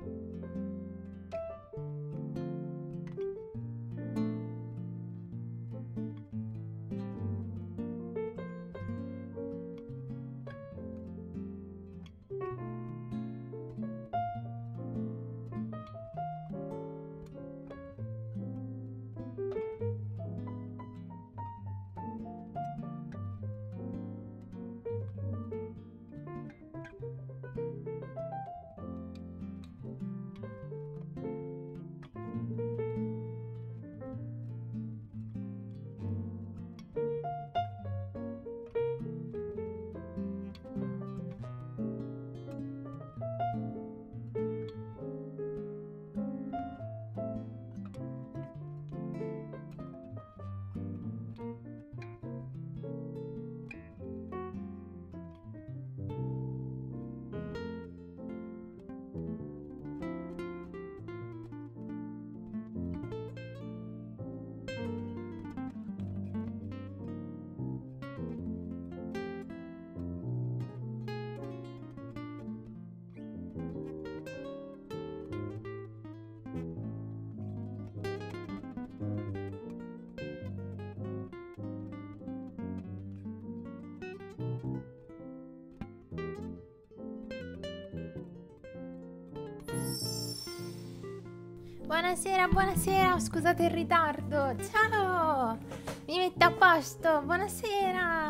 Buonasera, buonasera, scusate il ritardo. Ciao! Mi metto a posto, buonasera.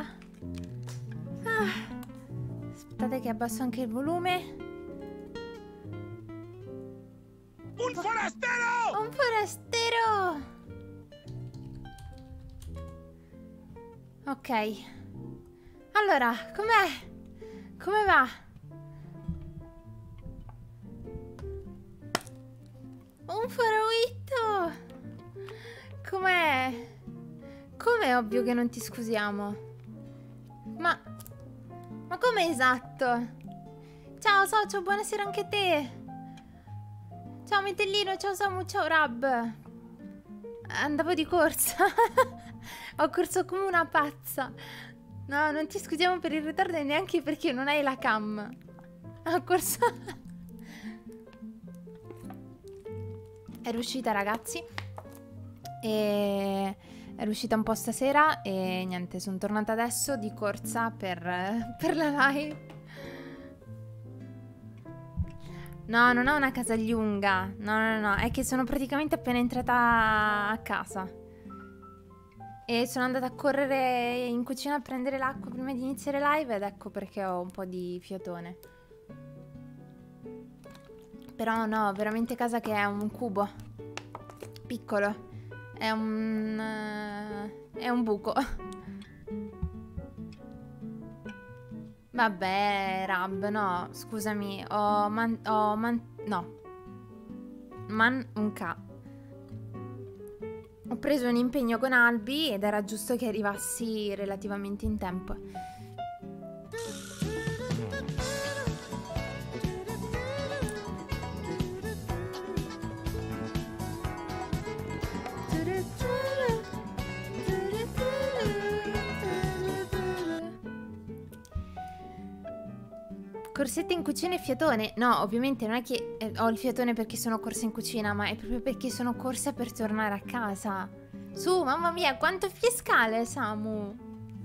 Aspettate che abbasso anche il volume. ¡Un forastero! Un forastero! Ok. Allora, com'è? Come va? Un faraoito! Com'è? Com'è ovvio che non ti scusiamo? Ma com'è esatto? Ciao socio, buonasera anche a te! Ciao Metellino, ciao Samu, ciao Rab! Andavo di corsa! Ho corso come una pazza! No, non ti scusiamo per il ritardo e neanche perché non hai la cam! Ho corso... Ero uscita ragazzi e ero uscita un po' stasera e niente, sono tornata adesso di corsa per la live. No, non ho una casalinga, no, è che sono praticamente appena entrata a casa e sono andata a correre in cucina a prendere l'acqua prima di iniziare live ed ecco perché ho un po' di fiatone. Però no, veramente casa che è un cubo piccolo. È un buco. Vabbè, Rab, no, scusami. Ho preso un impegno con Albi ed era giusto che arrivassi relativamente in tempo. Corsetta in cucina e fiatone? No, ovviamente non è che ho il fiatone perché sono corsa in cucina, ma è proprio perché sono corsa per tornare a casa. Su, mamma mia, quanto fiescale, Samu!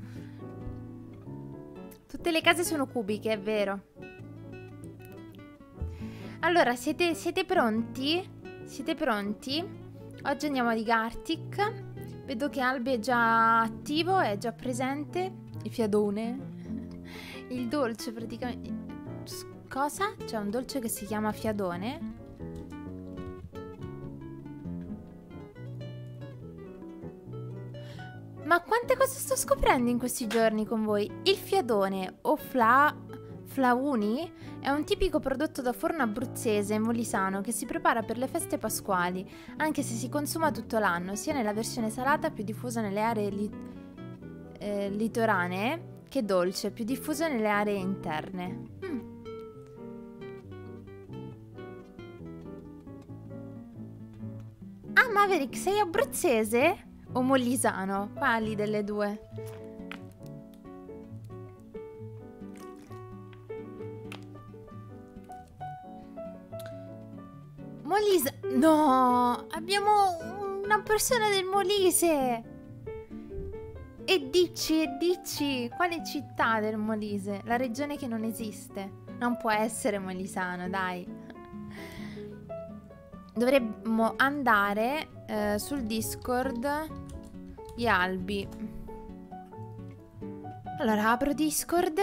Tutte le case sono cubiche, è vero. Allora, siete pronti? Siete pronti? Oggi andiamo di Gartic. Vedo che Albi è già attivo, è già presente. Il fiadone. Il dolce praticamente... Cosa? C'è un dolce che si chiama fiadone? Ma quante cose sto scoprendo in questi giorni con voi? Il fiadone o flauni è un tipico prodotto da forno abruzzese in Molisano che si prepara per le feste pasquali, anche se si consuma tutto l'anno, sia nella versione salata più diffusa nelle aree litoranee che dolce, più diffusa nelle aree interne. Ah, Maverick, sei abruzzese? O molisano? Quali delle due? No, abbiamo una persona del Molise. E dici, quale città del Molise? La regione che non esiste. Non può essere molisano, dai. Dovremmo andare sul Discord di Albi. Allora, apro Discord.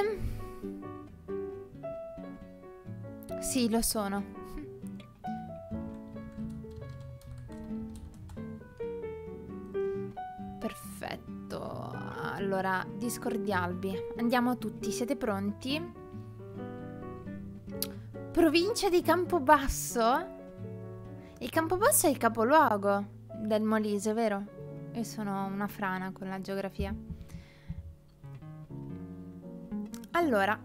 Sì, lo sono. Perfetto. Allora, Discord di Albi. Andiamo tutti, siete pronti? Provincia di Campobasso? Il Campobasso è il capoluogo del Molise, vero? Io sono una frana con la geografia. Allora.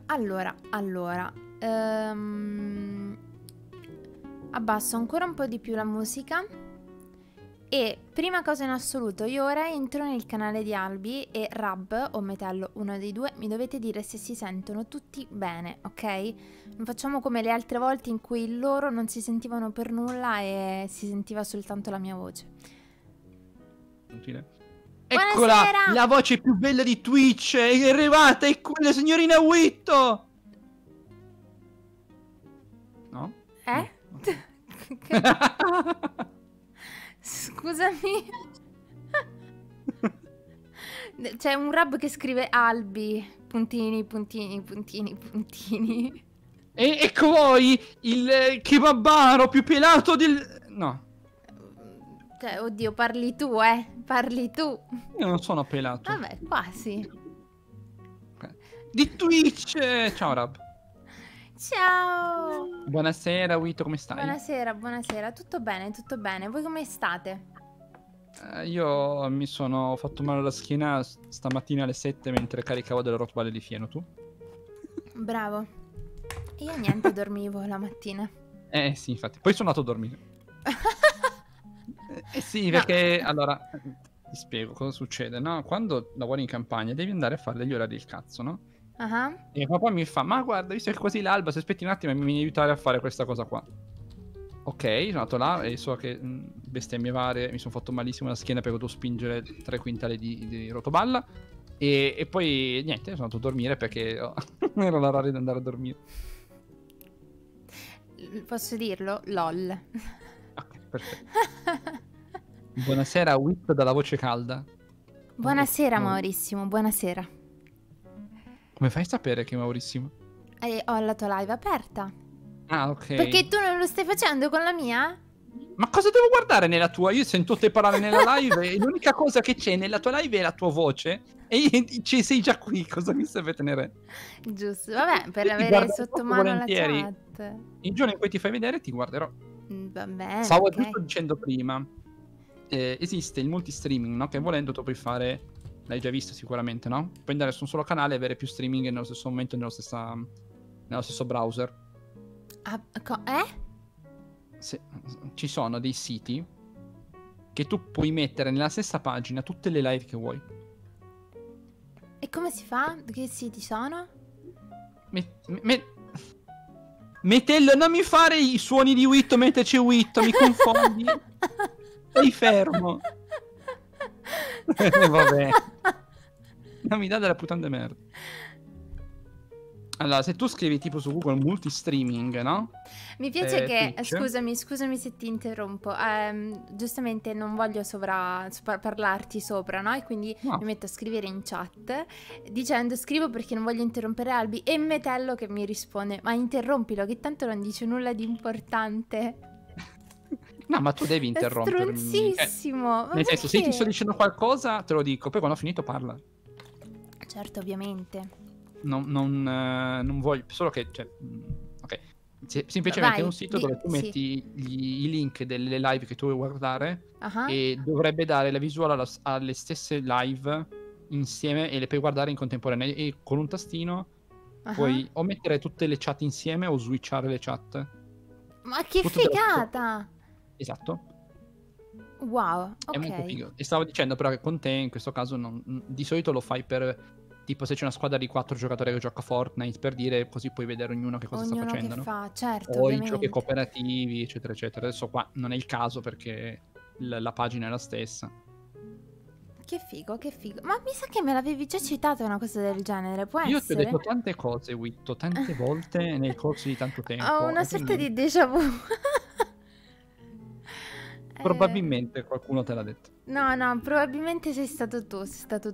Abbasso ancora un po' di più la musica. E prima cosa in assoluto, io ora entro nel canale di Albi e Rab o Metello, uno dei due, mi dovete dire se si sentono tutti bene, ok? Non facciamo come le altre volte in cui loro non si sentivano per nulla e si sentiva soltanto la mia voce. Eccola! Buonasera! La voce più bella di Twitch è arrivata, è quella signorina Witto! No? Eh? Scusami. C'è un Rab che scrive Albi, puntini, puntini, puntini, puntini. E ecco voi, il kebabaro più pelato del... No. Cioè, oddio, parli tu, parli tu. Io non sono pelato. Vabbè, quasi. Di Twitch! Ciao Rab. Ciao. Buonasera Witto, come stai? Buonasera. Tutto bene. Voi come state? Io ho fatto male alla schiena stamattina alle 7 mentre caricavo delle rotelle di fieno, tu? Bravo. Io niente, dormivo la mattina. Sì, infatti. Poi sono andato a dormire. Sì, perché allora ti spiego cosa succede, no? Quando lavori in campagna devi andare a fare degli orari del cazzo, no? E papà mi fa, ma guarda, visto che è quasi l'alba, se aspetti un attimo mi vieni a aiutare a fare questa cosa qua. Ok, sono andato là e so che bestemmie varie, mi sono fatto malissimo la schiena perché ho dovuto spingere 3 quintali di rotoballa. E poi niente, sono andato a dormire perché era l'orario di andare a dormire. Posso dirlo? LOL. Ok, perfetto. Buonasera, Witto dalla voce calda. Buonasera, Maurissimo, buonasera. Come fai a sapere che è Maurissimo? Ho la tua live aperta. Ah, ok. Perché tu non lo stai facendo con la mia? Ma cosa devo guardare nella tua? Io sento te parlare nella live e l'unica cosa che c'è nella tua live è la tua voce. E ci sei già qui, cosa mi serve tenere? Giusto, vabbè, per avere guardo sotto molto mano volentieri. la chat. Il giorno in cui ti fai vedere ti guarderò. Va bene, Stavo ok. giusto dicendo prima, esiste il multistreaming, no? Che volendo tu puoi fare, l'hai già visto sicuramente, no? Puoi andare su un solo canale e avere più streaming nello stesso momento nello stesso browser. Ci sono dei siti che tu puoi mettere nella stessa pagina tutte le live che vuoi. E come si fa? Che siti sono? Metello, non mi fare i suoni di Witto mentre c'è Witto, mi confondi. Stai fermo. Vabbè. Non mi dà della puttana di merda. Allora, se tu scrivi tipo su Google multistreaming, no? Mi piace che, Twitch. scusami se ti interrompo, giustamente non voglio parlarti sopra, no? E quindi No. mi metto a scrivere in chat dicendo scrivo perché non voglio interrompere Albi e Metello che mi risponde ma interrompilo che tanto non dice nulla di importante. No, ma tu devi interrompermi. Stronzissimo! Nel senso, se ti sto dicendo qualcosa, te lo dico, poi quando ho finito parla. Certo, ovviamente. Non voglio, solo che, cioè, ok. Semplicemente Vai, è un sito dove tu metti i link delle live che tu vuoi guardare e dovrebbe dare la visuale alle stesse live insieme e le puoi guardare in contemporanea e con un tastino puoi o mettere tutte le chat insieme o switchare le chat. Ma che Tutto figata! Esatto. Wow, ok. È molto figo. E stavo dicendo però che con te in questo caso di solito lo fai per Tipo se c'è una squadra di 4 giocatori che gioca Fortnite, per dire, così puoi vedere ognuno che cosa sta facendo, che no? fa, certo, O ovviamente. i giochi cooperativi, eccetera, eccetera. Adesso qua non è il caso perché la pagina è la stessa. Che figo, che figo. Ma mi sa che me l'avevi già citata una cosa del genere, può essere? Io ti ho detto tante cose, Witto, tante volte nel corso di tanto tempo. Ho una sorta di déjà vu. Probabilmente qualcuno te l'ha detto. No, no, probabilmente sei stato tu,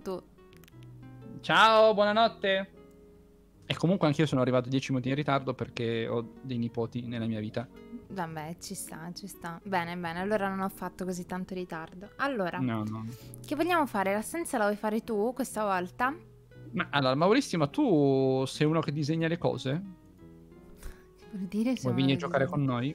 Ciao, buonanotte. E comunque anch'io sono arrivato 10 minuti in ritardo perché ho dei nipoti nella mia vita. Vabbè, ci sta, ci sta. Bene, bene, allora non ho fatto così tanto ritardo. Allora, No, no. Che vogliamo fare? L'assenza la vuoi fare tu questa volta? Ma allora, Maurissimo, tu sei uno che disegna le cose? Vuol dire Vuoi venire a giocare con noi?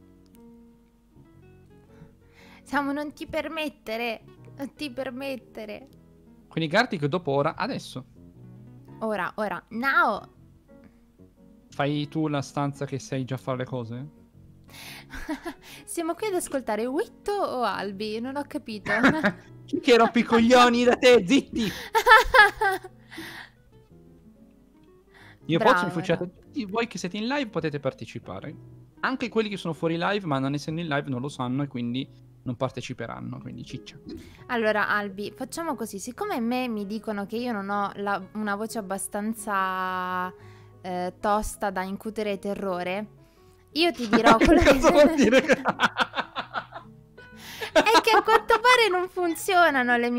Samu, non ti permettere. Non ti permettere. Quindi Gartic dopo ora, adesso. Ora, now. Fai tu la stanza che sai già fare le cose? Siamo qui ad ascoltare Witto o Albi? Non ho capito. Chi che rompi i coglioni da te? Zitti! Io Bravo, posso infucciare tutti voi che siete in live, potete partecipare. Anche quelli che sono fuori live, ma non essendo in live non lo sanno e quindi non parteciperanno, quindi ciccia. Allora, Albi, facciamo così. Siccome a me mi dicono che io non ho una voce abbastanza tosta da incutere terrore, io ti dirò quello che... vuol dire? È che a quanto pare non funzionano le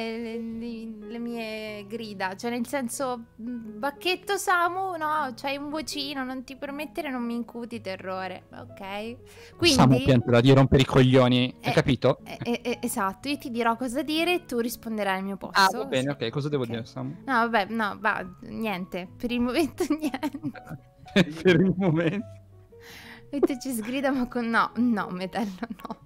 mie grida. Cioè, nel senso, bacchetto Samu, no, c'hai un vocino, non ti permettere, non mi incuti terrore, ok? Quindi... Samu pianterà di rompere i coglioni, hai capito? Esatto, io ti dirò cosa dire e tu risponderai al mio posto. Ah, va bene, ok, cosa devo dire, Samu? No, vabbè, no, va, niente, per il momento niente. Per il momento. E te ci sgrida, ma con... No, Metello, no.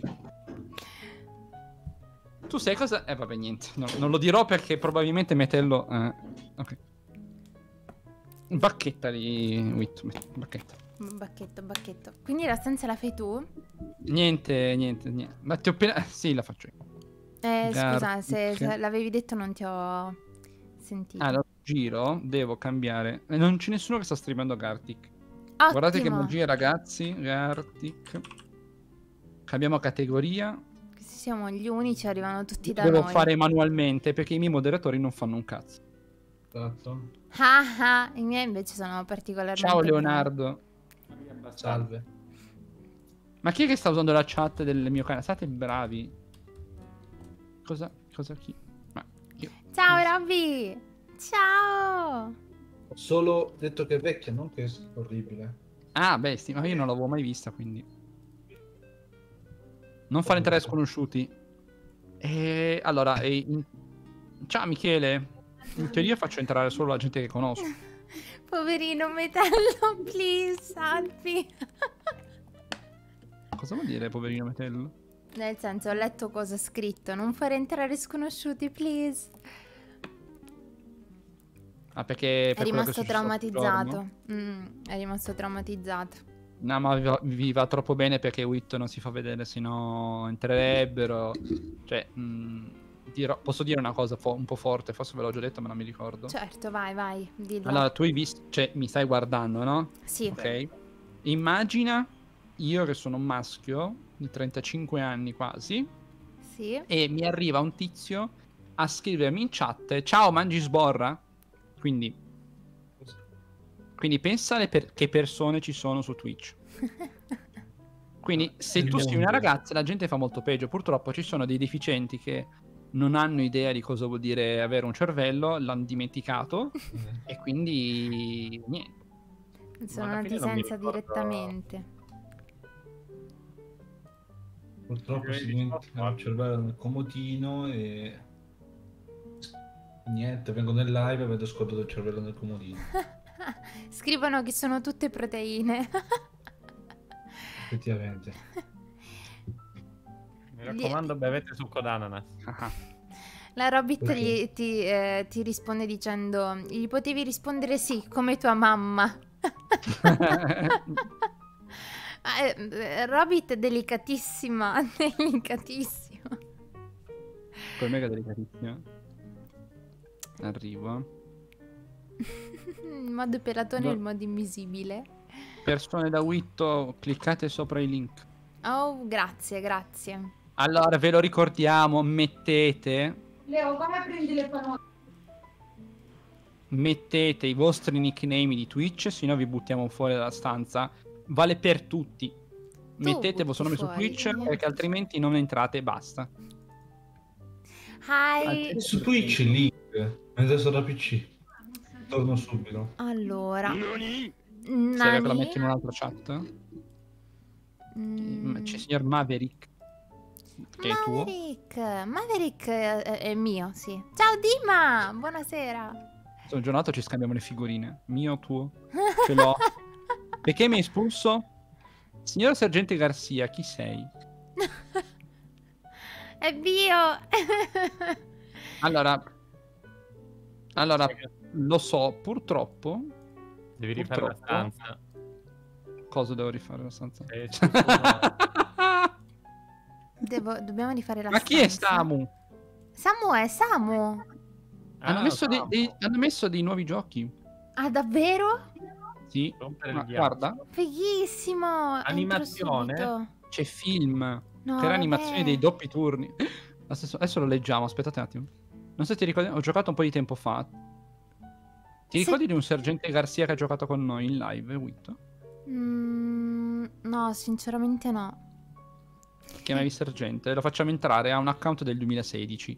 Tu sai cosa? Vabbè, niente. No, non lo dirò perché probabilmente Metello... ok. Bacchetta di... Witto, bacchetta. Bacchetto. Quindi la stanza la fai tu? Niente. Ma ti ho appena... Sì, la faccio io. Scusa, se l'avevi detto non ti ho sentito. Allora, giro, devo cambiare... Non c'è nessuno che sta streamando Gartic. Ottimo. Guardate che magia, ragazzi. Gartic. Cambiamo categoria. Siamo gli unici, arrivano tutti da Devo noi. fare manualmente perché i miei moderatori non fanno un cazzo. Esatto. I miei invece sono particolarmente... Ciao Leonardo. Salve. Ma chi è che sta usando la chat del mio canale? State bravi. Cosa chi? Ma io. Ciao Robby! Ciao! Ho solo detto che è vecchia, non che è orribile. Ah, beh, sì, ma io non l'avevo mai vista, quindi. Non fare entrare sconosciuti. Allora, ciao Michele. In teoria faccio entrare solo la gente che conosco. Poverino Metello, please, Albi. Cosa vuol dire poverino Metello? Nel senso, ho letto cosa ha scritto. Non fare entrare sconosciuti, please. Ah, perché È rimasto traumatizzato. È rimasto traumatizzato. No, ma vi va troppo bene perché Witto non si fa vedere, sennò entrerebbero. Cioè, posso dire una cosa un po' forte, forse ve l'ho già detto, ma non mi ricordo. Certo, vai, dillo. Allora, tu hai visto, cioè, mi stai guardando, no? Sì. Ok. Immagina io che sono un maschio di 35 anni quasi. Sì. E mi arriva un tizio a scrivermi in chat: ciao, mangi sborra? Quindi pensa che persone ci sono su Twitch. Quindi se tu sei una ragazza la gente fa molto peggio. Purtroppo ci sono dei deficienti che non hanno idea di cosa vuol dire avere un cervello, l'hanno dimenticato e quindi niente. Sono nati senza direttamente. Purtroppo si dimentica il cervello nel comodino e niente, vengo nel live e vedo scordato il cervello nel comodino. Scrivono che sono tutte proteine. Effettivamente. Mi raccomando, bevete succo d'ananas. La Rabbit ti risponde dicendo: gli potevi rispondere sì, come tua mamma. Rabbit è delicatissima. Delicatissima. Poi mega delicatissima. Arrivo. Il modo pelatone e il modo invisibile. Persone da Witto, cliccate sopra i link. Oh, grazie, grazie. Allora, ve lo ricordiamo, mettete... Leo, vai a prendere le panotte. Mettete i vostri nickname di Twitch, se no vi buttiamo fuori dalla stanza. Vale per tutti. Mettete il vostro nome su Twitch, perché altrimenti non entrate e basta. Hi. Su Twitch il link, mentre sono da PC. Torno subito. Allora. Serio che la metto in un'altra chat? C'è il signor Maverick. Che è tuo? Maverick è mio, sì. Ciao Dima, buonasera. Sono giornato, ci scambiamo le figurine. Mio, tuo? Ce l'ho. Perché mi hai espulso? Signor Sergente Garcia, chi sei? È mio. Allora, lo so, purtroppo. Devi rifare la stanza. Cosa devo rifare la stanza? Dobbiamo rifare la Ma stanza. chi è Samu? Samu è Samu. Hanno messo dei nuovi giochi. Ah, davvero? Sì, ma guarda. Fighissimo. Animazione. C'è film. No, Per animazione dei doppi turni. Adesso lo leggiamo, aspettate un attimo. Non so se ti ricordi, ho giocato un po' di tempo fa. Ti ricordi di un Sergente Garcia che ha giocato con noi in live, Witto? No, sinceramente no. Chiamavi Sergente, lo facciamo entrare, ha un account del 2016.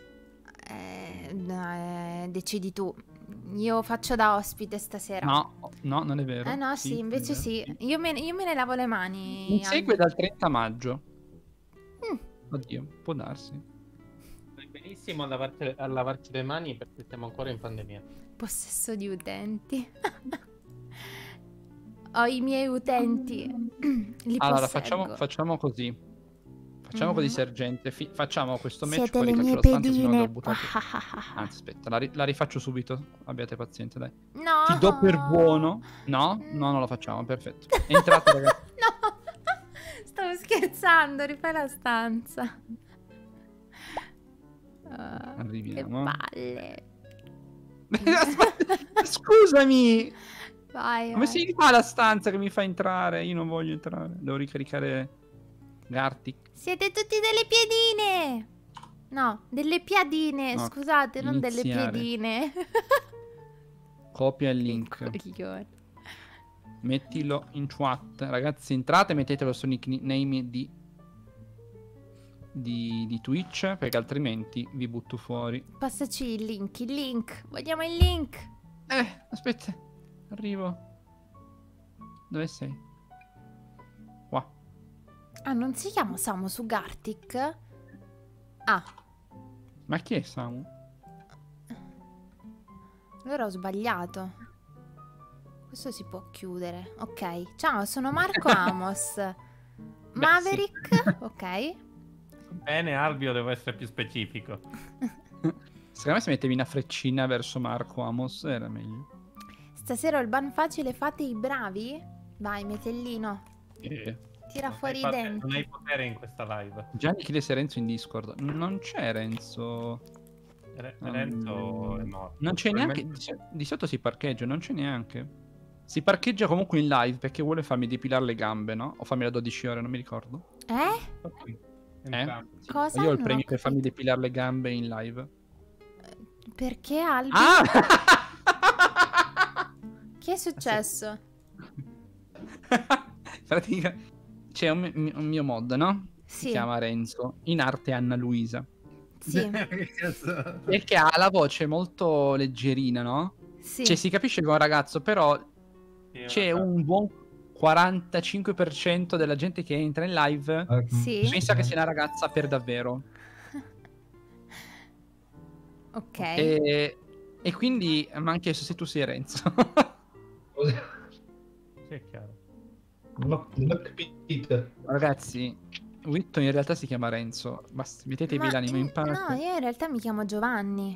Decidi tu. Io faccio da ospite stasera. No, non è vero. No, sì, invece sì. Io me ne lavo le mani. Mi segue dal 30 maggio. Oddio, può darsi. Fai benissimo a lavarci le mani perché siamo ancora in pandemia. Possesso di utenti. Ho i miei utenti. Li allora, posseggo. facciamo così. Facciamo così, Sergente. Facciamo questo match. Siete Poi le mie rifaccio la stanza, se no pedine. devo buttare. Anzi, aspetta, la rifaccio subito. Abbiate pazienza, dai. No. Ti do per buono. No, non lo facciamo, perfetto. Entrate, ragazzi. No. Stavo scherzando, rifai la stanza. Arriviamo. Che palle. Scusami. Vai. Come si rifà la stanza che mi fa entrare? Io non voglio entrare. Devo ricaricare Gartic. Siete tutti delle piedine. No, delle piadine. No, scusate, non delle iniziare. piedine. Copia il link. Coglione. Mettilo in chat. Ragazzi, entrate e mettete il vostro nickname di Twitch, perché altrimenti vi butto fuori. Passaci il link. Vogliamo il link. Aspetta. Arrivo. Dove sei? Qua. Ah, non si chiama Samu su Gartic? Ah. Ma chi è Samu? Allora ho sbagliato. Questo si può chiudere. Ok. Ciao, sono Marco Amos. Maverick. Sì. Ok. Bene, Albio, devo essere più specifico. Secondo me se mettevi una freccina verso Marco Amos era meglio. Stasera ho il ban facile, fate i bravi? Vai, metellino. Tira fuori i denti. Non hai potere in questa live. Gianni chiede se Renzo in Discord. Non c'è Renzo. Renzo è morto. Non c'è neanche. Di sotto si parcheggia, non c'è neanche. Si parcheggia comunque in live perché vuole farmi depilare le gambe, no? O farmi da 12 ore, non mi ricordo. Okay. Sì. Cosa? Io ho il Non premio ho per farmi depilare le gambe in live. Perché Albi? Che è successo? Pratica, c'è un mio mod, no? Sì. Si chiama Renzo, in arte Anna Luisa. Sì. Perché ha la voce molto leggerina, no? Sì. Cioè si capisce che è un ragazzo, però c'è un buon 45% della gente che entra in live Sì. pensa che sia una ragazza per davvero. Ok. E quindi mi hanno chiesto se tu sei Renzo. Sì, è chiaro. Non ho capito. Ragazzi, Witto in realtà si chiama Renzo. Basta, mettetevi l'anima in pace. No, io in realtà mi chiamo Giovanni.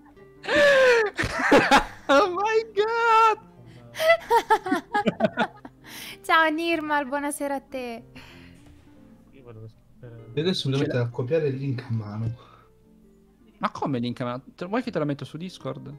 Oh my god! Ciao Nirmal, buonasera a te. Io volevo sapere... E adesso mi devo mettere a copiare il link a mano. Ma come link? Vuoi che te la metto su Discord?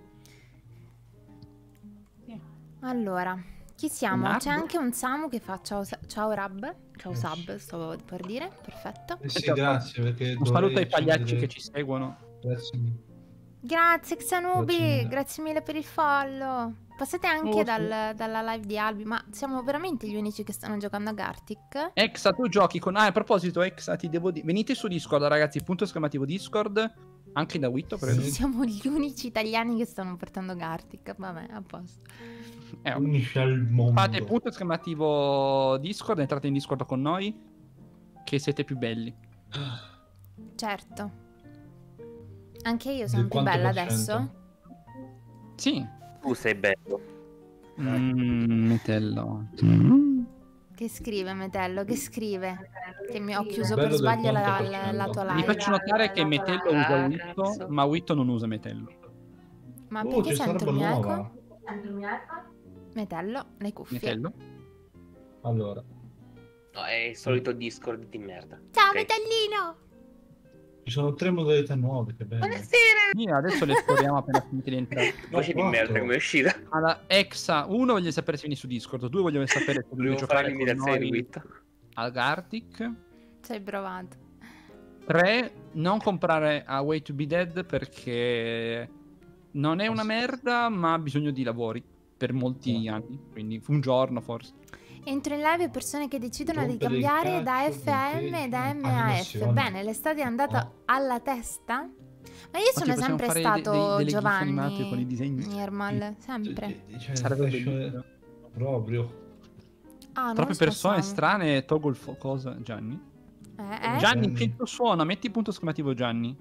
Allora, chi siamo? C'è anche un Samu che fa ciao Rab. Ciao Sab, stavo per dire. Perfetto. Sì, grazie, perché un saluto ai pagliacci che ci seguono. Grazie Xanubi, grazie mille per il follow. Passate anche dalla live di Albi, ma siamo veramente gli unici che stanno giocando a Gartic? Exa, tu giochi con... Ah, a proposito, Exa, ti devo dire... Venite su Discord, ragazzi, punto esclamativo Discord, anche da Witto, sì, siamo gli unici italiani che stanno portando Gartic, vabbè, a posto. Unici al mondo. Fate punto esclamativo Discord, entrate in Discord con noi, che siete più belli. Certo. Anche io sono più bella adesso? Sì. Tu sei bello. Metello. Che scrive Metello? Che scrive? Che mi ho chiuso per sbaglio la tua live. Vi faccio notare che Metello usa Witto, ma Witto non usa Metello. Ma perché sento il mio eco? Metello, le cuffie. Metello? Allora. No, è il solito Discord di merda. Ciao Metellino! Ci sono 3 modalità nuove, che bello. Buonasera! Io adesso le esploriamo appena finite di entrare. Voce di merda come è uscita. Allora, Exa, 1 voglio sapere se vieni su Discord, 2 voglio sapere se devi giocare con noi al Gartic. Ci hai provato. 3, non comprare a Way to be Dead perché non è una merda, ma ha bisogno di lavori per molti anni, quindi un giorno forse. Entro in live persone che decidono di cambiare da FAM e da MAF. Bene, l'estate è andata alla testa? Ma io sono sempre stato Giovanni con i disegni Nirmal, sempre. Sarebbe bellissimo. Proprio. Troppe persone strane, tolgo il cosa, Gianni? Gianni, che tuo suona? Metti punto esclamativo Gianni.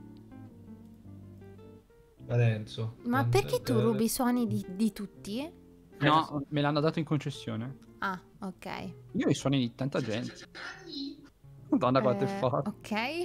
Lorenzo. Ma perché tu rubi i suoni di tutti? No, me l'hanno dato in concessione. Ah, ok. Io ho i suoni di tanta gente. Madonna quanto è forte. Ok.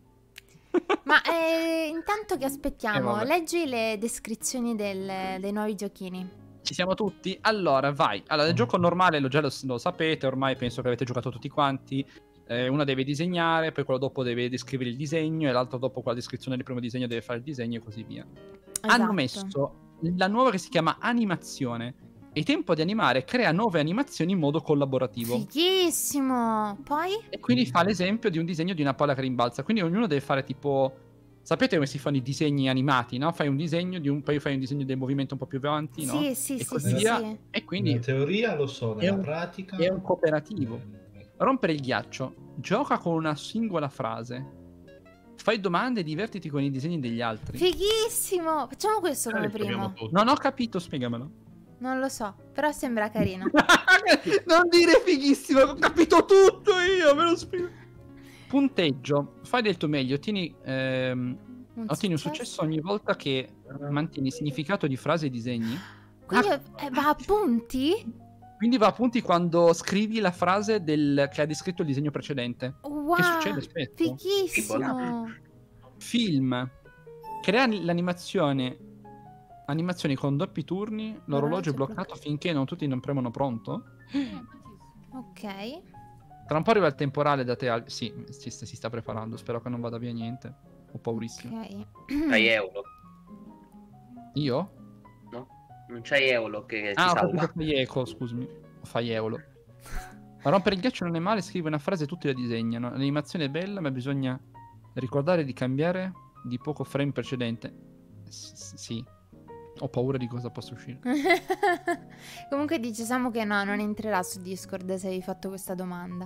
Ma intanto che aspettiamo, leggi le descrizioni dei nuovi giochini. Ci siamo tutti? Allora, vai. Allora, il gioco normale lo sapete, ormai penso che avete giocato tutti quanti. Uno deve disegnare, poi quello dopo deve descrivere il disegno e l'altro dopo con la descrizione del primo disegno deve fare il disegno e così via. Esatto. Hanno messo la nuova che si chiama animazione. E tempo di animare crea nuove animazioni in modo collaborativo. Fighissimo! Poi? E quindi fa l'esempio di un disegno di una palla che rimbalza. Quindi ognuno deve fare tipo... Sapete come si fanno i disegni animati, no? Fai un disegno poi fai un disegno del movimento un po' più avanti, no? Sì, e così via. Sì. E quindi... In teoria lo so, nella pratica... È un cooperativo. Rompere il ghiaccio. Gioca con una singola frase. Fai domande e divertiti con i disegni degli altri. Fighissimo! Facciamo questo come primo. Non ho capito, spiegamelo. Non lo so, però sembra carino. Non dire fighissimo, ho capito tutto io, me lo spiego. Punteggio. Fai del tuo meglio, ottieni un successo ogni volta che mantieni il significato di frasi e disegni. Quindi va a punti? Quindi va a punti quando scrivi la frase che ha descritto il disegno precedente. Wow, che succede spesso. Fighissimo. Film. Crea l'animazione. Animazioni con doppi turni. L'orologio è bloccato finché non tutti non premono pronto. Ok. Tra un po' arriva il temporale da te. Sì, si sta preparando. Spero che non vada via niente. Ho paurissimo. Ok. C'hai Eolo. Io? No, non c'hai Eolo che ti salva. Fai eco, scusami. Fai Eolo. Ma rompere il ghiaccio non è male. Scrive una frase e tutti la disegnano. L'animazione è bella, ma bisogna ricordare di cambiare di poco frame precedente. Sì. Ho paura di cosa possa uscire. Comunque dice Samu che no, non entrerà su Discord se hai fatto questa domanda.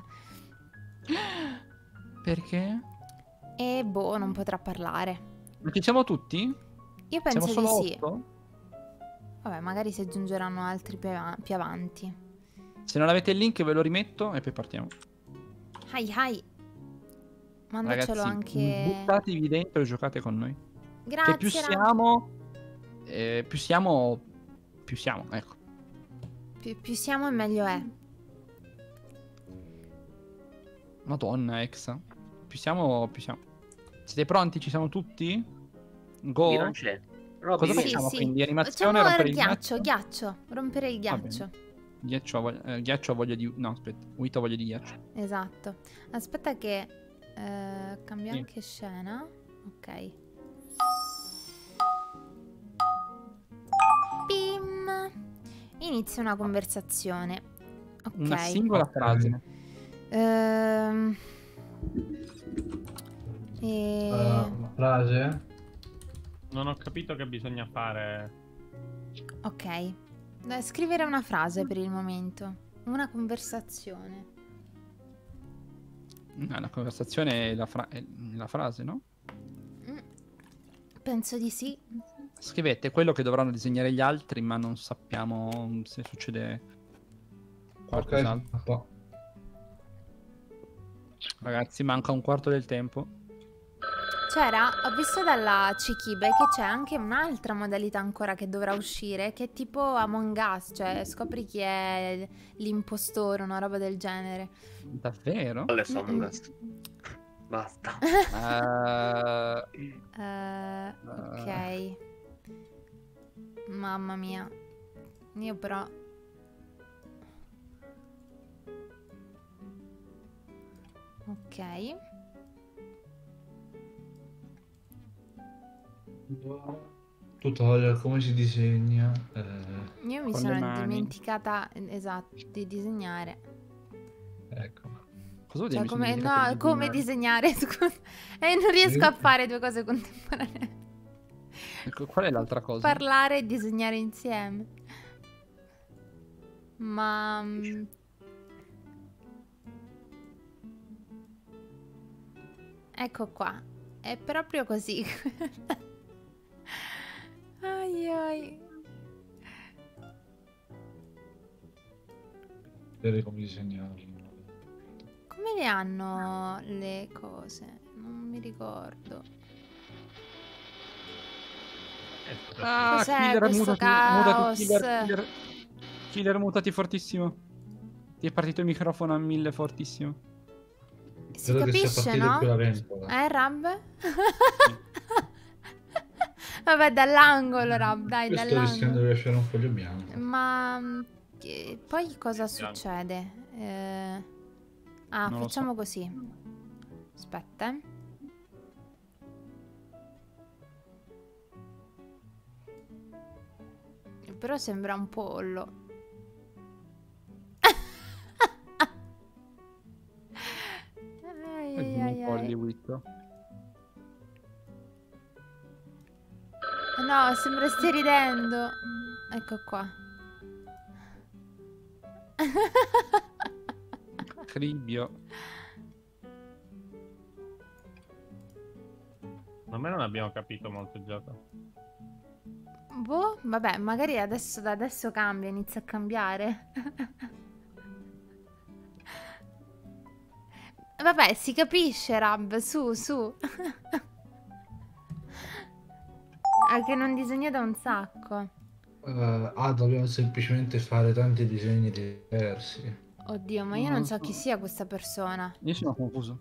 Perché? E boh, non potrà parlare. Ma ci siamo tutti? Io penso siamo solo di sì. 8? Vabbè, magari si aggiungeranno altri più avanti. Se non avete il link ve lo rimetto e poi partiamo. Hi. Mandacelo. Ragazzi, anche... buttatevi dentro e giocate con noi. Grazie. Che più siamo... più siamo, ecco. Più siamo e meglio è. Madonna, Exa. Più siamo. Siete pronti? Ci siamo tutti? Go? Sì, non c'è. Cosa facciamo quindi? Facciamo Animazione, rompere il ghiaccio. Rompere il ghiaccio. Ghiaccio ha voglia di... No, aspetta. Witto ha voglia di ghiaccio. Esatto. Aspetta che... cambio anche scena. Ok. Inizia una conversazione. Ok. Una singola frase. Una frase? Non ho capito che bisogna fare. Ok. Scrivere una frase per il momento. Una conversazione. La conversazione è la frase, no? Penso di sì. Scrivete quello che dovranno disegnare gli altri, ma non sappiamo se succede qualcos'altro. Okay. Ragazzi, manca un quarto del tempo. Ho visto dalla Cichibe che c'è anche un'altra modalità ancora che dovrà uscire, che è tipo Among Us, cioè scopri chi è l'impostore, una roba del genere. Davvero? Adesso Among Us. Basta. Ok. Mamma mia. Io però... Ok. Tutorial, come si disegna? Io mi Con sono le mani. dimenticata, esatto, di disegnare. Ecco. Cosa vuol dire? Cioè, Mi sono come, dimenticato no, di come disegnare, scusa. Non riesco a fare due cose contemporaneamente. Ecco, qual è l'altra cosa? Parlare e disegnare insieme. Ma... ecco qua. È proprio così. Ai ai. Vedere come disegnarli. Come le hanno le cose? Non mi ricordo. Cos'è questo caos? Killer, mutati fortissimo. Ti è partito il microfono a 1000 fortissimo. Si Credo che sia capisce, partito no? quella ventola. Rab? Vabbè, dall'angolo, Rab, dai, Io sto rischiando dall'angolo. di lasciare un foglio bianco. Ma poi cosa succede? Non lo facciamo so. così. Aspetta. Però sembra un pollo. Ai, ai, ai. No, sembra stia ridendo. Ecco qua. Cribbio. A me non abbiamo capito molto il gioco. Boh, vabbè, magari da adesso cambia, inizia a cambiare. Vabbè, si capisce, Rab, su. Che non disegna da un sacco. Dobbiamo semplicemente fare tanti disegni diversi. Oddio, ma io non so chi sia questa persona. Io sono confuso.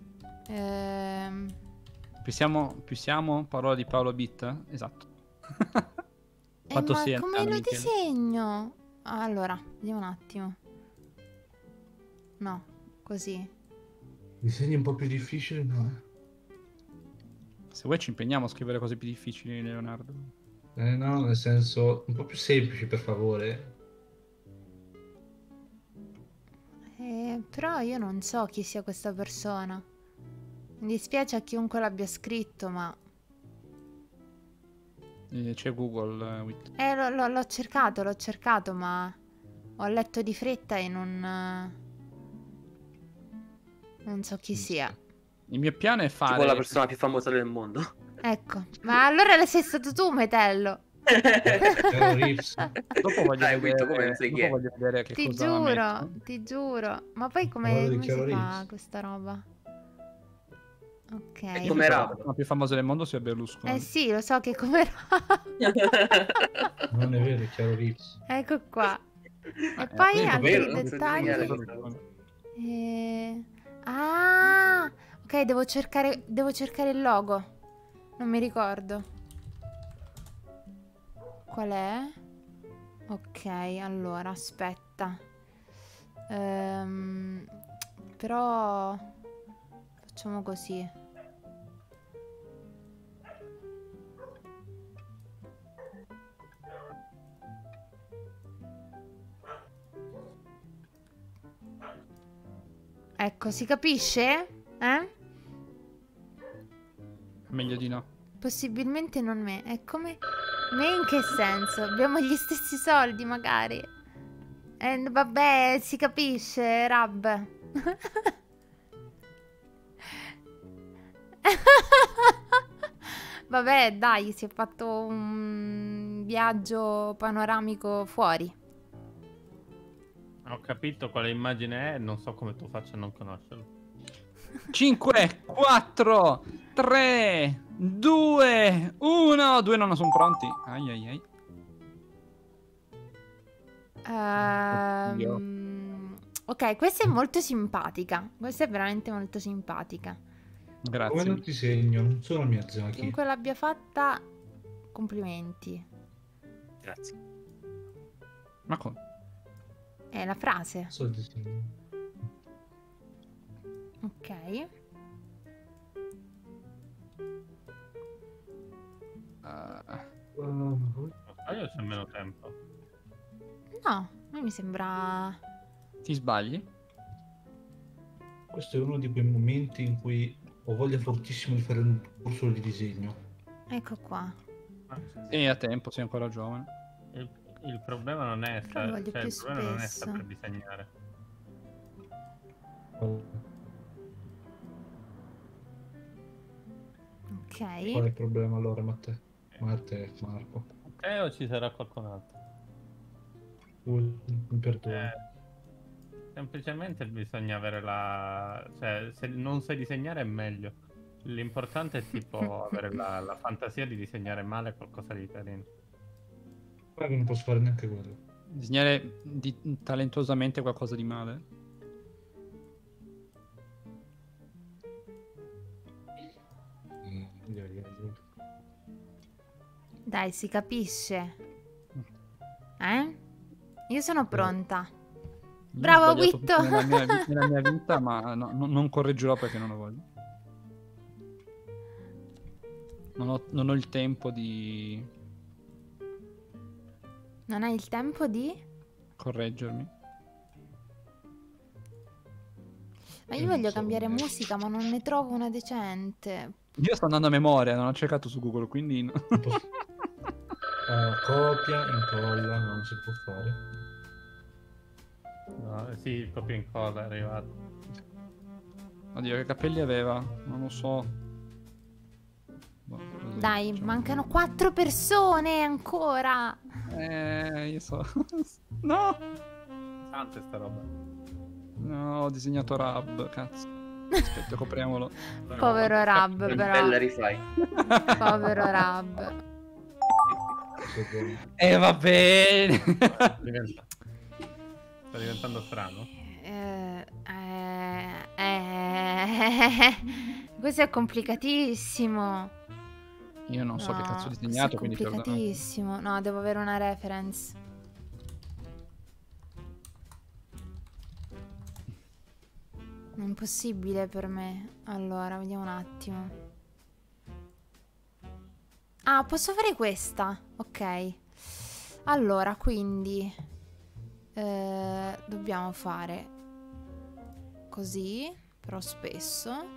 Più siamo parola di Paolo Bit? Esatto. Quanto ma sei come anziano, lo Michele? disegno? Allora, vediamo un attimo. No, così. Disegni un po' più difficili, no? Se vuoi ci impegniamo a scrivere cose più difficili, Leonardo. No, nel senso, un po' più semplici, per favore. Però io non so chi sia questa persona. Mi dispiace a chiunque l'abbia scritto, ma... C'è Google, Wit. L'ho cercato, ma... ho letto di fretta e non so chi sia. Il mio piano è fare... Tipo la persona più famosa del mondo. Ecco, ma allora sei stato tu, Metello. Dopo voglio vedere che ti cosa giuro, metto. ti giuro. Ma poi come si fa questa roba? Ok. Come era? La persona più famosa del mondo sia Berlusconi. Sì, lo so che come Non è vero, è Chiaro Reeves. Ecco qua. E poi altri dettagli. Ok, devo cercare il logo. Non mi ricordo. Qual è? Ok, allora, aspetta. Però facciamo così. Ecco, si capisce? Meglio di no. Possibilmente non me. È come... Me in che senso? Abbiamo gli stessi soldi, magari. Vabbè, si capisce, Rab. Vabbè, dai, si è fatto un viaggio panoramico fuori. Ho capito quale immagine è, non so come tu faccia a non conoscerlo. 5, 4, 3, 2, 1. 2 non sono pronti. Ai ai ai. Ok, questa è molto simpatica. Questa è veramente molto simpatica. Grazie. Come non ti segno? Non sono Miyazaki. Chiunque l'abbia fatta, complimenti. Grazie. Ma come? È la frase. So il disegno. Ok. Io c'è meno tempo. No, a me mi sembra... Ti sbagli? Questo è uno di quei momenti in cui ho voglia fortissimo di fare un corso di disegno. Ecco qua. Sì, a tempo, sei ancora giovane. Il problema non è Però voglio più il problema non è spesso. saper disegnare. Ok. Qual è il problema allora, Matteo? Marco. O ci sarà qualcun altro? Mi perdono. Semplicemente bisogna avere la... Cioè, se non sai disegnare è meglio. L'importante è tipo avere la fantasia di disegnare male qualcosa di carino. Guarda che non posso fare neanche quello. Disegnare talentuosamente qualcosa di male. Dai, si capisce. Io sono pronta. Bravo, Io ho sbagliato Guitto. tutto nella mia vita, ma non correggerò perché non lo voglio. Non ho il tempo di Non hai il tempo di... correggermi. Ma io voglio cambiare musica, ma non ne trovo una decente. Io sto andando a memoria, non ho cercato su Google, quindi... Copia, incolla, non si può fare. No, sì, il copia e incolla è arrivato. Oddio, che capelli aveva? Non lo so. Boh, così, Dai, diciamo. mancano 4 persone ancora. Io so. No! Tante sta roba. No, ho disegnato Rab, cazzo. Aspetta, copriamolo. Povero Rab, però. Bella rifai. Povero Rab. Va bene. Sta diventando strano. Questo è complicatissimo. Io non so che cazzo ho questo disegnato, è quindi perdono. complicatissimo. No, devo avere una reference. È impossibile per me. Allora, vediamo un attimo. Ah, posso fare questa? Ok. Allora, quindi dobbiamo fare così, però spesso.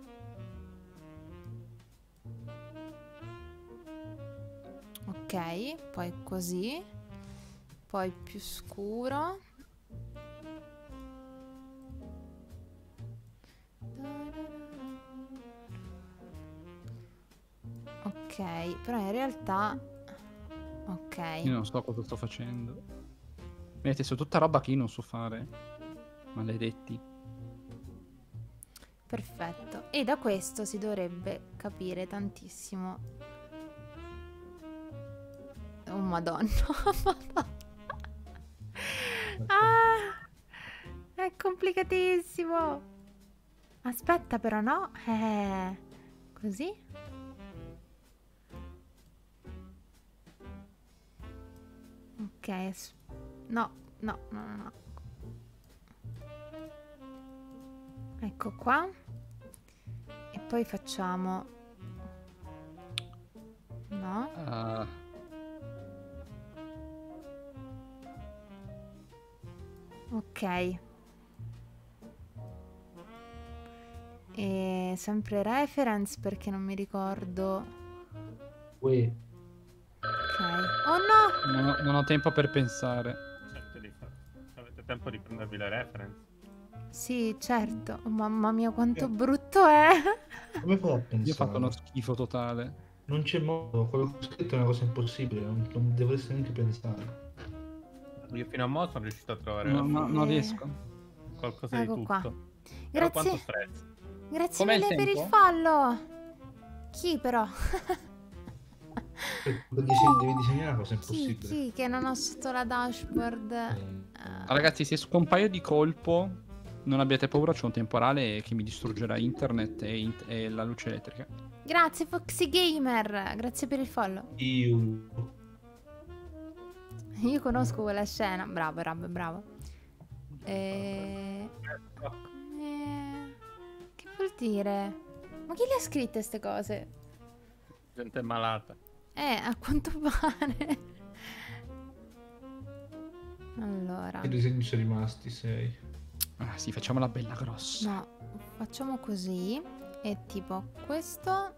Ok, poi così, poi più scuro. Ok, però in realtà... Ok. Io non so cosa sto facendo. Vedete, su tutta roba che io non so fare. Maledetti. Perfetto. E da questo si dovrebbe capire tantissimo. Oh madonna. Ah, è complicatissimo. Aspetta però, no? Così? Ok. No. Ecco qua. E poi facciamo... No? Ok. E sempre reference perché non mi ricordo. Uè. Ok. Oh no! Non ho tempo per pensare. Avete tempo di prendervi le reference? Sì, certo. Oh, mamma mia, quanto brutto è! Come fa a pensare? Io ho fatto uno schifo totale. Non c'è modo, quello che ho scritto è una cosa impossibile, non devo neanche pensare. Io fino a mo' sono riuscito a trovare Non riesco. qualcosa Ecco di tutto. qua. Però Grazie. quanto stress. Grazie Com'è il mille per il tempo? follow! Chi però? Devi disegnare una cosa impossibile. Chi che non ho sotto la dashboard? Ragazzi, se scompaio di colpo, non abbiate paura, c'è un temporale che mi distruggerà internet e la luce elettrica. Grazie Foxy Gamer, grazie per il follow. Io conosco quella scena. Bravo, Rab, bravo. Che vuol dire? Ma chi le ha scritte queste cose? Gente malata. A quanto pare. Allora. che disegni sono rimasti? 6. Ah sì, facciamola bella grossa. No, facciamo così. E tipo questo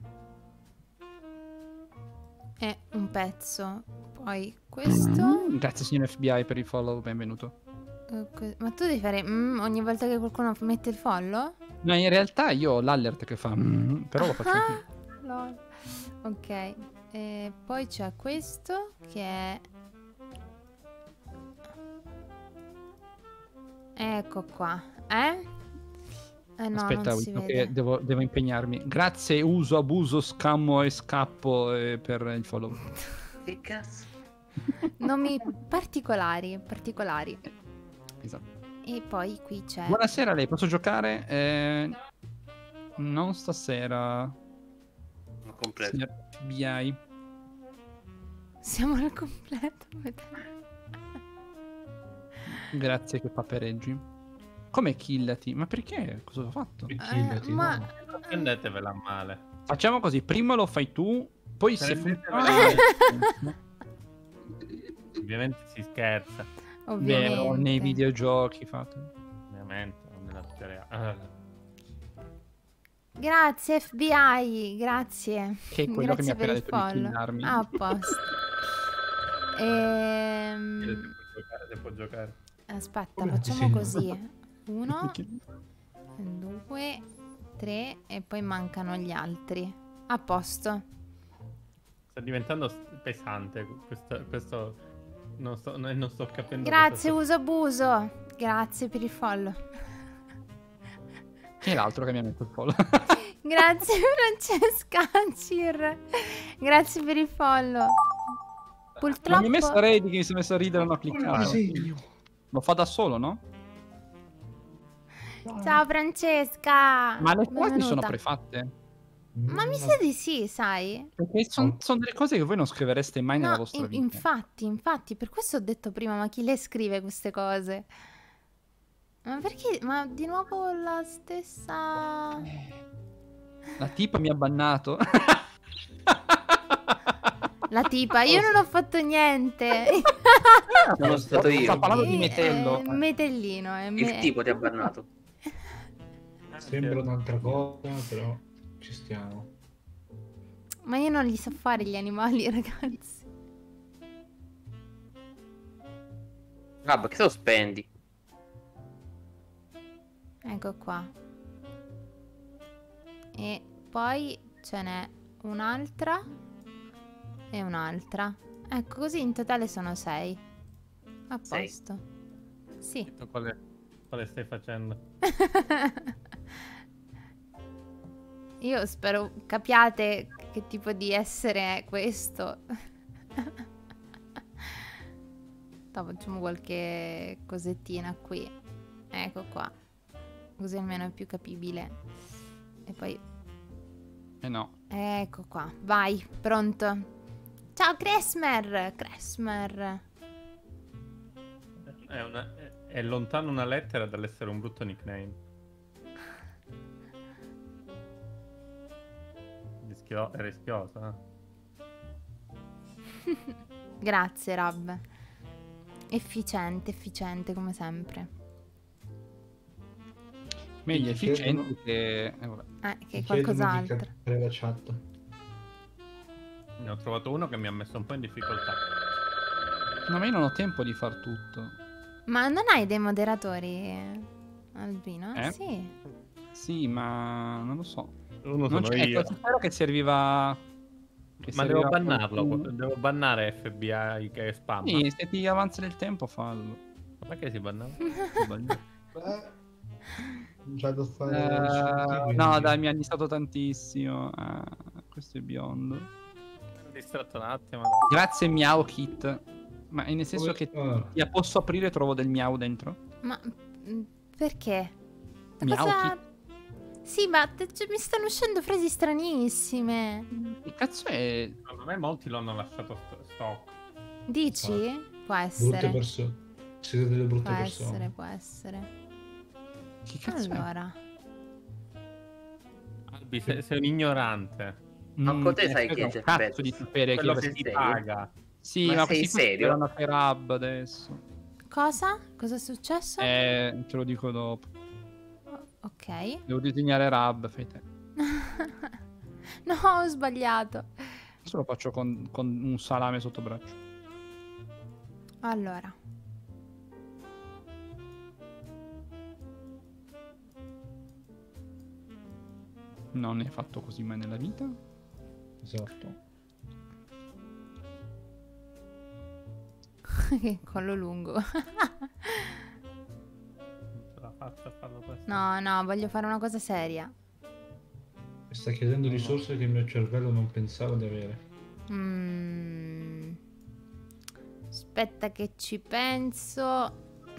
è un pezzo. Poi questo. Grazie signor FBI per il follow, benvenuto. Ma tu devi fare ogni volta che qualcuno mette il follow? No, in realtà io ho l'alert che fa però lo faccio anche io. Lol. Ok. E poi c'è questo che è... Ecco qua. No, Aspetta, non si che vede. devo impegnarmi. Grazie, uso, abuso, scammo e scappo per il follow. Che cazzo? Nomi particolari. Esatto. E poi qui c'è... Buonasera, lei posso giocare? Non stasera. Non completo. Signor FBI. Siamo al completo. Grazie che papereggi. Come killati? Ma perché? Cosa ho fatto? Ma... Non prendetevela a male. Facciamo così, prima lo fai tu, poi se Prendetevela funziona... male. Ovviamente si scherza. Ovviamente. Vero, nei videogiochi fate. Ovviamente, non nella vita reale. Grazie FBI, grazie. Che è quello che mi ha Grazie per appena il detto di follow. killarmi. Ah, a posto. Se può giocare. Aspetta, Come facciamo disegno? così. 1, 2, 3 e poi mancano gli altri. A posto. Sta diventando pesante questo non sto capendo. Grazie cosa uso abuso. Grazie per il follow. Chi è l'altro che mi ha messo il follow? Grazie Francesca Cir. Grazie per il follow. Purtroppo Non mi ha messo ready che mi sono messo a ridere, non ho cliccato. Disegno. Lo fa da solo, no? Ciao Francesca. Ma le fasi sono Benvenuta. prefatte? Ma mi sa di sì, sai? Perché sono delle cose che voi non scrivereste mai nella No, vostra vita. infatti, per questo ho detto prima, ma chi le scrive queste cose? Ma perché? Ma di nuovo la stessa... La tipa mi ha bannato. La tipa, io non ho fatto niente. Sono stato io. Sta parlando di metello. Metellino. Il tipo ti ha bannato. Sembra un'altra cosa, però ci stiamo. Ma io non li so fare gli animali, ragazzi. Ah, perché lo spendi? Ecco qua. E poi ce n'è un'altra e un'altra. Ecco, così in totale sono 6. A posto. Sì. quale stai facendo? Io spero capiate che tipo di essere è questo. Facciamo qualche cosettina qui. Ecco qua. Così almeno è più capibile. E poi... No. Ecco qua. Vai, pronto. Ciao Cresmer. Cresmer. È lontano una lettera dall'essere un brutto nickname. È rischiosa. Grazie Rab. Efficiente come sempre. Meglio efficienti che qualcos'altro. La chat. Ne ho trovato uno che mi ha messo un po' in difficoltà. No, ma io non ho tempo di far tutto. Ma non hai dei moderatori, Albino? Sì. Sì, ma non lo so. Uno Non sono c'è, io. spero che serviva... Ma devo bannarlo. Devo bannare FBI che spamma. Sì, se ti avanza del tempo, fallo. Ma perché si bannava? Già da fare no, dai, mi ha distratto tantissimo. Questo è biondo. Sono distratto un attimo. Grazie, Miao Kit. Ma nel senso che io posso aprire e trovo del miau dentro? Ma perché? Miau Kit. Sì, ma mi stanno uscendo frasi stranissime. Che cazzo è? Secondo me molti lo hanno lasciato stock. Dici? Può brutte essere. persone. Siete delle brutte persone. Può essere. Che cazzo allora. Albi, sei un ignorante. Manco te sai chi è Jeff cazzo di sapere quello che che si paga. Sì, ma ma sei serio? Devono fare Rab adesso. Cosa? Cosa è successo? Te lo dico dopo. Ok. Devo disegnare Rab, fai te. No, ho sbagliato. Adesso lo faccio con un salame sotto braccio. Allora. Non ne hai fatto così mai nella vita? Esatto. Che collo lungo. Non ce la faccio a farlo questo. No, voglio fare una cosa seria. Mi sta chiedendo risorse che il mio cervello non pensava di avere. Aspetta che ci penso.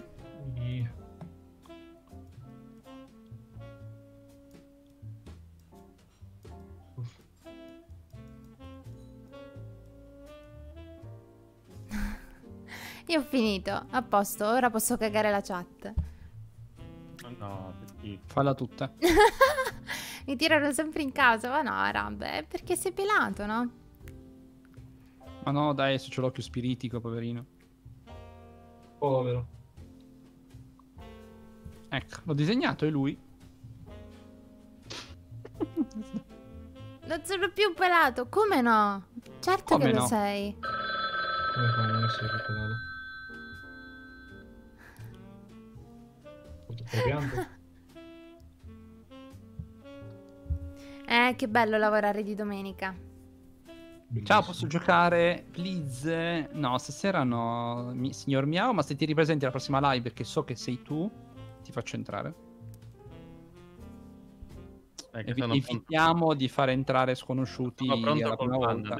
Io ho finito, a posto, ora posso cagare la chat. No, perché... Falla tutta. Mi tirano sempre in casa, ma no, Rab, perché sei pelato, no? Ma no, dai, se c'ho l'occhio spiritico, poverino. Povero. Ecco, l'ho disegnato, è lui. Non sono più pelato, come no? Certo Come che no? lo sei. Come fa a non essere pelato? Sto pianto. Che bello lavorare di domenica. Bellissimo. Ciao, posso giocare? Please? No, stasera no, signor Miao, ma se ti ripresenti alla prossima live, perché so che sei tu, ti faccio entrare. Evitiamo di fare entrare sconosciuti alla prima volta.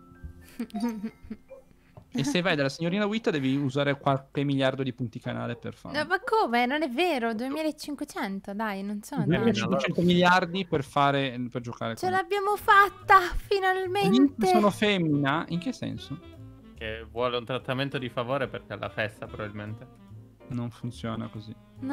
E se vai dalla signorina Witta devi usare qualche miliardo di punti canale per farlo. No, ma come? Non è vero, 2500, dai, non sono tanti. 2500 miliardi per giocare. Ce l'abbiamo fatta, finalmente. Sono femmina? In che senso? Che vuole un trattamento di favore perché ha la festa, probabilmente. Non funziona così. No,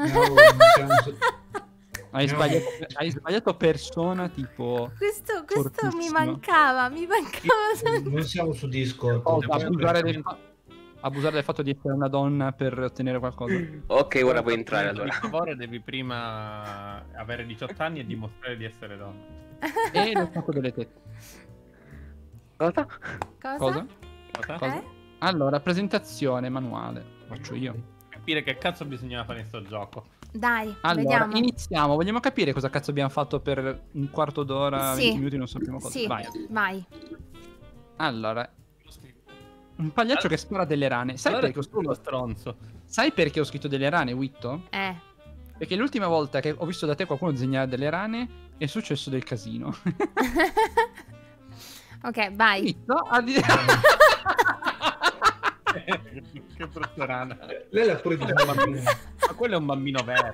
Hai sbagliato persona, tipo... Questo mi mancava, Non siamo su Discord. Abusare del fatto di essere una donna per ottenere qualcosa. Ok, ora puoi entrare allora. Per favore devi prima avere 18 anni e dimostrare di essere donna. E lo fatto delle tette. Cosa? Cosa? Cosa? Allora, presentazione manuale. Faccio io. Capire che cazzo bisognava fare in sto gioco. Dai, allora, vediamo. iniziamo. Vogliamo capire cosa cazzo abbiamo fatto per un quarto d'ora, 20 minuti, non sappiamo cosa. Sì, vai. Allora, un pagliaccio che spara delle rane. Sai perché ho scritto stronzo? Sai perché ho scritto delle rane, Witto? Perché l'ultima volta che ho visto da te qualcuno disegnare delle rane è successo del casino. Ok, vai. Witto Che brutta rana. Lei l'ha pure disegnato. Ma quello è un bambino vero.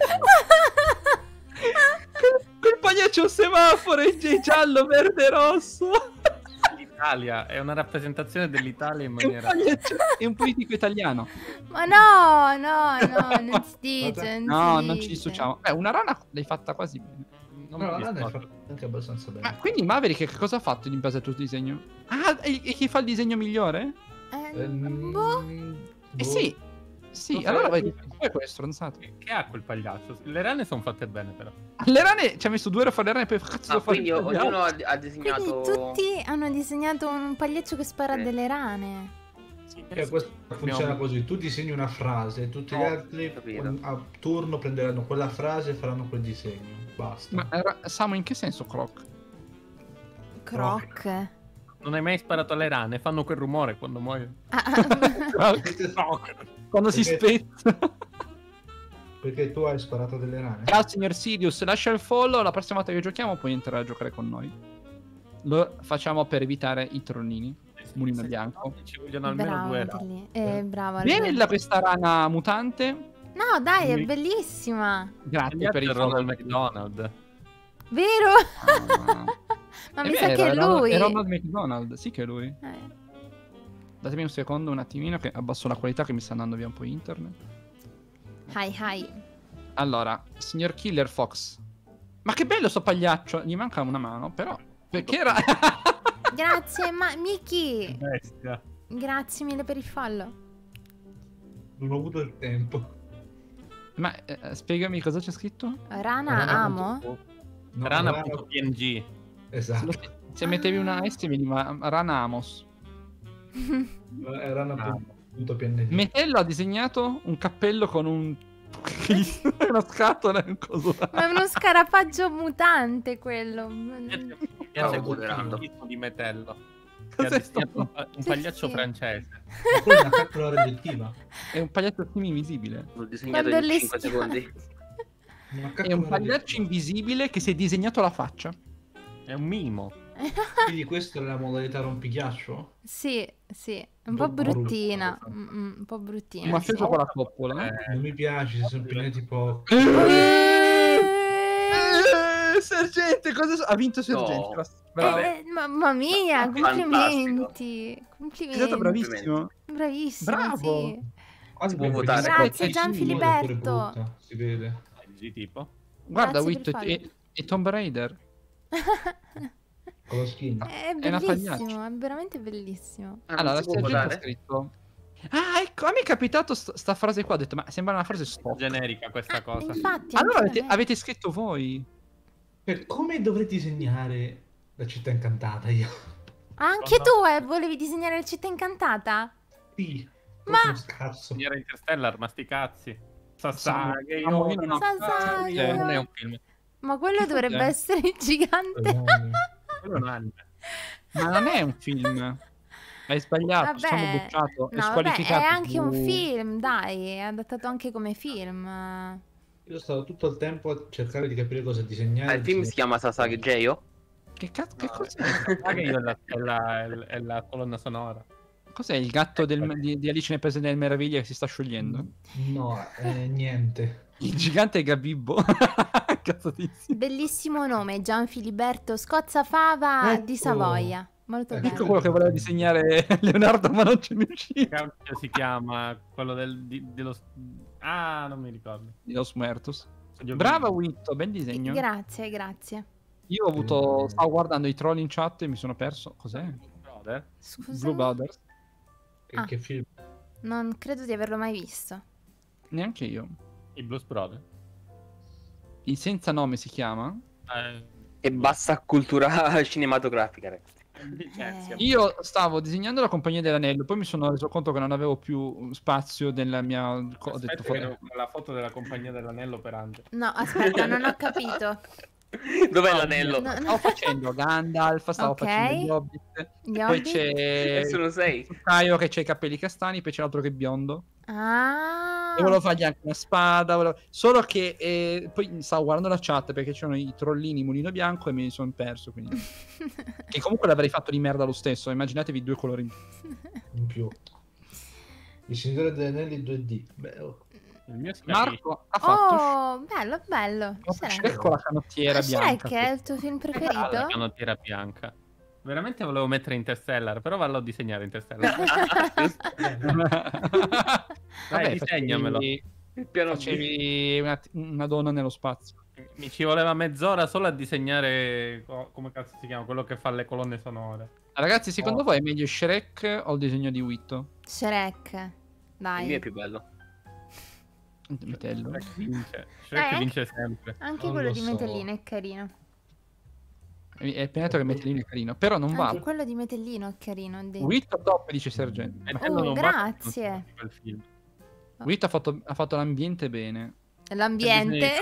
Quel pagliaccio è un semaforo, è giallo, verde, rosso. L'Italia è una rappresentazione dell'Italia in maniera... È un politico italiano. Ma no, non si dice. Non ci dissociamo. Una rana l'hai fatta quasi bene. No, la rana è fatta anche abbastanza bene. Ma quindi Maverick che cosa ha fatto in base al tuo disegno? Ah, e chi fa il disegno migliore? Boh. Sì. Sì, allora vai di quello stronzato. Che ha quel pagliaccio? Le rane sono fatte bene, però. Le rane, ci ha messo 2 ore a fare le rane, poi cazzo devo fare quindi il ognuno pagliaccio? ha disegnato... Quindi tutti hanno disegnato un pagliaccio che spara delle rane. Sì, Questo funziona così, tu disegni una frase, tutti gli altri capito. a turno prenderanno quella frase e faranno quel disegno. Basta. Ma Samu, in che senso croc? Croc. Non hai mai sparato alle rane? Fanno quel rumore quando muoiono. Quando si spezza. Perché tu hai sparato delle rane? Ciao signor Sirius, lascia il follow, la prossima volta che giochiamo puoi entrare a giocare con noi. Lo facciamo per evitare i trollini. Mulino bianco. Ci vogliono almeno 2 rane. Bravo. Bella questa rana mutante. No, dai, è bellissima. Grazie per il Ronald follow. McDonald. Vero? Ma mi sa che è lui. È Ronald McDonald, sì che è lui. Datemi un secondo un attimino che abbasso la qualità che mi sta andando via un po' internet. Hi. Allora, signor Killer Fox. Ma che bello sto pagliaccio. Gli manca una mano, però. Perché era... Grazie, Miki. Bestia. Grazie mille per il follow. Non ho avuto il tempo. Ma spiegami cosa c'è scritto? Rana amo? No, Rana.png. Esatto. Se mettevi una S veniva Rana Amos. Rana.png. Metello ha disegnato un cappello con una scatola e un coso. Ma è uno scarafaggio mutante quello. Mi Stavo piace moderando. il tipo di metello. Che ha Cos'è disegnato un pagliaccio sì. francese. Ma quella è una scatola radioattiva. È un pagliaccio invisibile. L'ho disegnato Quando in le 5 schiaccia- secondi. È un pagliaccio invisibile che si è disegnato la faccia. È un mimo. Quindi questa è la modalità rompighiaccio? Sì, è un po' bruttina. Un po' bruttina. Ma sì. feso con la coppola. Non mi piace, si sono pieni tipo... Sergente, ha vinto Sergente. No. Bravo. Mamma mia, Fantastico. complimenti. È stato bravissimo. Bravissimo, Bravo. sì. Quasi può votare. Grazie Sì, Gian sì, Filiberto. Si vede. Di tipo. Guarda, Grazie Witto per e Tomb Raider. Eh, Con lo skin. È È una bellissimo, pagliaccia. è veramente bellissimo. Allora, non si può Sergente ha votare? scritto... Ah, ecco, a me è capitato sta frase qua. Ho detto, ma sembra una frase stock. Generica questa cosa. Infatti, Allora anche a me. avete scritto voi. Come dovrei disegnare la città incantata io? Anche tu volevi disegnare la città incantata? Sì. Ma- Sono scarso. Era Interstellar, ma sti cazzi. Sasaghe, Samu, io io non ho- Sasaghe. non è un film. Ma quello dovrebbe cos'è? essere gigante. Quello è un anime. Ma non è un film. Hai sbagliato, ci siamo Vabbè, bocciato. È no, vabbè, è squalificato. anche un film, dai, è adattato anche come film. Io stavo tutto il tempo a cercare di capire cosa disegnare. Il film si chiama Sasage Geio? Che cazzo? Che cos'è? Sasaghe è la colonna sonora. Cos'è il gatto di Alice nel Paese delle Meraviglie che si sta sciogliendo? No, niente. Il gigante Gabibbo. Cazzatissimo. Bellissimo nome, Gian Filiberto Scozzafava Ecco. di Savoia. Molto Ecco. Ecco bello. quello che voleva disegnare Leonardo, ma non ce ne è uscito. Cacchio si chiama quello dello... Ah, non mi ricordo. Di Los Muertos. Studio Brava Ghibli. Witto, bel disegno. Grazie. Io ho avuto... Stavo guardando i troll in chat e mi sono perso. Cos'è? Brother. Scusa, Blue Brothers. Ah. Che film? non credo di averlo mai visto. Neanche io. I Blues Brothers. Il senza nome si chiama. E bassa cultura cinematografica, ragazzi. Licenzia. Io stavo disegnando la Compagnia dell'Anello, poi mi sono reso conto che non avevo più spazio nella mia... Ho Aspetta detto, che devo fare la foto della Compagnia dell'Anello per Angelo. No, aspetta, non ho capito. Dov'è l'anello? No, stavo facendo Gandalf, stavo Ok. facendo gli Hobbit, Gli poi Hobbit? c'è Nessuno sei. Caio che c'ha i capelli castani, poi c'è l'altro che è biondo. Ah. E volevo fargli anche una spada, solo che poi stavo guardando la chat perché c'erano i trollini mulino bianco e mi sono perso, quindi... Che comunque l'avrei fatto di merda lo stesso, immaginatevi 2 colori. In più. Il Signore degli Anelli 2D. Beh, Il mio si capisce. Marco ha fatto Oh, bello. Shrek con la canottiera bianca. Shrek è il tuo film La preferito? canottiera bianca. Veramente volevo mettere Interstellar, però vallo a disegnare Interstellar. Dai, disegnamelo. Il piano B. Facevi una donna nello spazio. Mi ci voleva mezz'ora solo a disegnare come cazzo si chiama, quello che fa le colonne sonore. Ragazzi, secondo voi è meglio Shrek o il disegno di Witto? Shrek. Il mio è Dai. più bello. Metello. Shrek vince sempre. Anche Non quello lo di so. Metellino è carino. È appena detto che Metellino è carino, però non Anche va. quello di Metellino è carino. Witto top, dice Sergente. Metello non va, grazie. non si quel film. Witto ha fatto l'ambiente bene. L'ambiente.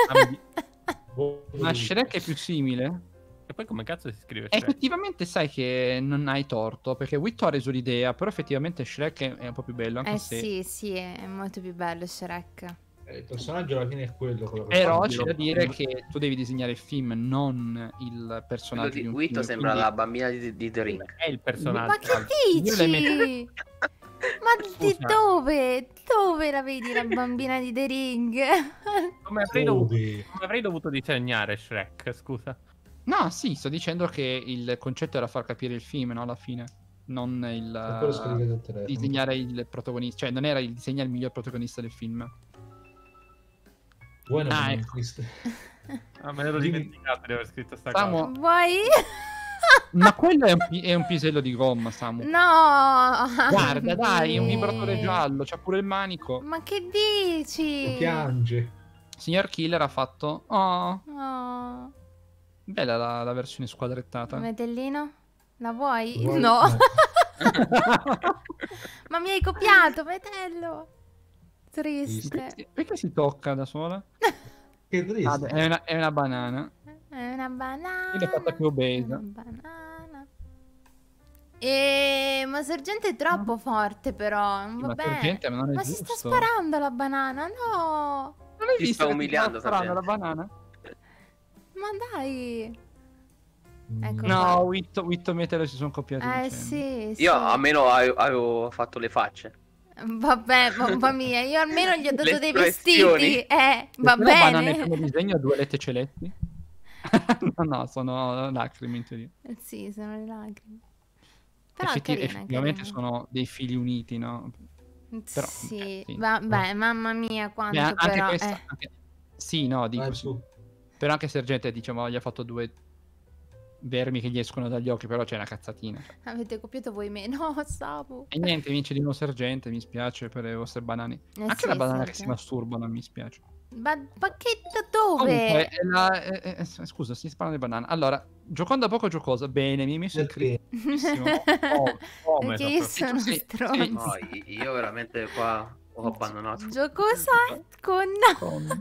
Ma Shrek è più simile? E poi come cazzo si scrive E Shrek? effettivamente sai che non hai torto, perché Witto ha reso l'idea, però effettivamente Shrek è un po' più bello, anche se... sì, è molto più bello Shrek. Il personaggio alla fine è quello che Però fa. c'è da dire che tu devi disegnare il film, non il Quello personaggio di di un Witto film, sembra quindi- la bambina di The Ring. È il personaggio. Ma che Io le metto- dici? Ma di Scusa. dove? Dove la vedi la bambina di The Ring? Come avrei dovuto disegnare Shrek, scusa? No, sì, sto dicendo che il concetto era far capire il film, no? Alla fine. Non Per quello scaricate il telefono. disegnare il protagonista, cioè non era il disegna il miglior protagonista del film. Vuoi una ecco. triste? Ah, me l'ero Dimmi. dimenticato di aver scritto sta Samu, cosa. Vuoi? ma quello è un pisello di gomma, Samu. No! Guarda, dai, è un Andy. vibratore giallo, c'ha pure il manico. Ma che dici? Piange. Signor Killer ha fatto... Oh, Oh. bella la versione squadrettata. Metellino? La vuoi? Vuoi? No. Ma mi hai copiato, Metello. Triste. Perché si tocca da sola? Che triste. Ah, beh, è una banana. È una banana. Io l'ho fatta più obesa. Una banana. Ma Sergente è troppo forte, però. Non va Ma bene. Sergente, ma non è Ma si giusto. sta sparando la banana, no. Non hai Ti visto sta che umiliando, stava sparando la Sergente. banana? Ma dai. Ecco No, qua. Witto e Metelo si sono copiati. Sì, sì. Io almeno avevo fatto le facce. Vabbè, mamma mia, io almeno gli ho dato Le dei espressioni. vestiti. Va La banana nel bene. primo disegno ha 2 alette celesti? No, sono lacrime in teoria. Sì, sono le lacrime. Però è carina, Effettivamente carina. sono dei fili uniti, no? Però, Sì, sì. vabbè, mamma mia, quanto Beh, anche però... questa... Sì, no, dico Vai sì. su. Però anche Sergente, diciamo, gli ha fatto 2 vermi che gli escono dagli occhi, però c'è una cazzatina. Avete copiato voi me, no, Sabu. E niente, vince di nuovo Sergente, mi spiace per le vostre banane. Anche sì, la banana sì, che sì. si masturba, mi spiace. Ma che da dove? Comunque, scusa, si sparano le banane. Allora, Gioconda poco giocosa. Bene, mi hai messo il Perché? criticissimo. Come Perché io soprattutto? sono Sì, sì. stronza. No, io veramente qua ho abbandonato. Giocosa conda.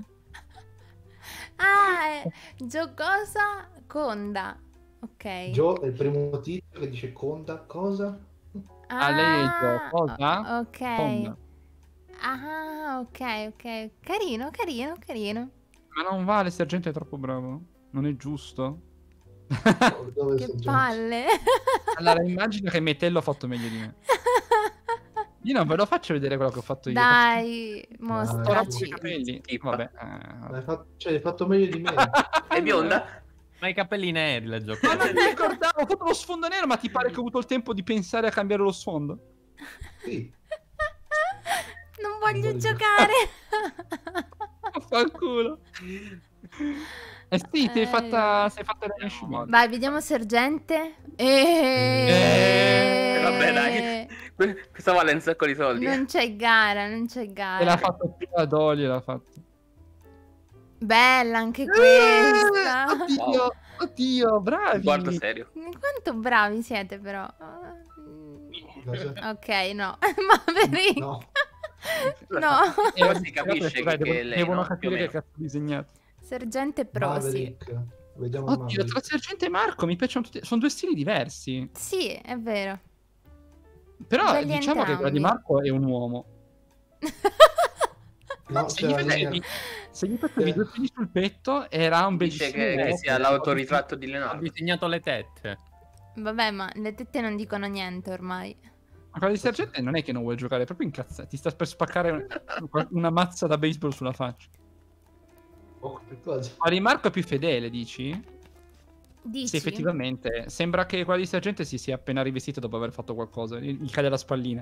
Giocosa conda. Ok. Gio è il primo titolo che dice conta cosa? Ah, lei è Giocosa? Ok. Conda. Ah, ok. Carino. Ma non vale, Sergente è troppo bravo. Non è giusto. Dove Che sei, Gio? palle. Allora, immagina che Metello ha fatto meglio di me. Io non ve lo faccio vedere quello che ho fatto io. Dai, Ho mostraci. rotto i capelli. Schippa. Vabbè. Hai fatto meglio di me. È bionda? Ma i capelli neri la Ma gioco. non mi ricordavo, ho fatto lo sfondo nero, ma ti pare che ho avuto il tempo di pensare a cambiare lo sfondo? Sì. Non voglio voglio. giocare. Fanculo. Eh sì, sei fatta la Nishimon. Vai, vediamo Sergente. Vabbè, dai. Questa vale un sacco di soldi. Non c'è gara. E l'ha fatto più da Dolly, l'ha fatto. Bella anche questa. Oddio, bravi. Guarda serio. Quanto bravi siete però. Cosa? Ok, no. Maverick. No. No. Però si capisce che lei, devono no? capire Più o che cazzo ho disegnato. Sergente Prosi. Maverick. Vediamo Oddio, Maverick. tra Sergente e Marco mi piacciono tutti. Sono 2 stili diversi. Sì, è vero. Però Belli diciamo che quella di entrambi. Marco è un uomo. No, Se c'è gli la facevi, linea. se gli facevi 2 peli sul petto, era un Dice bellissimo che uomo. sia l'autoritratto di Ho Leonardo. disegnato le tette. Vabbè, ma le tette non dicono niente ormai. Ma quella di Sergente non è che non vuoi giocare, è proprio incazzato. Ti sta per spaccare una mazza da baseball sulla faccia. Oh, che cosa? Ma di Marco è più fedele, dici? Dici? Sì, effettivamente. Sembra che quella di Sergente si sia appena rivestita dopo aver fatto qualcosa. Gli cade la spallina.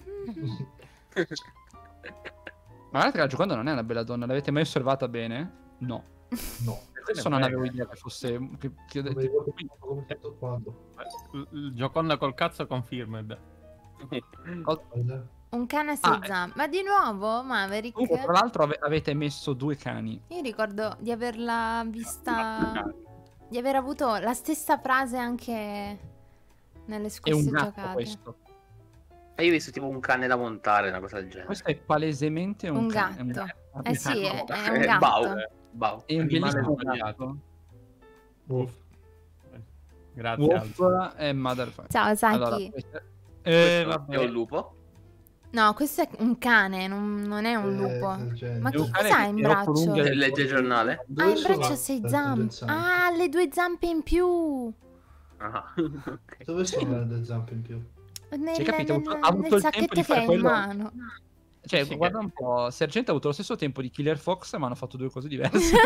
Ma guardate che la Gioconda non è una bella donna, l'avete mai osservata bene? No. No. Per questo non avevo idea che fosse... che- Non mi ricordo più come è stato quando. Gioconda col cazzo confirmed. Guarda. Un cane a 6 zampe. Ma di nuovo, Maverick? Comunque, tra l'altro avete messo 2 cani. Io ricordo di averla vista... Di aver avuto la stessa frase anche nelle scorse È un gatto giocate. questo. Io ho visto tipo un cane da montare, una cosa del genere. Questo è palesemente un cane. Gatto. Sì, è un gatto. Bau. È un Animale bellissimo sbagliato. gatto. Uff. Grazie. Wolf Aldo. e Motherfucker. Ciao, Saki. Allora, Questo vabbè. è un lupo. No, questo è un cane, non è un lupo. Ma È un che cane cos'ha che in è troppo braccio? lungo e- Legge il giornale. Ha in braccio 6 zampe. Ah, le 2 zampe in più. Ah, ok. Dove sono le 2 zampe in più? Cioè, capito, ha avuto Nel il tempo sacchetto di che fare hai in quello. mano. Cioè, Sì, guarda un po', Sergente ha avuto lo stesso tempo di Killer Fox, ma hanno fatto 2 cose diverse.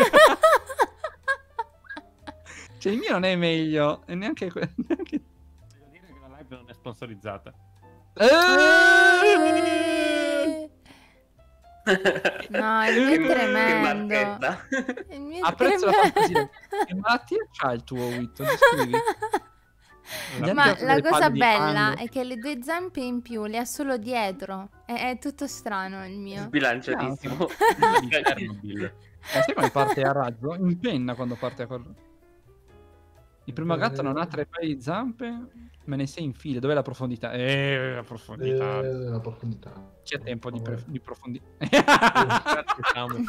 Cioè, il mio non è meglio, e neanche Devo dire che la live non è sponsorizzata. No, il mio è Che tremendo. marchetta. Il mio è Apprezzo la tremendo. fantasia. Che malattia c'ha il tuo Witto? Descrivi. Gli Ma altri hanno la delle cosa palle di bella fango. è che le 2 zampe in più le ha solo dietro. È tutto strano il mio. Sbilanciatissimo. Di Chernobyl. Sai come parte a razzo? In penna quando parte a correre. Il primo gatto non ha 3 paia di zampe, ma ne 6 in fila. Dov'è la profondità? La profondità. La profondità. C'è tempo di profondità. Grazie, Samu.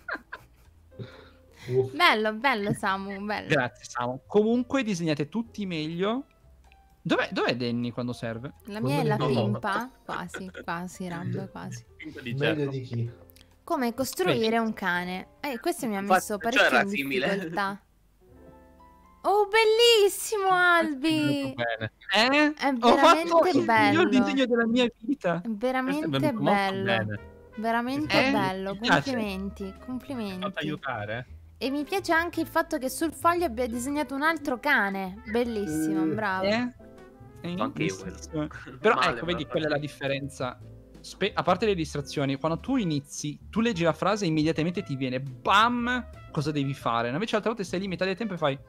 Uff. Bello, bello Samu, bello. Grazie, Samu. Comunque disegnate tutti meglio. Dov'è Danny quando serve? La mia è la No. pimpa. Quasi, Rambo, quasi. Finta di Meglio certo. di chi? Come costruire un cane. Questo mi ha messo Infatti, parecchio era in simile. difficoltà. Oh, bellissimo Albi! Bene. È Ho veramente fatto il bello. miglior disegno della mia vita. È Questo è veramente venuto molto bello. bene. Veramente Eh? bello. Mi piace. Complimenti, Mi fate complimenti. aiutare? E mi piace anche il fatto che sul foglio abbia disegnato un altro cane. Bellissimo, bravo. È Anche io bellissimo. Però Male, ecco, vedi però. quella è la differenza. A parte le distrazioni, quando tu inizi, tu leggi la frase e immediatamente ti viene bam, cosa devi fare. Invece altre volte stai lì metà del tempo e fai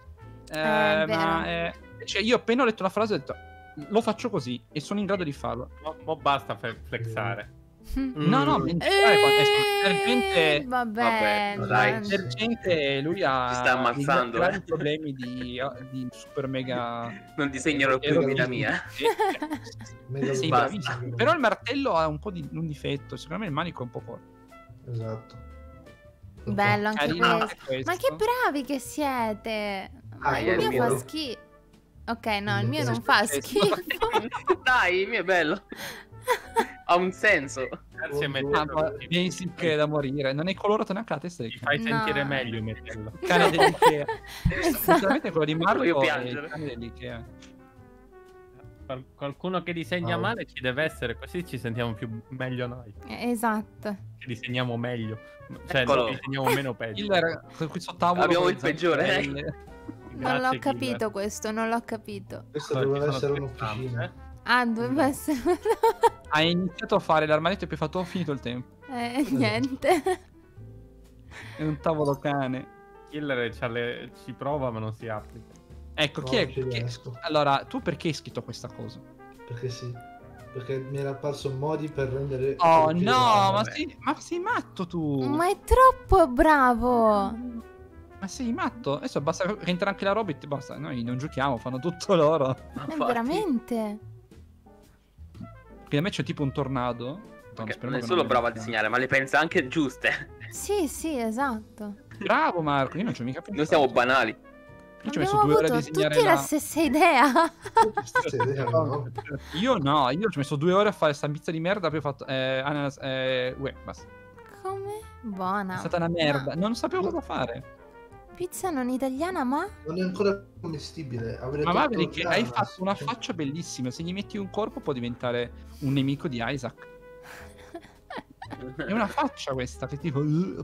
cioè io appena ho letto la frase ho detto lo faccio così e sono in grado di farlo. Mo basta flexare. No, mentire Sergente, Vabbè, dai. Sergente, lui ha Si sta ammazzando, gravi problemi di super mega. Non disegnerò più in vita mia. Mega Sì, basta. bravissimo. Però il martello ha un po' di un difetto. Secondo me il manico è un po' corto. Esatto. bello anche Carino questo. anche questo. Ma che bravi che siete. Ah, Il mio il fa mio. schifo. Ok, no, il mio Sì, non fa sì, schifo. Dai, il mio è bello. Ha un senso. Grazie, Ah, Metello. ma basic da morire. Non è colorato neanche la testa del Ti cane. fai sentire No. meglio, Metello. Il cane dell'Ikea. Esatto. Sinceramente quello di Marco Io è piangere. il cane dell'Ikea. Qualcuno che disegna Ah. male ci deve essere, così ci sentiamo più meglio noi. Esatto. Che disegniamo meglio. Cioè, Eccolo. noi disegniamo meno peggio. Killer con questo tavolo. Abbiamo con il le peggiore, zampelle. Non l'ho Grazie, capito Killer. questo, non l'ho capito. Questa Allora, doveva ci sono essere tre un'officina. zampe. Ah, doveva essere... Ha iniziato a fare l'armadietto e poi ha fatto ho finito il tempo. niente. È un tavolo cane. Killer ci prova ma non si applica. Ecco, No, chi è? non ci chi- riesco. Allora, tu perché hai scritto questa cosa? Perché sì. Perché mi era apparso modi per rendere... Oh più no, vabbè. ma sei matto tu! Ma è troppo bravo. Ma sei matto? Adesso basta che entra anche la Robit, basta, noi non giochiamo, fanno tutto loro. Veramente. Quindi a me c'è tipo un tornado. Perché Spero non è che solo mi bravo a veda. disegnare, ma le pensa anche giuste. Sì, sì, esatto. Bravo Marco, io non ci ho mica pensato. Noi siamo banali. Io ci ho messo Abbiamo 2 ore a avuto disegnare tutti la la... stessa idea. Stessa idea, no? Io no, io ci ho messo 2 ore a fare sta pizza di merda, poi ho fatto ananas, basta. Come? Buona. È stata una merda, Ma non sapevo cosa fare. pizza non italiana, ma... Non è ancora commestibile. Avrei Ma tolto Maverick, il hai ananas. fatto una faccia bellissima, se gli metti un corpo può diventare un nemico di Isaac. È una faccia questa, che tipo...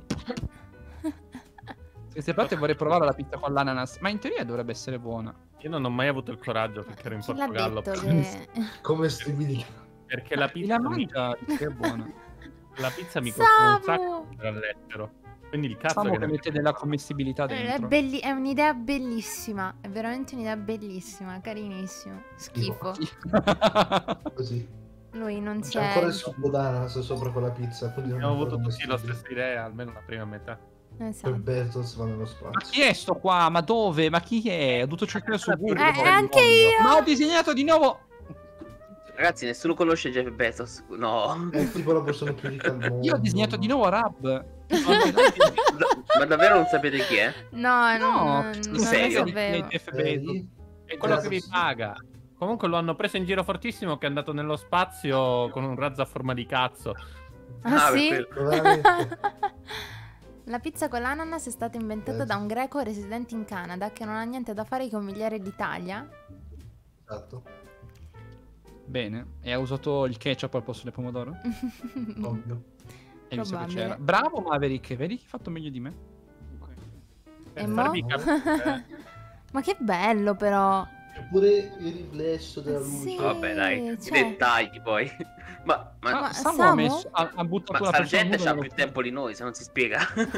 Se parte vorrei provare la pizza con l'ananas, ma in teoria dovrebbe essere buona. Io non ho mai avuto il coraggio perché ero in Chi l'ha Portogallo. detto che... Commestibile. Perché la E pizza, la mangia, che è buona. la pizza mi costa un sacco Samu! all'estero. Quindi il cazzo Facciamo che che ne mette della commestibilità dentro. È un'idea bellissima. È veramente un'idea bellissima. Carinissimo. Schifo. Così. Lui non C'è si ancora è... il sugo d'ananas sopra quella pizza. Quindi Abbiamo avuto tutti la stessa idea, almeno la prima metà. Per Esatto. Bezos va nello Ma spazio. chi è sto qua? Ma dove? Ma chi è? Ho dovuto cercare su Google. Anche io! Ma ho disegnato di nuovo. Ragazzi, nessuno conosce Jeff Bezos. No. È tipo la persona più ricca al mondo. Io ho disegnato di nuovo Rab. Ma davvero non sapete chi è? No, non lo serio? sapevo. Jeff Bezos. È quello che vi paga. Comunque lo hanno preso in giro fortissimo che è andato nello spazio con un razzo a forma di cazzo. Ah, per sì? quello. Veramente. La pizza con l'ananas è stata inventata da un greco residente in Canada che non ha niente da fare che umiliare l'Italia. Esatto. Bene. E ha usato il ketchup al posto del pomodoro? Ovvio. E visto che Probabile. c'era. Bravo Maverick, vedi che hai fatto meglio di me? E Per mo? farvi capire, Ma che bello però. Pure il riflesso della luce. Sì. Vabbè, dai, i cioè- dettagli poi. Ma Ma Samu Samu? ha messo. Ha buttato Ma una persona Sargente nuda c'ha nello- più tempo di noi, se non si spiega.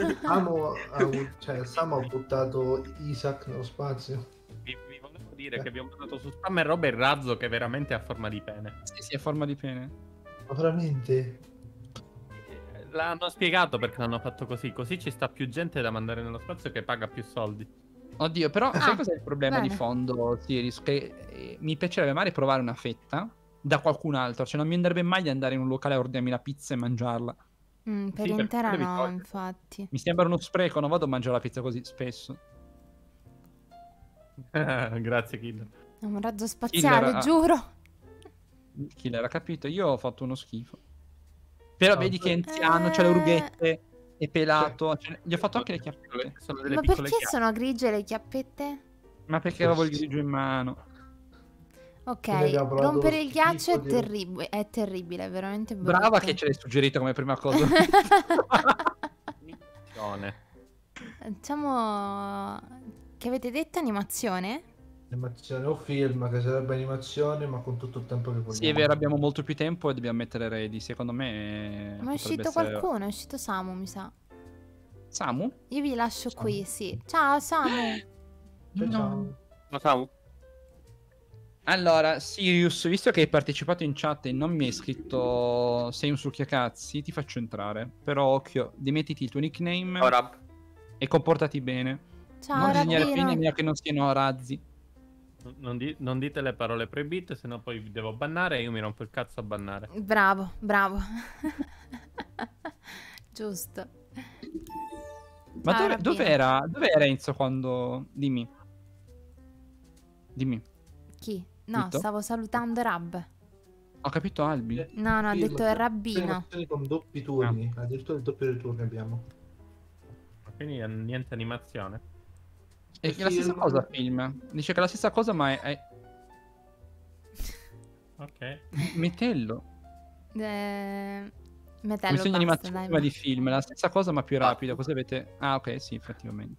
Sam ha buttato Isaac nello spazio. vi volevo dire che abbiamo mandato su spam e roba il razzo che è veramente a forma di pene. Sì, è forma di pene. Ma veramente? L'hanno spiegato perché l'hanno fatto così. Così ci sta più gente da mandare nello spazio che paga più soldi. Oddio, però sai Ah, cos'è il problema bene. di fondo, Sirius? Che mi piacerebbe magari provare una fetta da qualcun altro. Cioè, non mi andrebbe mai di andare in un locale a ordinarmi la pizza e mangiarla. Per Sì, perché intera devi no, togliere. infatti. Mi sembra uno spreco, non vado a mangiare la pizza così spesso. Grazie, Kid. È un razzo spaziale, Killer, giuro. Chi l'era capito? Io ho fatto uno schifo. Però No, vedi che è anziano, c'ha le rughette, è pelato. Cioè, gli ho fatto anche le chiappette. Sono delle Ma piccole perché chiappe. sono grigie le chiappette? Ma perché avevo il grigio in mano? Ok, Quindi abbiamo provato rompere lo il ghiaccio è, schifo di- è terribile, è veramente brutto. Brava che ce l'hai suggerito come prima cosa. Diciamo che avete detto animazione? Animazione o film, che sarebbe animazione, ma con tutto il tempo che vogliamo. Sì, è vero, abbiamo molto più tempo e dobbiamo mettere ready. Secondo me. Ma è potrebbe uscito essere- qualcuno, è uscito Samu, mi sa. Samu? Io vi lascio qui, sì. Ciao Samu. Ciao, ciao. Lo Samu? Allora, Sirius, visto che hai partecipato in chat e non mi hai scritto sei un succhiacazzi, ti faccio entrare. Però occhio, dimettiti il tuo nickname Ora, e comportati bene. Ciao non disegnare pene a Rabbino. meno che non siano razzi. Non dite le parole proibite, sennò poi vi devo bannare e io mi rompo il cazzo a bannare. Bravo, bravo. Giusto. Ma Ciao, Rabbino. dov'era Enzo quando... Dimmi. Chi? No, Vito? stavo salutando Rab. Ho capito Albi. No, no, ha Film, detto il Rabbino. animazioni con doppi turni, addirittura il doppio dei turni abbiamo. Quindi niente animazione. È la stessa Film. cosa film. Dice che è la stessa cosa ma è... Ok. Metello. Metello, Come segno basta, animazione dai. prima di film. È la stessa cosa ma più rapida. Così avete... Ah ok, sì, effettivamente.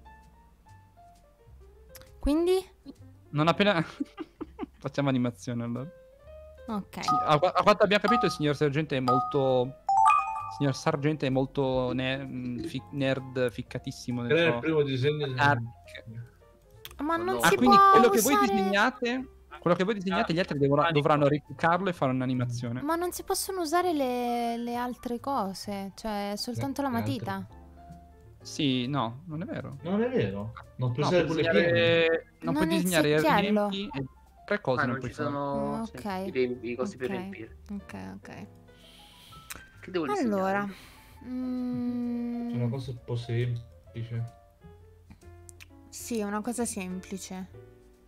Quindi? Non appena... Facciamo animazione allora. Ok. Sì, a quanto abbiamo capito il signor Sargente è molto... Signor Sargente è molto nerd ficcatissimo nel Era il suo... primo disegno di... Dark. Ma non no. si quindi può quello che usare... voi disegnate... Quello che voi disegnate gli altri dovranno replicarlo e fare un'animazione. Ma non si possono usare le altre cose, cioè soltanto la Le altre. matita. Sì, no, non è vero. Non è vero. Non puoi No, usare puoi quelle piene. disegnare... non Non puoi il disegnare i secchiello. riempi e tre cose non non puoi ci fare. sono Ok. i cosi per Ok. riempire. Ok. Che devo disegnare? Allora. È una cosa un po' semplice. Sì, è una cosa semplice.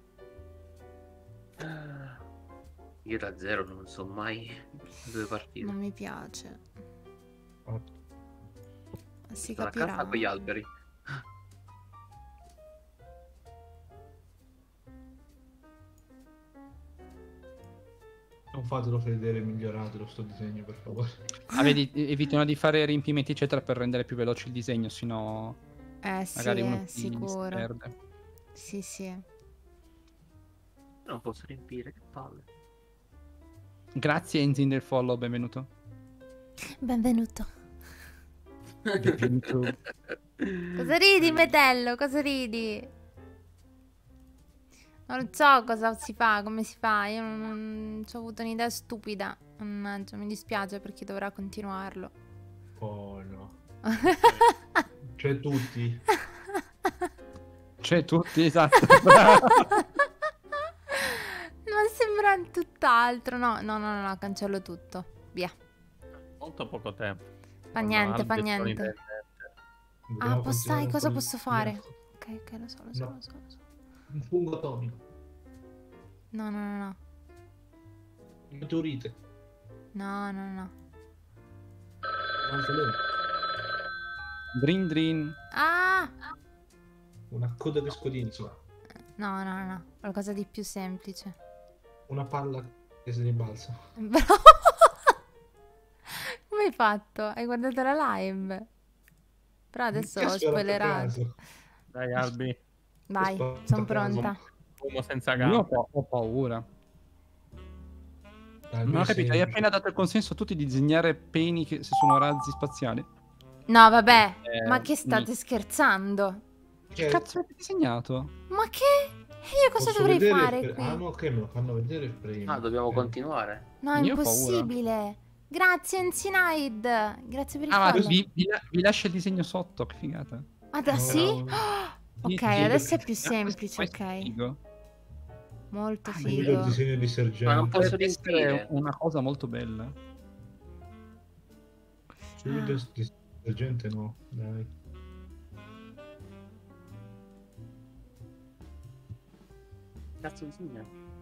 Io da zero non so mai dove partire. Non mi piace. Si La capirà. casa con gli alberi. Non fatelo vedere miglioratelo sto disegno, per favore. Ah, vedi, evitano di fare riempimenti eccetera per rendere più veloce il disegno, sennò Sì, magari uno si sicuro. perde. Sì, sì. Non posso riempire, che palle. Grazie Enzin del follow, benvenuto. Benvenuto. Benvenuto. Cosa ridi, Metello? Cosa ridi? Non so cosa si fa, come si fa. Io non ho avuto un'idea stupida. Mannaggia, mi dispiace per chi dovrà continuarlo. Oh no. Cioè tutti. Cioè tutti, esatto. Non sembra tutt'altro. No, cancello tutto. Via. Molto poco tempo. Fa niente, fa niente. Ah, sai cosa posso fare? Ok, lo so. Un fungo atomico. No. Meteorite. No. Anche lei. Drin. Ah! Una coda di scodinzola. No. Qualcosa di più semplice. Una palla che si rimbalza. Bravo! Come hai fatto? Hai guardato la live? Però adesso ho spoilerato. Dai, Albi. Vai, sono pronta. Uomo senza Io gambe. ho paura. Non ho capito, hai appena dato il consenso a tutti di disegnare peni che se sono razzi spaziali? No, vabbè, ma che state scherzando? Che cazzo avete disegnato? Ma che? Io cosa dovrei fare qui? Ah no, ok, me lo fanno vedere prima. Ah, dobbiamo continuare. No, è impossibile. Grazie, Enzinaid. Grazie per il follow. Vi lascio il disegno sotto, che figata. Ah, sì? Ok, adesso è più semplice, ok. Molto figo. Il disegno di sergente. Ma non posso essere una cosa molto bella. Di sergente no, dai. Cazzo disegna?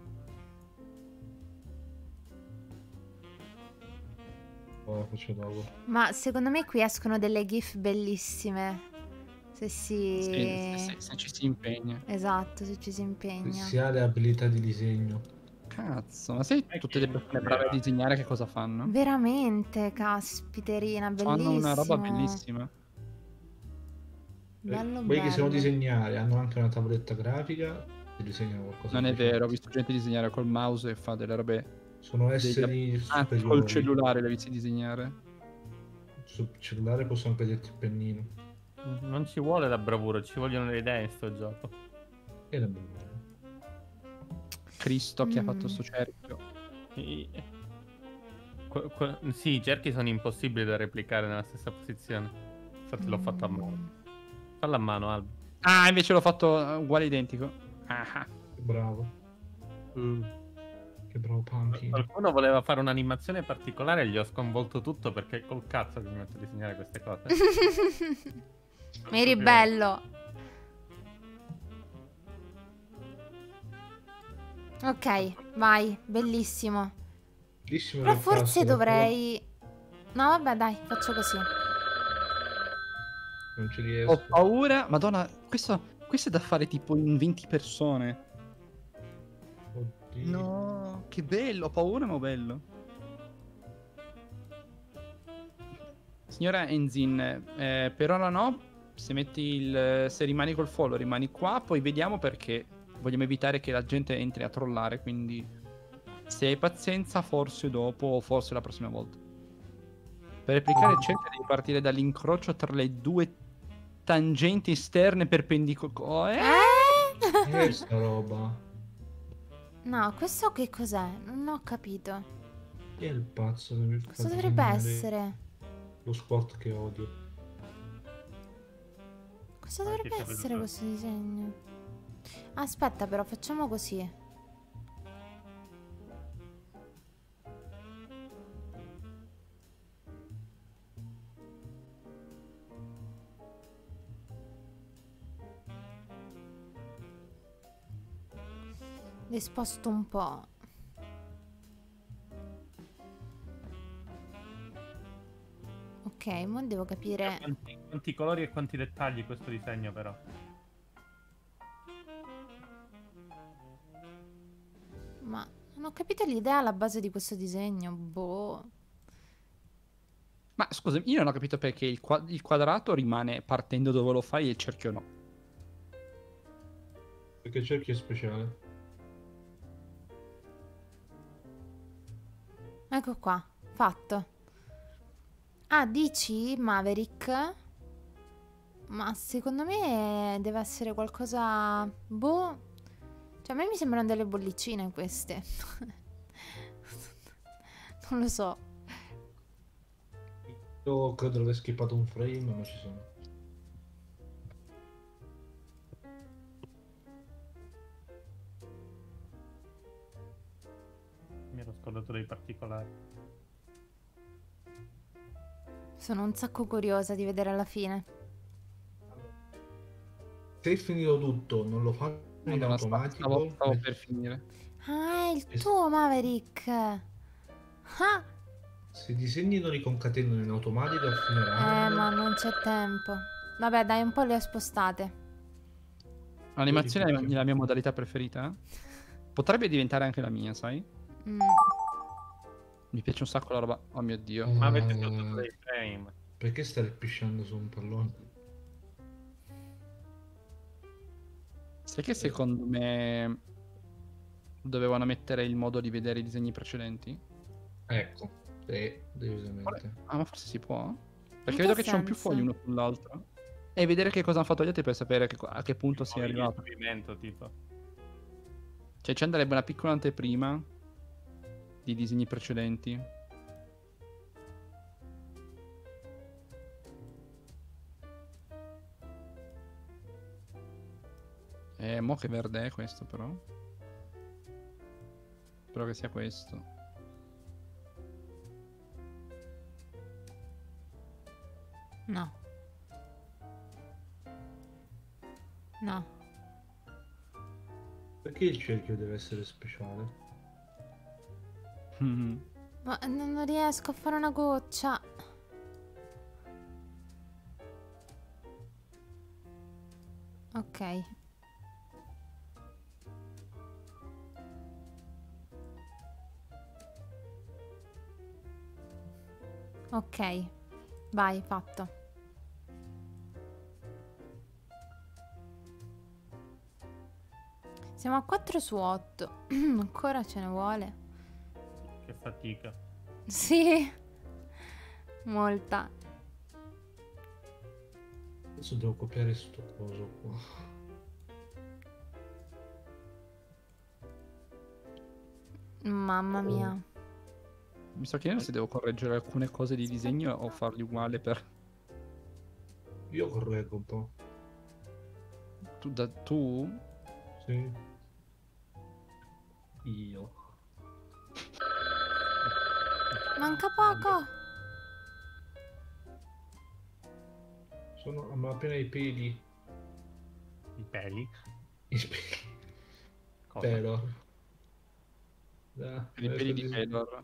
Faccio dopo. Ma secondo me qui escono delle gif bellissime. Se ci si impegna. Esatto, se ci si impegna. Si ha le abilità di disegno. Cazzo, ma sai tutte le persone brave a disegnare che cosa fanno? Veramente, caspiterina, bellissimo. Fanno una roba bellissima. Quelli che sanno disegnare hanno anche una tavoletta grafica e disegnano qualcosa. Non è vero, ho visto gente disegnare col mouse e fa delle robe. Sono esseri superiori. Col cellulare le vizi disegnare. Sul cellulare posso anche dirti il pennino. Non ci vuole la bravura, ci vogliono le idee in sto gioco. E la bravura. Cristo che ha fatto sto cerchio. Sì, i cerchi sono impossibili da replicare nella stessa posizione. Infatti l'ho fatto a mano. Falla a mano, Albi. Ah, invece l'ho fatto uguale identico. Ah. Bravo. Che bravo Pumpkin. Qualcuno voleva fare un'animazione particolare e gli ho sconvolto tutto perché col cazzo che mi metto a disegnare queste cose. Mi ribello. Ok, vai, bellissimo. Bellissimo. Però forse dovrei... No, vabbè, dai, faccio così. Non ci riesco. Ho paura. Madonna, questo è da fare tipo in 20 persone. Oddio. No, che bello, ho paura ma bello. Signora Enzin, per ora no. Se rimani col follow rimani qua, poi vediamo perché vogliamo evitare che la gente entri a trollare, quindi se hai pazienza forse dopo o forse la prossima volta. Per replicare cerca di partire dall'incrocio tra le due tangenti esterne perpendicolari. Questa roba. No, questo che cos'è? Non ho capito. Chi è il pazzo che mi fa Cosa dovrebbe essere? Lo sport che odio. Cosa dovrebbe essere questo disegno? Aspetta, però facciamo così. Le sposto un po'. Ok, mo devo capire. Quanti colori e quanti dettagli questo disegno, però. Ma non ho capito l'idea alla base di questo disegno. Boh. Ma scusa, io non ho capito perché il quadrato rimane partendo dove lo fai e il cerchio no. Perché il cerchio è speciale. Ecco qua, fatto. Ah, dici Maverick? Ma secondo me deve essere qualcosa... Boh. Cioè, a me mi sembrano delle bollicine queste. Non lo so. Io credo di aver skippato un frame, ma ci sono. Mi ero scordato dei particolari. Sono un sacco curiosa di vedere alla fine. Se hai finito tutto, non lo fanno in automatico. Stavo per finire. Ah, è il tuo Maverick. Ah. Se i disegni non li concatenano in automatico finiranno. Ma non c'è tempo. Vabbè, dai, un po' le ho spostate. L'animazione è la mia modalità preferita. Potrebbe diventare anche la mia, sai? Mi piace un sacco la roba. Oh mio Dio. Ma avete tolto dei frame. Perché stai pisciando su un pallone? Sai che secondo me dovevano mettere il modo di vedere i disegni precedenti? Ecco, sì, decisamente. Ah, ma forse si può? Perché vedo che c'è un più fogli uno sull'altro. E vedere che cosa hanno fatto gli altri per sapere a che punto si è arrivato. Tipo. Cioè ci andrebbe una piccola anteprima di disegni precedenti. Mo che verde è questo però. Spero che sia questo. No. No. Perché il cerchio deve essere speciale? Ma non riesco a fare una goccia. Ok. Ok. Vai, fatto. Siamo a 4 su 8. Ancora ce ne vuole. Che fatica. Sì. Molta. Adesso devo copiare sto coso qua. Mamma mia. Mi sto chiedendo se devo correggere alcune cose di disegno o farli uguali per... Io correggo un po'. Tu? Sì. Io. Manca poco. Sono appena i peli. I peli? I peli. Cosa? Pelor. I peli di Pelor.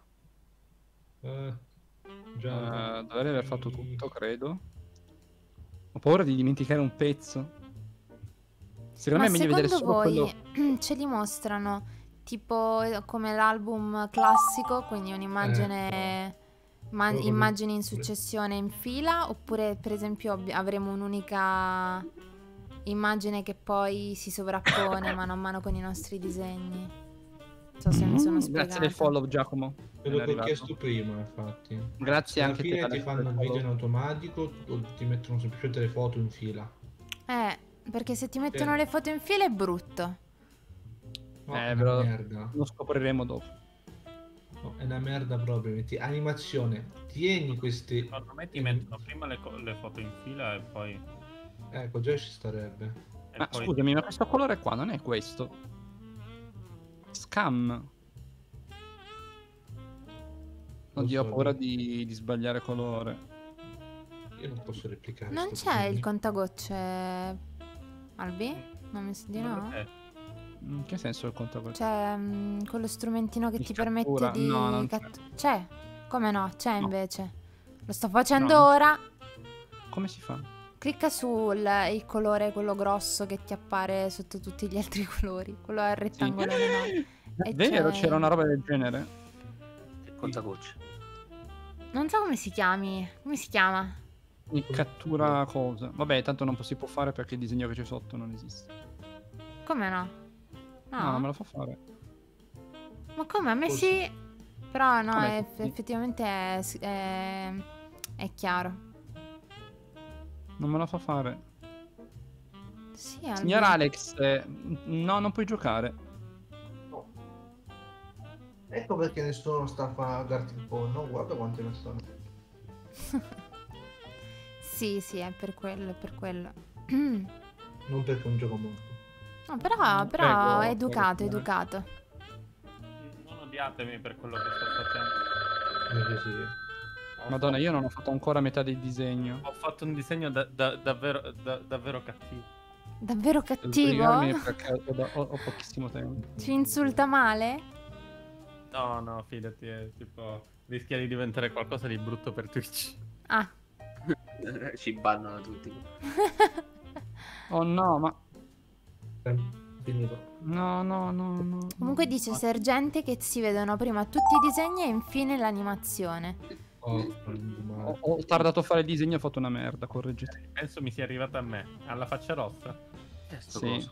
Già. Dovrei aver fatto tutto, credo. Ho paura di dimenticare un pezzo. Secondo me è meglio vedere solo quello... ce li mostrano tipo come l'album classico, quindi un'immagine immagini in successione in fila, oppure per esempio avremo un'unica immagine che poi si sovrappone mano a mano con i nostri disegni. Non so se mi sono spiegata. Grazie del follow, Giacomo. Te l'ho chiesto prima, infatti. Grazie alla anche fine te. Ti fanno il video in automatico o ti mettono semplicemente le foto in fila? Perché se ti mettono le foto in fila è brutto. No, è però una merda. Lo scopriremo dopo. No, è una merda proprio. Metti animazione. Tieni questi. Secondo me ti mettono prima le foto in fila e poi... Ecco, già ci starebbe. Ma poi... scusami, ma questo colore qua non è questo? Scam. Oddio, ho paura di sbagliare colore. Io non posso replicare. Non c'è il contagocce, Albi? Non mi di no? In che senso il contagocce? C'è quello strumentino che ti permette di... No, non c'è. Come no? C'è invece. Lo sto facendo ora. Come si fa? Clicca sul il colore, quello grosso che ti appare sotto tutti gli altri colori. Quello è il rettangolo. Sì. Vero, c'era una roba del genere. Il contagocce. Non so come si chiami. Come si chiama? Il cattura cosa. Vabbè, tanto non si può fare perché il disegno che c'è sotto non esiste. Come no? No, non me lo fa fare. Ma come? A me sì. Però no, effettivamente è chiaro. Non me lo fa fare. Sì, Signor Alex, no, non puoi giocare. Ecco perché nessuno sta a fare Gartic Phone, no? Guarda quante ne sono. Sì, sì, è per quello, è per quello. Non perché è un gioco molto. No, però Prego, è educato, prego. educato. Non odiatemi per quello che sto facendo. Sì. Madonna, io non ho fatto ancora metà del disegno. Ho fatto un disegno davvero cattivo. Davvero Devo cattivo? sbrigarmi perché ho pochissimo tempo. Ci insulta male? No, fidati, è tipo... rischia di diventare qualcosa di brutto per Twitch. Ah. Ci bannano tutti. Oh no, ma... Finito. No. Comunque dice Sergente che si vedono prima tutti i disegni e infine l'animazione. Ho tardato a fare il disegno e ho fatto una merda, correggete. Penso mi sia arrivata a me. Alla faccia rossa. Sì.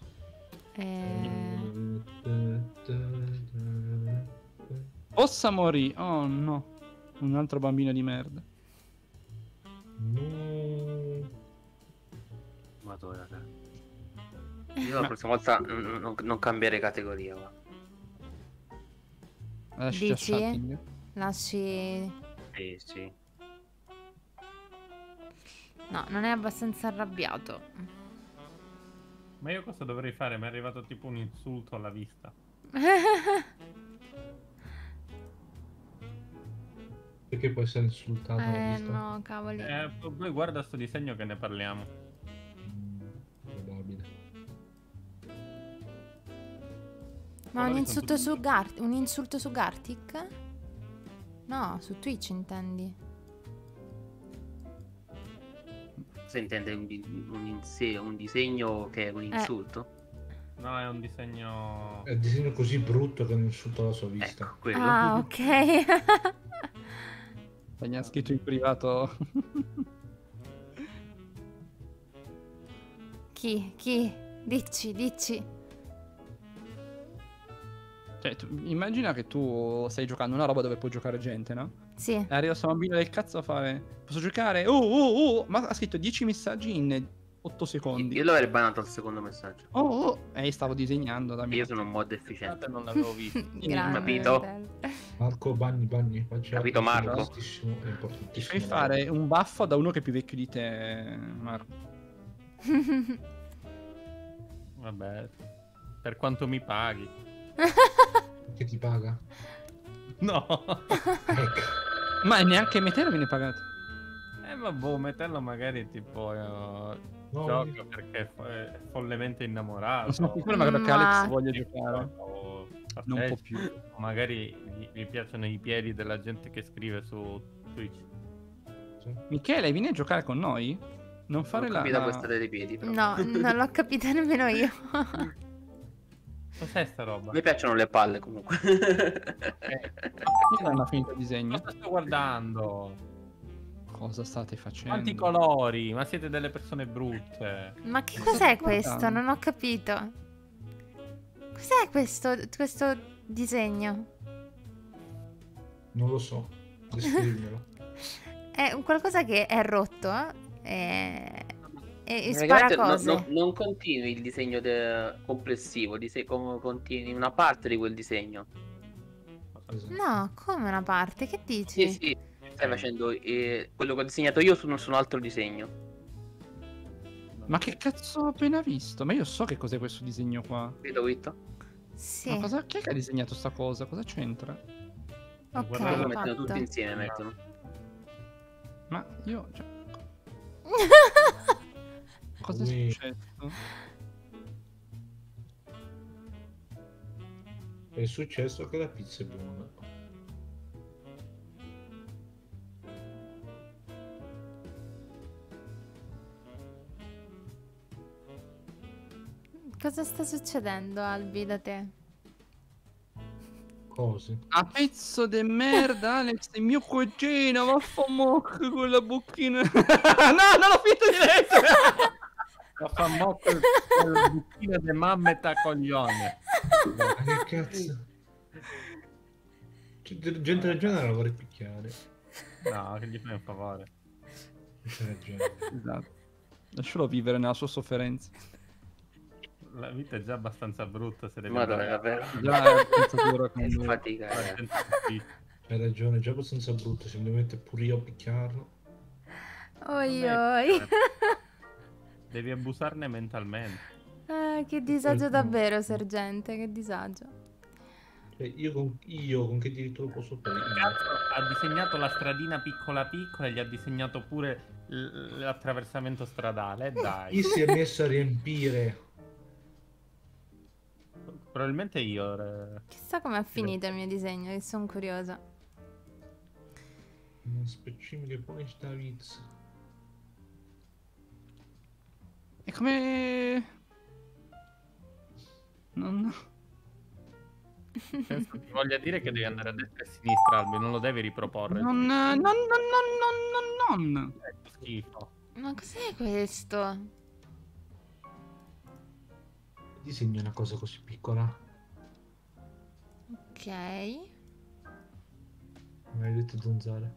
Possa morì. Oh no. Un altro bambino di merda. No. Madonna. Io la prossima volta non cambierei categoria. Va. Lasci già Dici? chatting. Lasci... Sì. No, non è abbastanza arrabbiato. Ma io cosa dovrei fare? Mi è arrivato tipo un insulto alla vista. Perché può essere insultato alla vista? No, cavoli. Poi guarda sto disegno che ne parliamo. Probabile. Ma Allora un sono insulto tutti- su un insulto su Gartic? No, su Twitch intendi. Cosa intende un disegno che è un insulto? No, è un disegno... È un disegno così brutto che non insulta la sua vista. Ecco, quello. Ah, ok. Mi ha scritto in privato. Chi? Dici. Cioè, immagina che tu stai giocando una roba dove puoi giocare gente, no? Sì. E arriva sto bambino del cazzo a fare... Posso giocare? Ma ha scritto 10 messaggi in 8 secondi. Io l'avrei bannato al secondo messaggio. E stavo disegnando da me. Io sono un mod efficiente. Non l'avevo visto. Grande, Capito? fratello. Marco, banni. Capito, Marco? È importantissimo. Ti fai fare un baffo da uno che è più vecchio di te, Marco. Vabbè, per quanto mi paghi. Che ti paga? No. Ecco. Ma neanche Metero viene pagato. Vabbè, metterlo magari tipo... No, gioco perché è follemente innamorato. Non sono sicuro magari perché Ma- Alex voglia giocare. O Non può più. o magari gli piacciono i piedi della gente che scrive su Twitch. Michele, vieni a giocare con noi? Non fare Non la... capita questa dei piedi, però. No, non l'ho capita nemmeno io. Cos'è sta roba? Mi piacciono le palle comunque. Non ha finito il disegno. Cosa sto guardando? Cosa state facendo? Quanti colori? Ma siete delle persone brutte. Ma che Cosa cos'è sto questo? guardando? Non ho capito. Cos'è questo disegno? Non lo so. Descrivimelo. È un qualcosa che è rotto e spara Praticamente cose. non continui il disegno complessivo, continui una parte di quel disegno. Esatto. No, come una parte? Che dici? Sì, stai facendo quello che ho disegnato io su un altro disegno. Ma che cazzo ho appena visto? Ma io so che cos'è questo disegno qua. Vedo, Vitto? Sì. Ma cosa... Chi è che ha disegnato sta cosa? Cosa c'entra? Ok, Guarda, Lo mettono fatto. tutti insieme, mettono. Ma io... Cioè... Cosa è Ui. successo? È successo che la pizza è buona. Cosa sta succedendo, Albi, da te? Cose. A pezzo de merda, Alex, è mio cugino, vaffanculo con la bocchina. No, non l'ho finito di leggere! La fa mocco il buchino di mammeta coglione. Ma che cazzo? Gente del genere la vorrei picchiare. No, che gli fai un favore. Gente del genere. Esatto. Lascialo vivere nella sua sofferenza. La vita è già abbastanza brutta se devi Madonna, andare davvero. Già, penso duro con Che lui. fatica. Hai ragione, è già abbastanza brutto, se mi devo mettere pure io a picchiarlo. Oi oi. Devi abusarne mentalmente. Che disagio davvero, sergente, che disagio. Io con che diritto lo posso fare? Cazzo, ha disegnato la stradina piccola piccola e gli ha disegnato pure l'attraversamento stradale. Dai. Chi si è messo a riempire? Probabilmente io. Chissà com'è finito il mio disegno, che sono curiosa. Uno spezzime poi sta vizza. E come... Non... Penso ti voglia dire che devi andare a destra e a sinistra, Albi, non lo devi riproporre. Non... Ecco, schifo. Ma cos'è questo? Disegna una cosa così piccola. Ok. Mi hai detto zanzare.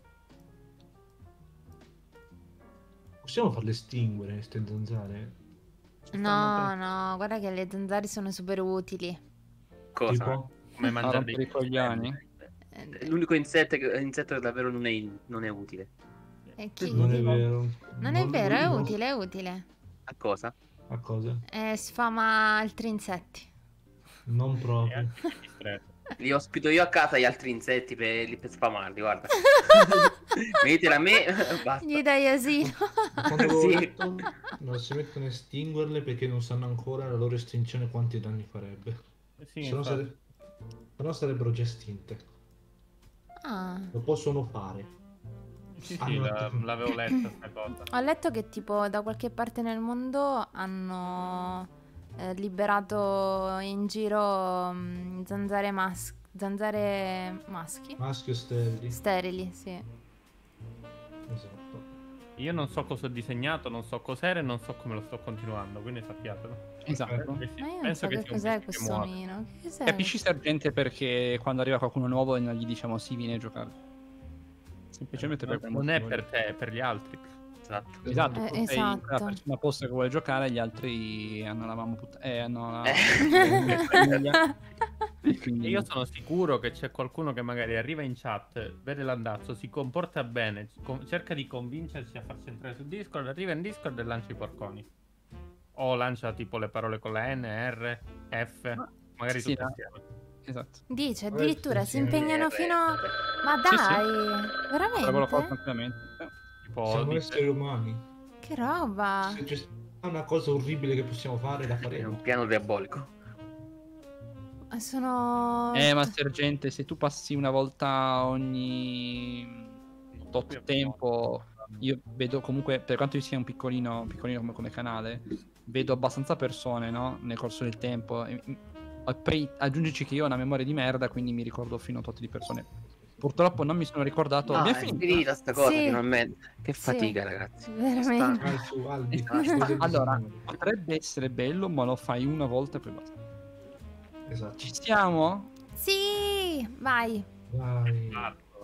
Possiamo farle estinguere queste zanzare? No, no, guarda che le zanzare sono super utili. Cosa? Tipo? Come mangiare dei coglioni. L'unico insetto che davvero non è utile. E chi? Non è vero. Non è vero, è utile, è utile. A cosa? A cosa? Sfama altri insetti. Non proprio. Li ospito io a casa gli altri insetti per spamarli, guarda. Venitela a me, basta. Gli dai asilo. Quando avevo Sì. detto, non si mettono a estinguerle perché non sanno ancora la loro estinzione quanti danni farebbe. Sì, Se no però sarebbero già estinte. Ah. Lo possono fare. Sì, l'avevo letta sta cosa. Ho letto che tipo da qualche parte nel mondo hanno liberato in giro zanzare maschi. Maschio sterili. Sterili, sì. Esatto. Io non so cosa ho disegnato, non so cos'era e non so come lo sto continuando, quindi sappiatelo. Esatto. Ma io non Penso so che che sia un cos'è pesce che questo muore. omino. Che cos'è? Capisci, sergente, perché quando arriva qualcuno nuovo non gli diciamo sì, vieni a giocare. Semplicemente per quel Non è motivo. per te, è per gli altri. Esatto. Esatto, tu sei esatto. la persona apposta che vuole giocare, gli altri hanno la mamma hanno la... E quindi... Io sono sicuro che c'è qualcuno che magari arriva in chat, vede l'andazzo, si comporta bene, cerca di convincersi a farsi entrare su Discord, arriva in Discord e lancia i porconi. O lancia tipo le parole con la N, R, F, magari sì, tutte no. insieme. Esatto. Dice addirittura si Sì, impegnano fino a... Ma Sì, dai, Potrebbero farlo veramente? tranquillamente. Tipo, Siamo dice- esseri umani. Che roba. Se c'è una cosa orribile che possiamo fare, la È faremo. un piano diabolico. Sono... Ma sergente, se tu passi una volta ogni tot tempo, io vedo comunque, per quanto io sia un piccolino come canale, vedo abbastanza persone, no? Nel corso del tempo. Poi aggiungici che io ho una memoria di merda, quindi mi ricordo fino a tot di persone. Purtroppo non mi sono ricordato. Ah, Mi è è finito? finita sta cosa Sì. finalmente. Che Sì. fatica, ragazzi. Veramente. Vai su, Albi. Allora, potrebbe essere bello, ma lo fai una volta e poi basta. Esatto. Ci siamo? Sì, vai. Vai. Esatto.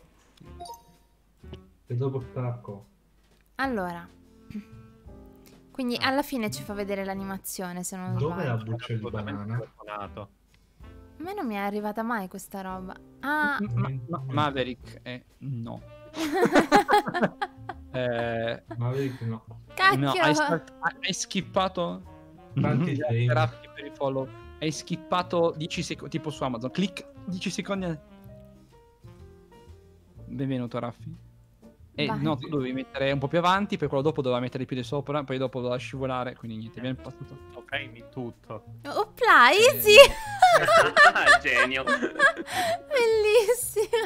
E dopo stacco. Allora. Quindi alla fine ci fa vedere l'animazione, se non Dov'è la sbaglio. buccia di banana? Telefonato. A me non mi è arrivata mai questa roba. Ah, Maverick, no. Maverick no. cacchio. No, hai skippato. Tanti Grazie, dei- Raffi, per il follow. Hai skippato 10 secondi, tipo su Amazon. Clic 10 secondi. Benvenuto, Raffi. E Vai. no, tu dovevi mettere un po' più avanti, poi quello dopo doveva mettere il piede sopra, poi dopo doveva scivolare, quindi niente, viene passato. Frame tutto. Opla, easy. Genio. Bellissimo.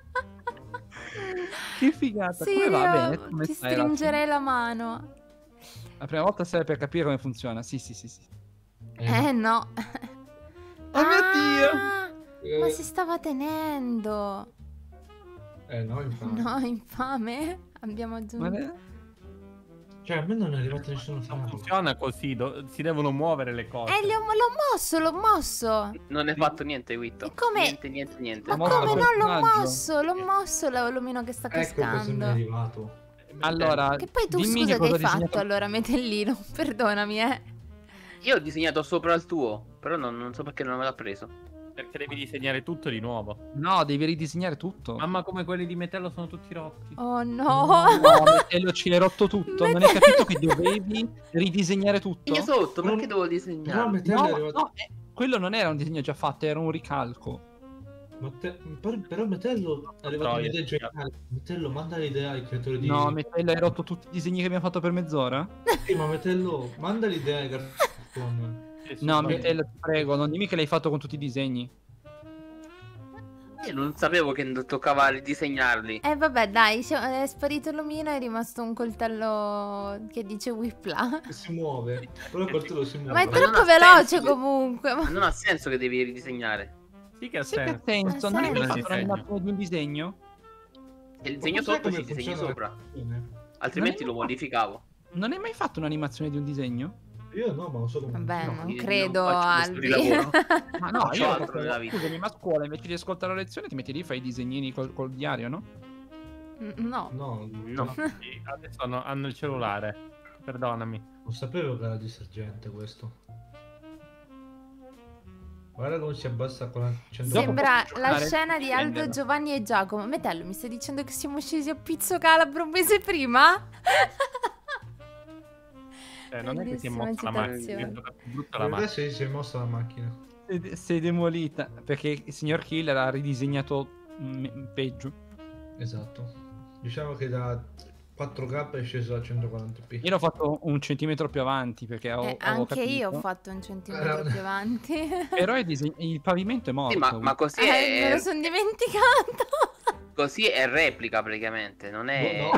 Che figata, Sì, come va? io Bene, come ti stai, Raffi? stringerei la mano. La prima volta serve per capire come funziona, sì. No. Oh mio Dio! Ma si stava tenendo. No, infatti. No, infame. Abbiamo aggiunto. Cioè, a me non è arrivato nessuno Non fare. funziona così, si devono muovere le cose. L'ho mosso. Non hai fatto niente, Witto. E come? Niente. Ma Molto come non l'ho personaggio. mosso l'omino che sta Ecco cosa mi è cascando. arrivato. Allora, Che poi tu dimmi scusa che hai cosa fatto disegnato. allora, Metellino. Perdonami, Io ho disegnato sopra il tuo, però non so perché non me l'ha preso. Perché devi disegnare tutto di nuovo. No, devi ridisegnare tutto. Mamma, come quelli di Metello sono tutti rotti. Oh no. No, Metello ci hai rotto tutto. Non hai capito che dovevi ridisegnare tutto? Io sotto, perché devo disegnare? No, Metello è No, arrivato... no, quello non era un disegno già fatto, era un ricalco. Però Metello è arrivato un'idea geniale. Metello, manda l'idea ai creatori di... No, Metello hai rotto tutti i disegni che abbiamo fatto per mezz'ora? Sì, ma Metello, manda l'idea ai cartoni. No, Metello, ti prego, non dimmi che l'hai fatto con tutti i disegni. Io non sapevo che toccava ridisegnarli. Vabbè, dai, è sparito l'omino e è rimasto un coltello che dice whipla. Si muove, però il coltello si muove. Ma è troppo veloce comunque. Non ha senso che devi ridisegnare. Sì che ha Sì, che senso. senso? Non hai mai fatto disegno. un'animazione di un disegno? E il disegno sai sotto come ci disegni funziona sopra. la cartone? Altrimenti Non lo è- modificavo. Non hai mai fatto un'animazione di un disegno? Io no, ma non so come Vabbè, funziona. non io credo, non faccio questo Albi. di lavoro. Ma no, Faccio io altro nella vita. scusami, ma a scuola invece di ascoltare la lezione ti metti lì e fai i disegnini col diario, no? No. No, No. Sì, adesso hanno il cellulare. Perdonami. non sapevo che era di sergente questo. Guarda come si abbassa con la 100. Sembra posso la giocare scena e di Aldo, prenderla. Giovanni e Giacomo. Metello, mi stai dicendo che siamo scesi a Pizzo Calabro un mese prima? Non è che si è Bellissima mossa la macchina, è citazione. diventata più brutta la macchina. Adesso si è mossa la macchina. Sei demolita, perché il signor Killer ha ridisegnato peggio. Esatto. Diciamo che da 4K è sceso a 140p. Io l'ho fatto un centimetro più avanti perché avevo Anche io ho capito. fatto un centimetro più avanti. Però il pavimento è morto. Sì, ma così Me è, lo sono dimenticato. così è replica praticamente, non è... No,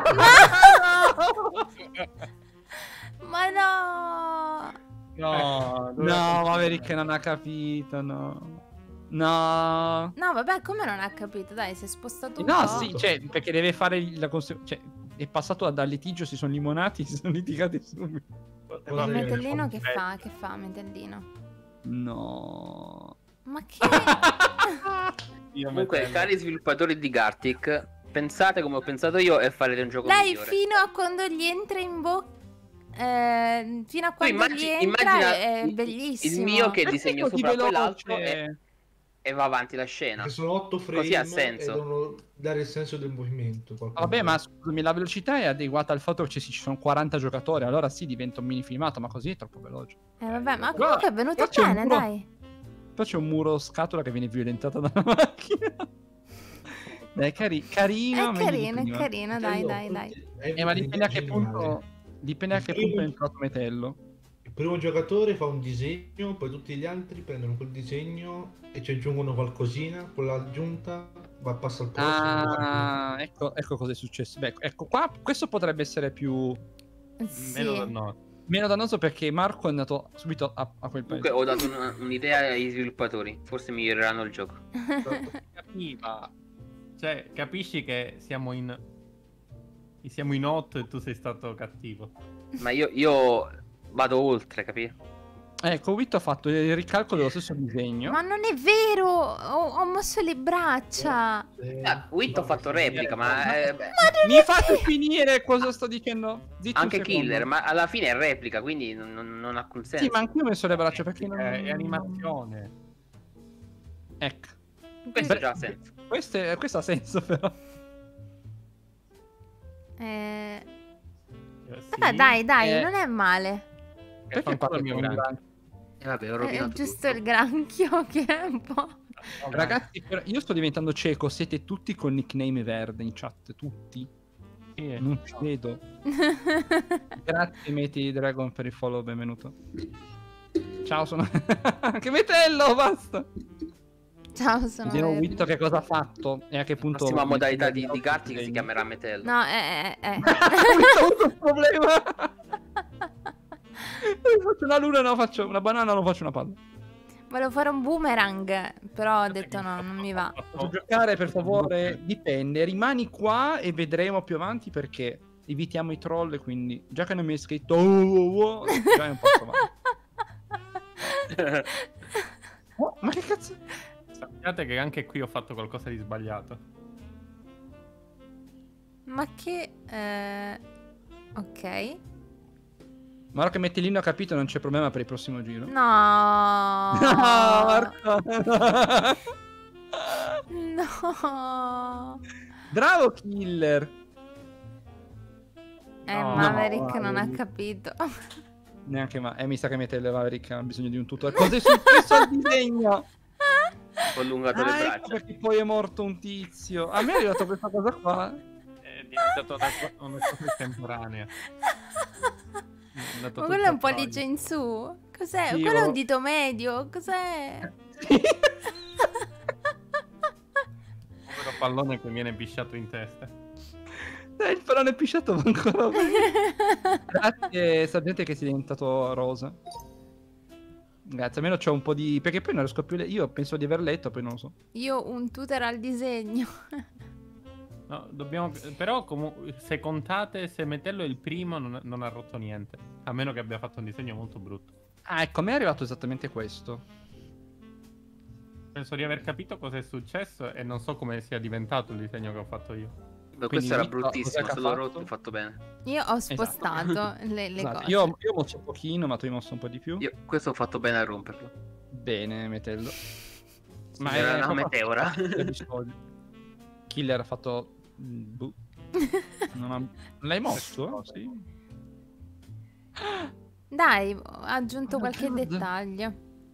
Ma no. No, No, Maverick non ha capito, no. No. No, vabbè, come non ha capito? Dai, si è spostato un No, po'. sì, cioè, perché deve fare cioè, è passato dal litigio, si sono limonati, si sono litigati subito. E Cosa deve Metellino fare? che fa? Che fa Metellino? No. Ma che... Comunque, cari sviluppatori di Gartic, pensate come ho pensato io e farete un gioco Dai, migliore. fino a quando gli entra in bocca... fino a Tu quando gli entra immagina è il bellissimo. mio che Perché disegno così sopra veloce? quell'altro e va avanti la scena. Che sono 8 frame Così ha e senso. devono dare il senso del movimento. Vabbè, ma scusami, la velocità è adeguata al fatto che ci sono 40 giocatori, allora sì, diventa un mini filmato, ma così è troppo veloce. Vabbè, ma Guarda, comunque è venuto qua c'è un bene, muro. dai. Poi c'è un muro scatola che viene violentato dalla macchina. Dai, carino. È meglio di carino, è prima. carino, dai, dai, dai. Ma dipende a che punto. Dipende a che punto è entrato Metello. Il primo giocatore fa un disegno, poi tutti gli altri prendono quel disegno e ci aggiungono qualcosina, con l'aggiunta passa al prossimo. Ah, ecco cosa è successo. Beh, ecco qua, questo potrebbe essere più Sì. meno dannoso perché Marco è andato subito a quel paese. Comunque ho dato un'idea ai sviluppatori, forse miglioreranno il gioco. Capiva. Cioè, capisci che siamo in 8 e tu sei stato cattivo. Ma io vado oltre, capito? Ecco, Witto ha fatto il ricalco dello stesso disegno. Ma non è vero! Ho mosso le braccia! Witto ha fatto replica, ma Mi fate finire cosa sto dicendo? Zitto un anche secondo. Killer, ma alla fine è replica, quindi non ha alcun senso. Sì, ma anch'io ho messo le braccia perché non... È animazione. Ecco. Questo già ha senso. Questo ha senso però. Vabbè, dai, non è male. Perché parlo il mio granchio? Vabbè, ho È rovinato giusto tutto. il granchio che è un po'... Ragazzi, io sto diventando cieco. Siete tutti con nickname verde in chat, tutti. Non ci vedo. Grazie Meti Dragon per il follow, benvenuto. Ciao, sono che Metello, basta. Ciao, sono Vediamo Verde. Witto che cosa ha fatto e a che La punto. prossima modalità di Gartic si chiamerà Metello. No, Witto ha avuto un problema. Faccio una luna, no, faccio una banana, non faccio una palla. Volevo fare un boomerang, però ho detto no, non mi va. Posso giocare, per favore? Dipende, rimani qua e vedremo più avanti perché evitiamo i troll, quindi già che non mi hai scritto già è un po' male. Oh, ma che cazzo? Sappiate che anche qui ho fatto qualcosa di sbagliato. Ma che... ok. Ma ora che Metellino ha capito non c'è problema per il prossimo giro. No. No, Marco. No. Bravo Killer. Maverick non ha capito. Neanche mi sa che Metello e Maverick hanno bisogno di un tutor. Cosa è successo al disegno? Ho allungato le braccia. Ecco perché poi è morto un tizio. A me è arrivato questa cosa qua. È diventato una cosa temporanea. Ma quello è un pollice in su? Cos'è? Sì, quello è un dito medio? Cos'è? Povero pallone che viene pisciato in testa. Il pallone pisciato va ancora bene. Grazie, sergente, che sei diventato rosa. Grazie, almeno c'ho un po' di... Perché poi non riesco più... Io penso di aver letto, poi non lo so. Io un tutor al disegno. No, dobbiamo... Però comunque, se contate, se Metello è il primo non ha rotto niente. A meno che abbia fatto un disegno molto brutto. Ah, ecco, a me è arrivato esattamente questo. Penso di aver capito cosa è successo e non so come sia diventato il disegno che ho fatto io. Beh, questo era bruttissimo, se l'ho rotto, ho fatto bene. Io ho spostato le Esatto. cose. Io ho mosso un pochino, ma tu hai mosso un po' di più. Io questo ho fatto bene a romperlo. Bene, Metello. Ma era una meteora. Killer ha fatto... Non l'hai mosso? Sì. Dai, ho aggiunto qualche dettaglio.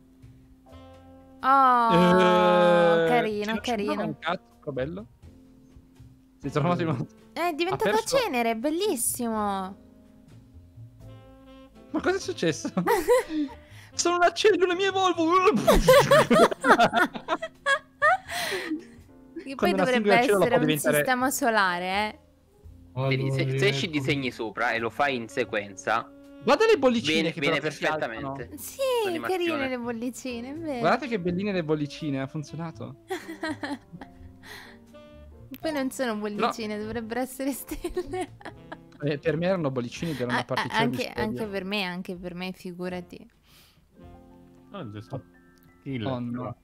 Oh, carino, carino. Un cazzo, bello. Si è trovato in modo... È diventato cenere, bellissimo. Ma cosa è successo? Sono una cellula, mi evolvo. Che poi dovrebbe essere un sistema solare, Vedi, se esci disegni sopra e lo fai in sequenza, guarda le bollicine che viene perfettamente. Sì, carine le bollicine, è vero. Guardate che belline le bollicine, ha funzionato. Poi non sono bollicine, dovrebbero essere stelle. Per me erano bollicine ed erano una particella di storia. Anche per me, figurati. Oh, giusto. Oh, no.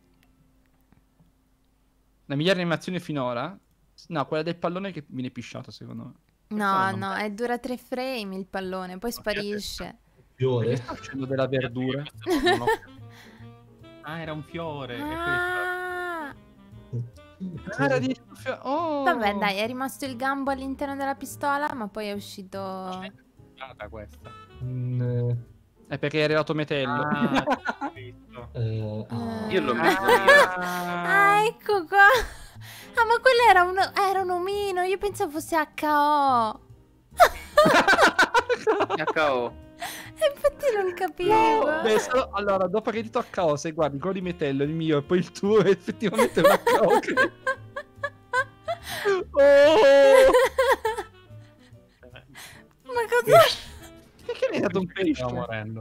La migliore animazione finora? No, quella del pallone che viene pisciato, secondo me. No, dura 3 frame il pallone, poi sparisce. Fiore? Sto facendo della verdura. Ah, era un fiore. Era di... Oh. Vabbè, dai, è rimasto il gambo all'interno della pistola, ma poi è uscito... questa. È perché è arrivato Metello. Io l'ho messo Ah, ecco qua. Ah, ma quello era un omino. Io pensavo fosse HO. HO. Infatti non capivo. No, beh, allora, dopo che hai detto HO, se guardi quello di Metello, il mio e poi il tuo, è effettivamente un HO. Ma cosa? Perché mi hai dato un pesce? Stavo morendo.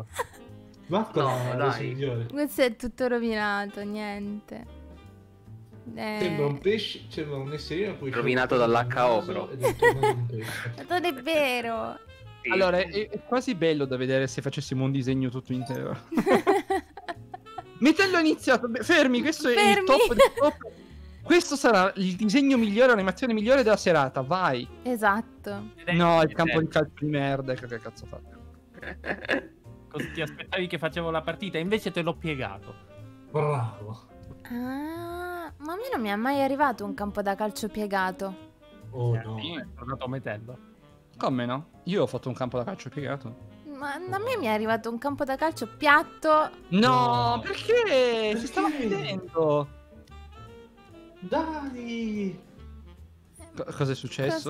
Dai. Questo è tutto rovinato, niente. Sembra un pesce, sembra un esserino poi rovinato dall'HO però. Non è vero. Sì. Allora, è quasi bello da vedere se facessimo un disegno tutto intero. Metello è iniziato. Fermi, questo è il top del top. Questo sarà il disegno migliore, l'animazione migliore della serata, vai. Esatto. No, il campo di calcio di merda, che cazzo ho fatto? Cosa ti aspettavi che facevo la partita? Invece te l'ho piegato. Bravo. Ah, ma a me non mi è mai arrivato un campo da calcio piegato. Oh no. È tornato Metello. Come no? Io ho fatto un campo da calcio piegato. Ma a me mi è arrivato un campo da calcio piatto. No, perché? Si stava chiudendo. Dai! Cosa è successo?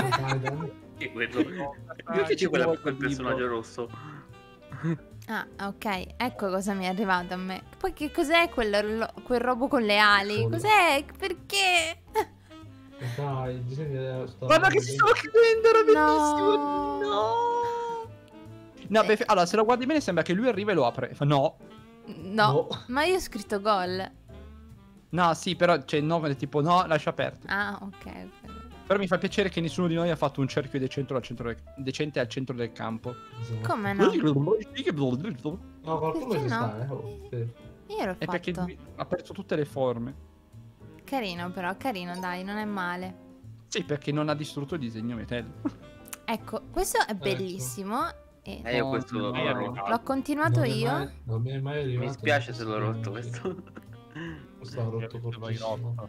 Perché c'è quel personaggio rosso? Ah, ok, ecco cosa mi è arrivato a me. Poi che cos'è quel robo con le ali? Cos'è? Perché? Dai, il disegno Guarda che si stava chiudendo, era bellissimo. No. No, allora, se lo guardi bene sembra che lui arriva e lo apre. E fa no. No, ma io ho scritto gol. No, sì, però c'è no, è tipo no, lascia aperto. Ah, ok. Però mi fa piacere che nessuno di noi ha fatto un cerchio decente al centro del campo. Come no? No, qualcuno ci sta, Io l'ho È perché fatto. lui ha perso tutte le forme. Carino però, carino, dai, non è male. Sì, perché non ha distrutto il disegno Metello. Ecco, questo è bellissimo. Io questo l'ho continuato io. Non mi è mai arrivato. Mi spiace se l'ho rotto questo. Questo l'ho rotto fortissimo.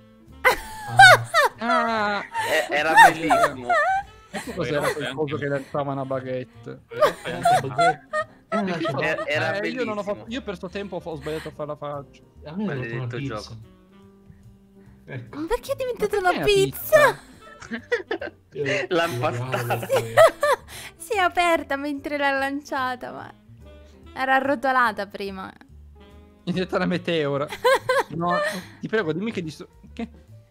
Era bellissimo. Ecco cos'era quel coso che lanciava una baguette. Era bellissimo. Io non ho fatto. Io per sto tempo ho sbagliato a fare la faccia. A me è rotto una Maledetto pizza. gioco. Ecco. Perché è diventata Ma una perché pizza? L'ha impastata. Si è aperta mentre l'ha lanciata, ma era arrotolata prima. È diventata una meteora. No, ti prego, dimmi che che?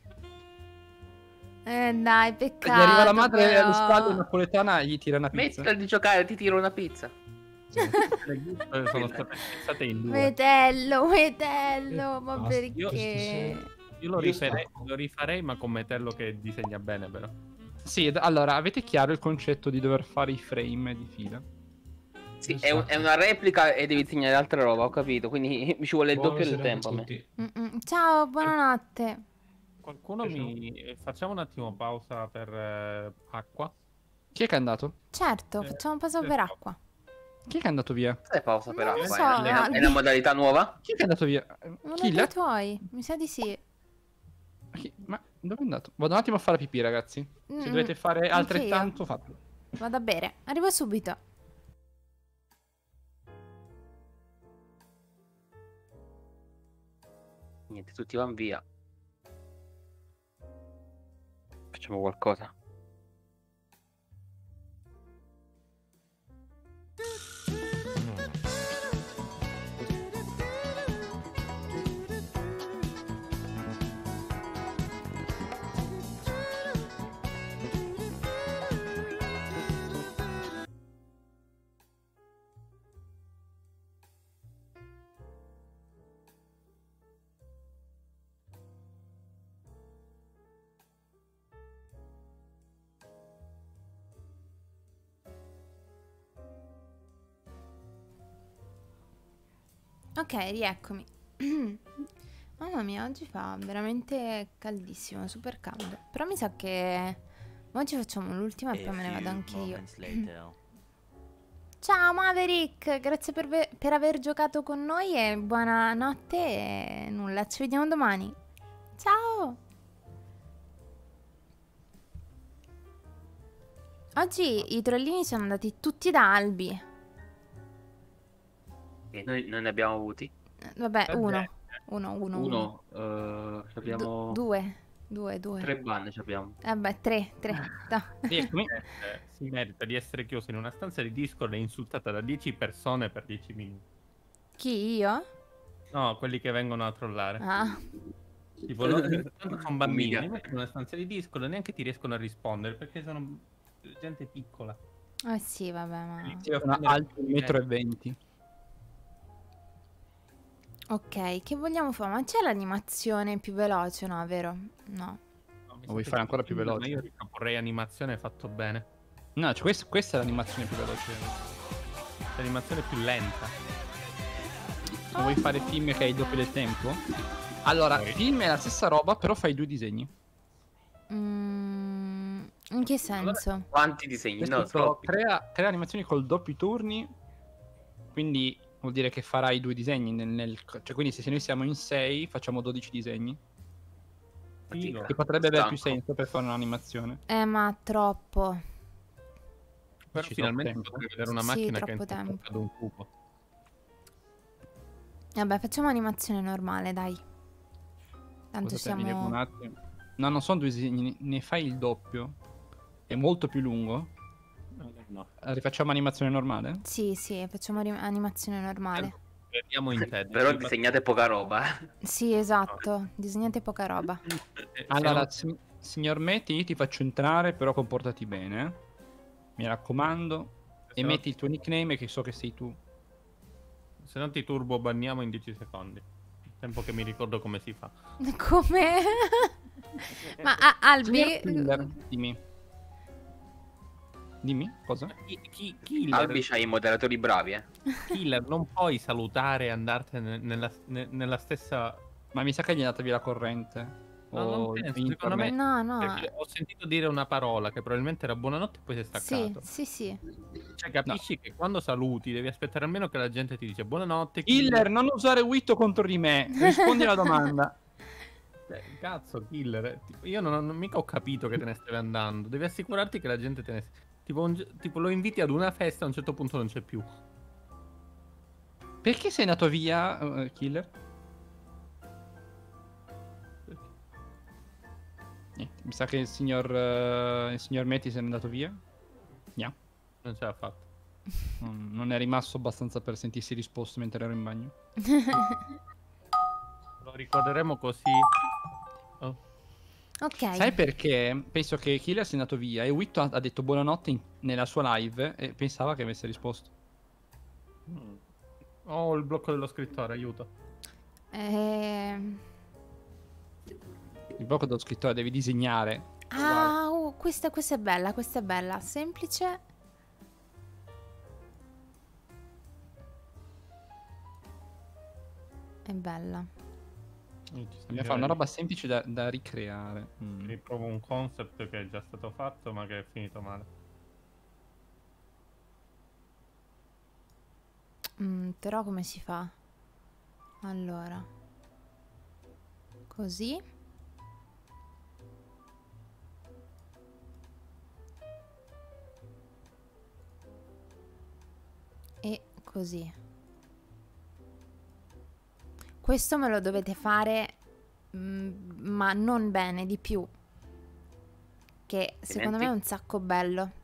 Dai, peccato. Gli arriva la madre però. allo stadio napoletana e gli tira una pizza. Smettila di giocare, ti tiro una pizza. Sono state spezzate in 2. Metello, ma Basta. perché? Io lo rifarei, ma con Metello che disegna bene, però. Sì, allora, avete chiaro il concetto di dover fare i frame di fila? Sì, è una replica e devi disegnare altra roba, ho capito. Quindi mi ci vuole il doppio del tempo a me. Ciao, buonanotte. Qualcuno facciamo un attimo pausa per acqua? Chi è che è andato? Certo, facciamo pausa per acqua. Chi è che è andato via? Cos'è pausa per Non lo acqua? so, È Albi. una modalità nuova? Chi è che è andato via? Uno Chi? dei tuoi, mi sa di sì. Ma dove è andato? Vado un attimo a fare pipì, ragazzi. Se dovete fare altrettanto, fatelo. Vado a bere, arrivo subito. Niente, tutti vanno via. Facciamo qualcosa. Ok, rieccomi. Mamma mia, oggi fa veramente caldissimo, super caldo. Però mi sa che oggi facciamo l'ultima e poi me ne vado anche io. Ciao Maverick, grazie per aver giocato con noi e buonanotte e nulla, ci vediamo domani. Ciao! Oggi i trollini sono andati tutti da Albi. E noi non ne abbiamo avuti. Vabbè, uno. Abbiamo Due. 3 ban ci abbiamo. Vabbè, tre. Si merita di essere chiuso in una stanza di Discord e insultata da 10 persone per 10 minuti. Chi, io? No, quelli che vengono a trollare. Ah. Tipo, loro sono bambini, li mettono in una stanza di Discord e neanche ti riescono a rispondere perché sono gente piccola. Eh sì, vabbè, ma... Sono alti 1,20 m. Ok, che vogliamo fare? Ma c'è l'animazione più veloce, no, vero? No. Lo vuoi fare ancora più veloce? Ma io riproporrei animazione fatto bene. No, cioè questa è l'animazione più veloce. L'animazione più lenta. Ma vuoi fare film che hai doppio del tempo? Allora, film è la stessa roba, però fai 2 disegni. In che senso? Quanti disegni? No, crea animazioni col doppio turni. Quindi vuol dire che farai 2 disegni cioè, quindi se noi siamo in 6 facciamo 12 disegni. Che potrebbe avere più senso per fare un'animazione. Ma troppo. Però finalmente potrei vedere una macchina che entra ad un cubo. Vabbè, facciamo animazione normale, dai. Tanto siamo... un attimo. No, non sono 2 disegni, ne fai il doppio. È molto più lungo. No. Rifacciamo animazione normale? Sì, facciamo animazione normale. Però disegnate poca roba. Sì, esatto, disegnate poca roba. Allora, signor Metti, io ti faccio entrare, però comportati bene. Mi raccomando. E metti il tuo nickname che so che sei tu. Se no ti turbo banniamo in 10 secondi. Tempo che mi ricordo come si fa. Come? Ma Albi... Dimmi, cosa? Killer. Albi c'hai i moderatori bravi, Killer, non puoi salutare e andartene nella stessa... Ma mi sa che gli è andata via la corrente. No, non penso, secondo me. No. Ho sentito dire una parola che probabilmente era buonanotte e poi sei staccato. Sì. Cioè, capisci che quando saluti devi aspettare almeno che la gente ti dice buonanotte. Killer, non usare Witto contro di me. Rispondi alla domanda. Cazzo, Killer. Io non mica ho capito che te ne stavi andando. Devi assicurarti che la gente te ne... Tipo lo inviti ad una festa e a un certo punto non c'è più. Perché sei andato via, Killer? Mi sa che il signor Metti se n'è andato via. No. Non ce l'ha fatta. Non è rimasto abbastanza per sentirsi risposto mentre ero in bagno. Lo ricorderemo così. Oh. Ok. Sai perché? Penso che Killer sia andato via e Witto ha detto buonanotte nella sua live e pensava che avesse risposto. Oh, il blocco dello scrittore, aiuto. Il blocco dello scrittore devi disegnare. Ah, questa è bella, questa è bella. Semplice. È bella. Dobbiamo fare una roba semplice da ricreare. Riprovo un concept che è già stato fatto ma che è finito male. Però come si fa? Allora. Così. E così. Questo me lo dovete fare, ma non bene, di più. Che secondo me è un sacco bello.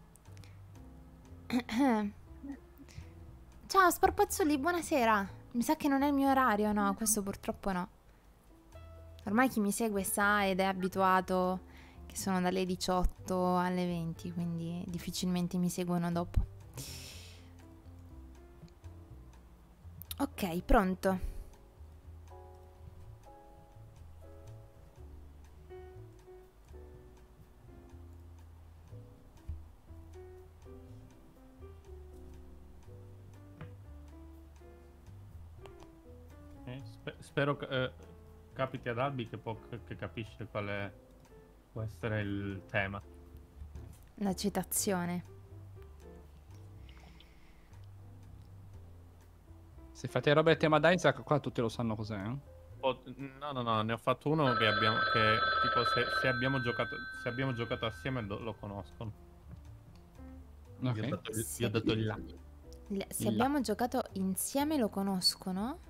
Ciao Sporpazzoli, buonasera. Mi sa che non è il mio orario, no, questo purtroppo no. Ormai chi mi segue sa ed è abituato che sono dalle 18 alle 20, quindi difficilmente mi seguono dopo. Ok, pronto. Spero che capiti ad Albi che capisce quale può essere il tema. La citazione. Se fate roba del tema d'Isaac, qua tutti lo sanno cos'è. No, ne ho fatto uno che tipo se abbiamo giocato assieme lo conoscono. Okay. Gli ho dato il là. Se abbiamo giocato insieme lo conoscono?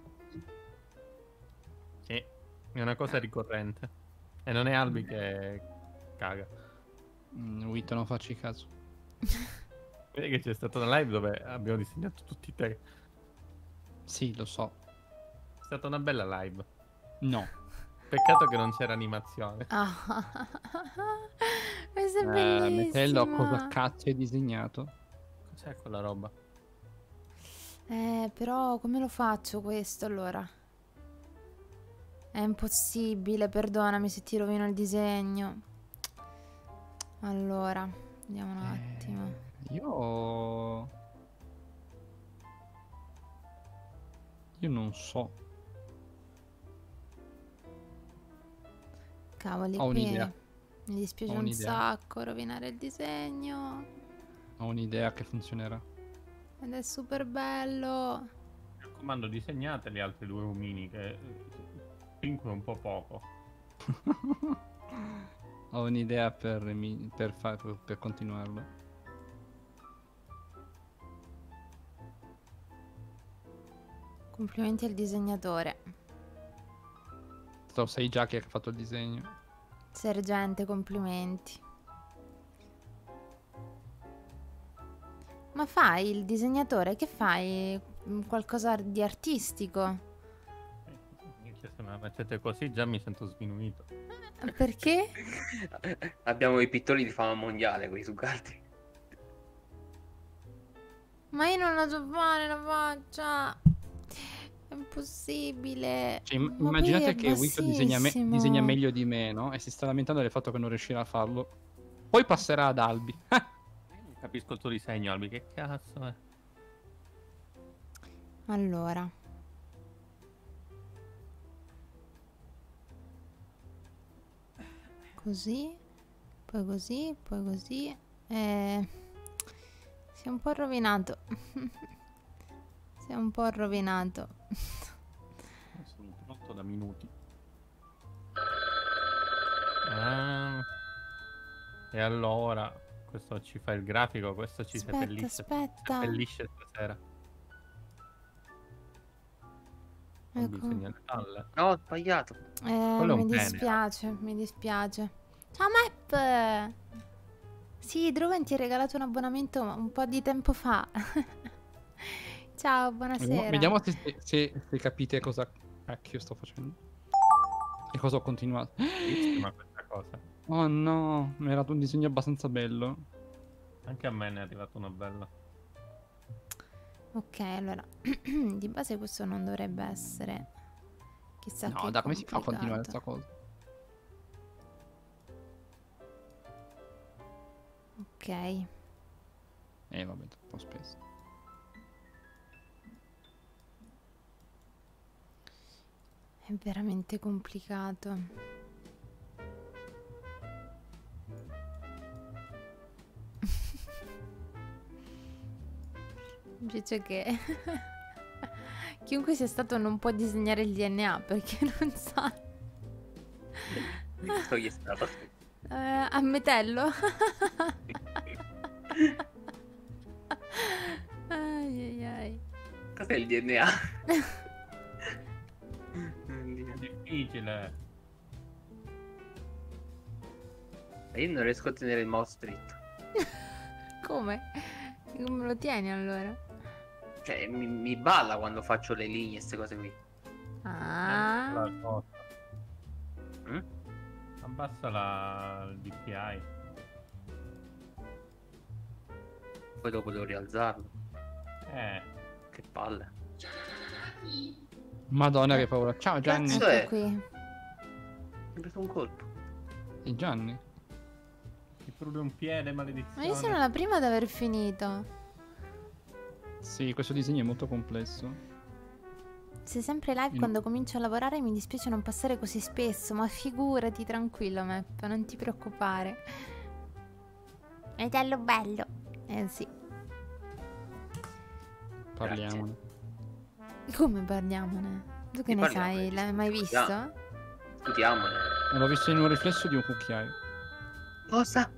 Sì, è una cosa ricorrente. E non è Albi che caga. Witto, non facci caso. Vedi che c'è stata una live dove abbiamo disegnato tutti te. Sì, lo so. È stata una bella live. No. Peccato che non c'era animazione. Questo è bellissimo. Metello, cosa cazzo hai disegnato? Cos'è quella roba? Però come lo faccio questo allora? È impossibile, perdonami se ti rovino il disegno. Allora, vediamo un attimo. Io non so. Cavoli, ho qui un'idea. mi dispiace un sacco rovinare il disegno. Ho un'idea che funzionerà. Ed è super bello. Mi raccomando, disegnate gli altri due omini che 5 è un po' poco. Ho un'idea per continuarlo. Complimenti al disegnatore. Lo sai già chi ha fatto il disegno. Sergente, complimenti. Ma fai il disegnatore? Che fai? Qualcosa di artistico? Se me la mettete così già mi sento sminuito. Perché? Abbiamo i pittori di fama mondiale qui su Galti. Ma io non la so fare la faccia. È impossibile. Cioè, immaginate che Witto disegna meglio di me, no? E si sta lamentando del fatto che non riuscirà a farlo. Poi passerà ad Albi. Capisco il tuo disegno, Albi, che cazzo è? così, poi così, poi così. Si è un po' rovinato. Si è un po' rovinato. Sono pronto da minuti. E allora, questo ci fa il grafico, questo ci seppellisce stasera. Non bisogna le palle. No, ho sbagliato. Mi dispiace, mi dispiace. Ciao Map! Sì, Droven ti ha regalato un abbonamento un po' di tempo fa. Ciao, buonasera. Vediamo se capite cosa cacchio sto facendo. E cosa ho continuato. Ma questa cosa. Oh no, mi era un disegno abbastanza bello. Anche a me ne è arrivato una bella. Ok, allora di base questo non dovrebbe essere chissà che. No, da come si fa a continuare questa cosa? Ok. Vabbè, troppo spesso. È veramente complicato. Dice che chiunque sia stato non può disegnare il DNA perché non sa. Chi è stato? A Metello. Ai ai. Cos'è il DNA? Difficile. Io non riesco a tenere il mouse dritto. Come? Come lo tieni allora? Cioè, mi balla quando faccio le linee e queste cose qui. Ah. Abbassa il DPI. Poi dopo devo rialzarlo. Che palle. Madonna che paura. Ciao Gianni. Cazzo è? Qui. Mi ha preso un colpo. E Gianni? Ti prude un piede, maledizione. Ma io sono la prima ad aver finito. Sì, questo disegno è molto complesso. Sei sempre live quando comincio a lavorare, mi dispiace non passare così spesso, ma figurati, tranquillo Map, non ti preoccupare. Metello bello. Sì. Parliamone. Come parliamone? Tu che ne sai? L'hai mai visto? Discutiamone. L'ho visto in un riflesso di un cucchiaio. Cosa?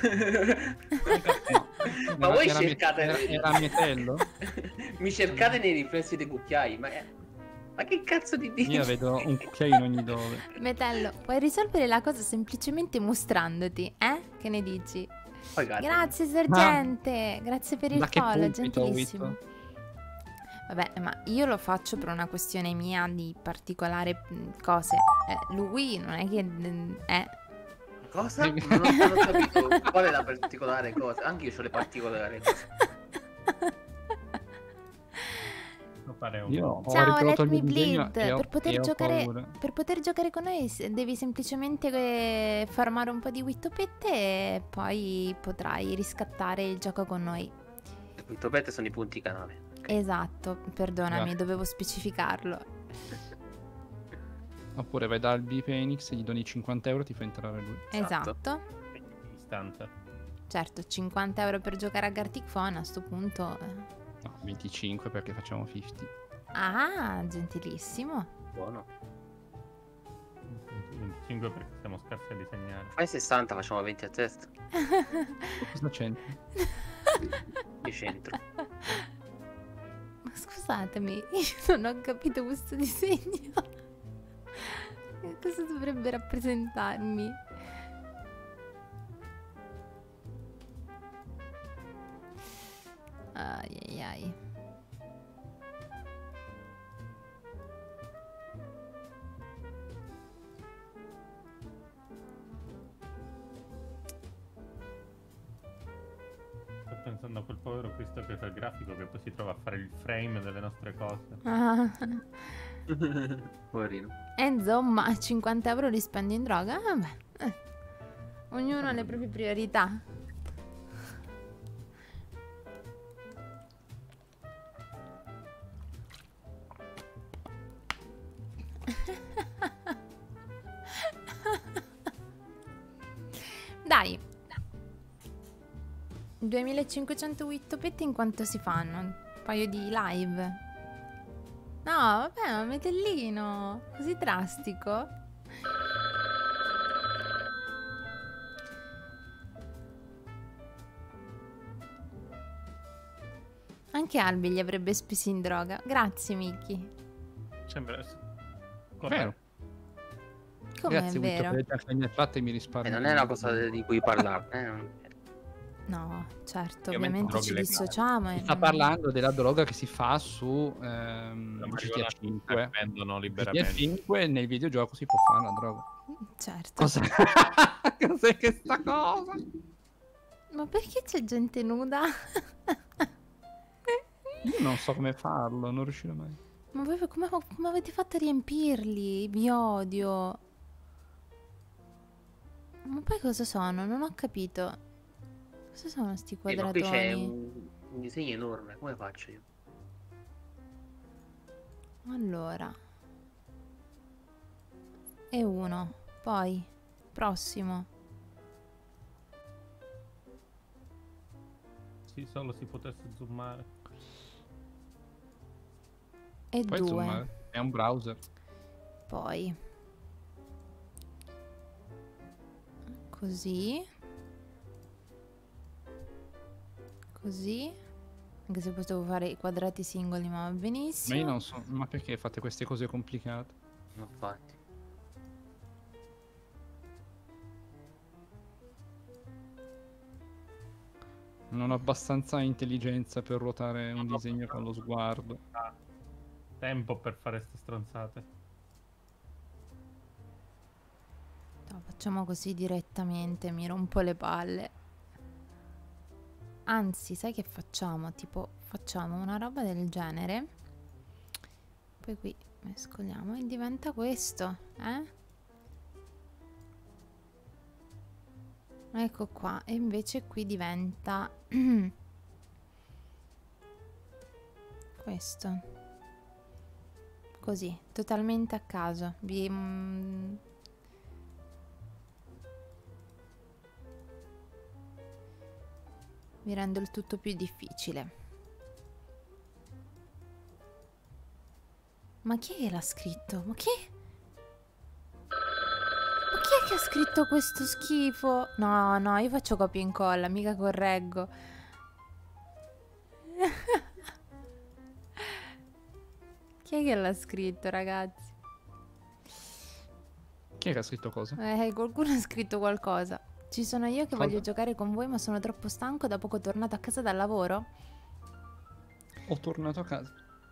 Ma voi cercate era Metello? Mi cercate nei riflessi dei cucchiai? Ma che cazzo di dici? Io vedo un cucchiaio in ogni dove. Metello, puoi risolvere la cosa semplicemente mostrandoti, Che ne dici? Grazie sergente, grazie per il follow, gentilissimo. Vabbè, ma io lo faccio per una questione mia di particolare cose. Lui non è che Cosa? Non ho capito qual è la particolare cosa. Anche io ho le particolari cose. Ciao, Let Me Bleed. Per poter giocare con noi devi semplicemente farmare un po' di wittopette e poi potrai riscattare il gioco con noi. Le wittopette sono i punti canale. Esatto, perdonami, dovevo specificarlo. Oppure vai da Albi Phoenix e gli doni 50 euro e ti fa entrare lui. Esatto. Istante. Certo, 50 euro per giocare a Gartic Phone a sto punto. No, 25 perché facciamo 50. Ah, gentilissimo. Buono. 25 perché siamo scarsi a disegnare. Fai 60, facciamo 20 a testa. Cosa c'entri? Io c'entro. Ma scusatemi, io non ho capito questo disegno. Cosa dovrebbe rappresentarmi? Ai ai ai. Sto pensando a quel povero Cristo che fa il grafico che poi si trova a fare il frame delle nostre cose. Poverino. Insomma, 50 euro li spendi in droga? Vabbè. Ognuno ha le proprie priorità. 2500 wittopetti in quanto si fanno? Un paio di live. No, vabbè, ma metellino. Così drastico? Anche Albi li avrebbe spesi in droga. Grazie, Miki. Sembra vero. Come Grazie, è vero? e mi risparmio. Non è una cosa di cui parlare. No, certo, Ovviamente ovviamente ci droghe dissociamo. Si sta parlando della droga che si fa su GTA 5. vendono GTA liberamente. 5 nel videogioco si può fare la droga. Certo. Cos'è che sta cosa? Ma perché c'è gente nuda? Io non so come farlo, non riuscirò mai. Ma voi come avete fatto a riempirli? Vi odio. Ma poi cosa sono? Non ho capito. Cosa sono sti Ma qui c'è quadratoni? un disegno enorme, come faccio io? Allora. E uno. Poi. Prossimo. Sì, solo si potesse zoomare. E Poi due. insomma, è un browser. Poi. Così. Così. Anche se potevo fare i quadrati singoli, ma va Ma benissimo. io non so, ma perché fate queste cose complicate? Infatti. Non ho abbastanza intelligenza per ruotare un disegno con lo sguardo. Tempo per fare ste stronzate. No, facciamo così direttamente, mi rompo le palle. Anzi, sai che facciamo? Tipo, facciamo una roba del genere. Poi qui mescoliamo e diventa questo, eh? Ecco qua, e invece qui diventa questo. Così, totalmente a caso. Vi rendo il tutto più difficile. Ma chi è che l'ha scritto? Ma chi è? Ma chi è che ha scritto questo schifo? No, no, io faccio copia e incolla, mica correggo. Chi è che l'ha scritto, ragazzi? Chi è che ha scritto cosa? Qualcuno ha scritto qualcosa. Ci sono io che Cosa? voglio giocare con voi, ma sono troppo stanco da poco tornato a casa dal lavoro. Ho tornato a casa.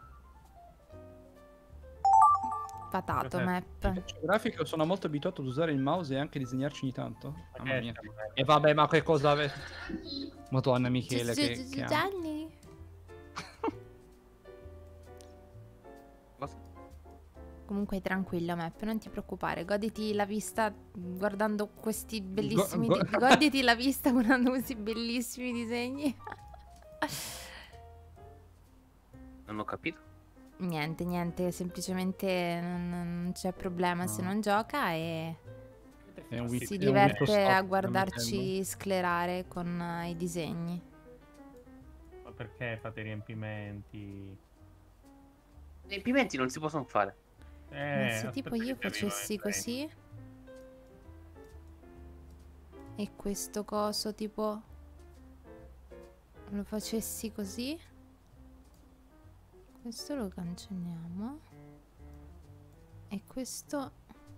Patato, map. Grafico, sono molto abituato ad usare il mouse e anche disegnarci ogni tanto. Mamma mia. siamo- E vabbè, ma che cosa avete? Madonna Michele, che ama. Gianni. Comunque tranquillo, Map, non ti preoccupare, goditi la vista guardando questi bellissimi goditi la vista guardando questi bellissimi disegni. Non ho capito. Niente, semplicemente non c'è problema se non gioca e si diverte a guardarci sclerare con i disegni. Ma perché fate i riempimenti? I riempimenti non si possono fare. Ma se tipo aspetta io che ti facessi arrivano i così e questo coso tipo lo facessi così, questo lo cancelliamo e questo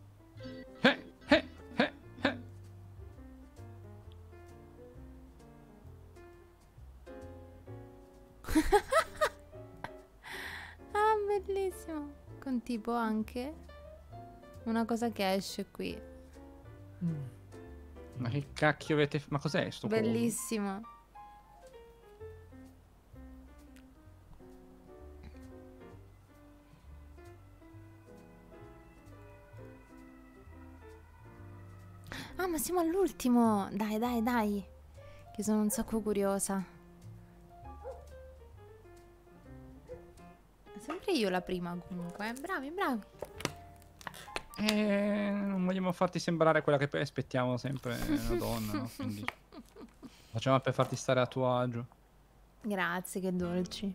ah, bellissimo, con tipo anche una cosa che esce qui. Ma che cacchio avete... Ma cos'è sto coso? Bellissimo. Ah, ma siamo all'ultimo. Dai. Che sono un sacco curiosa. Sempre io la prima comunque. Bravi. Non vogliamo farti sembrare quella che poi aspettiamo sempre una donna, no? Quindi... Facciamo per farti stare a tuo agio. Grazie, che dolci.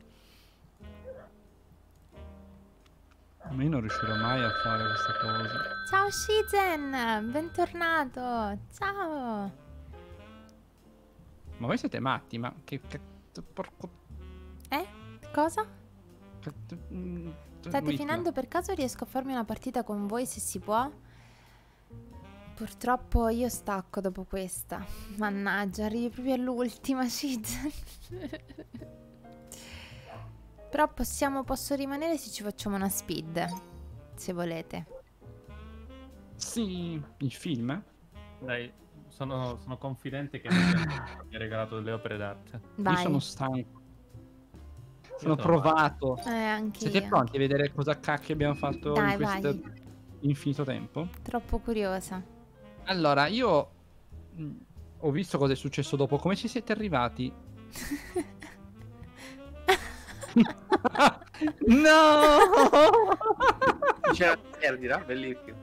Ma io non riuscirò mai a fare questa cosa. Ciao Shizen, bentornato. Ciao. Ma voi siete matti, ma che porco... Cosa? State State finendo? Per caso riesco a farmi una partita con voi se si può? Purtroppo io stacco dopo questa. Mannaggia, arrivi proprio all'ultima, Shizen. Però posso rimanere se ci facciamo una speed, se volete. Sì, il film? Dai, sono confidente che mi ha regalato delle opere d'arte. Vai. Io sono stanco. Sono provato. Anche Siete io. pronti a vedere cosa cacchio abbiamo fatto Dai, in questo vai. infinito tempo? Troppo curiosa. Allora, io ho visto cosa è successo dopo. Come ci siete arrivati? No! C'è la perdita, bellissimo.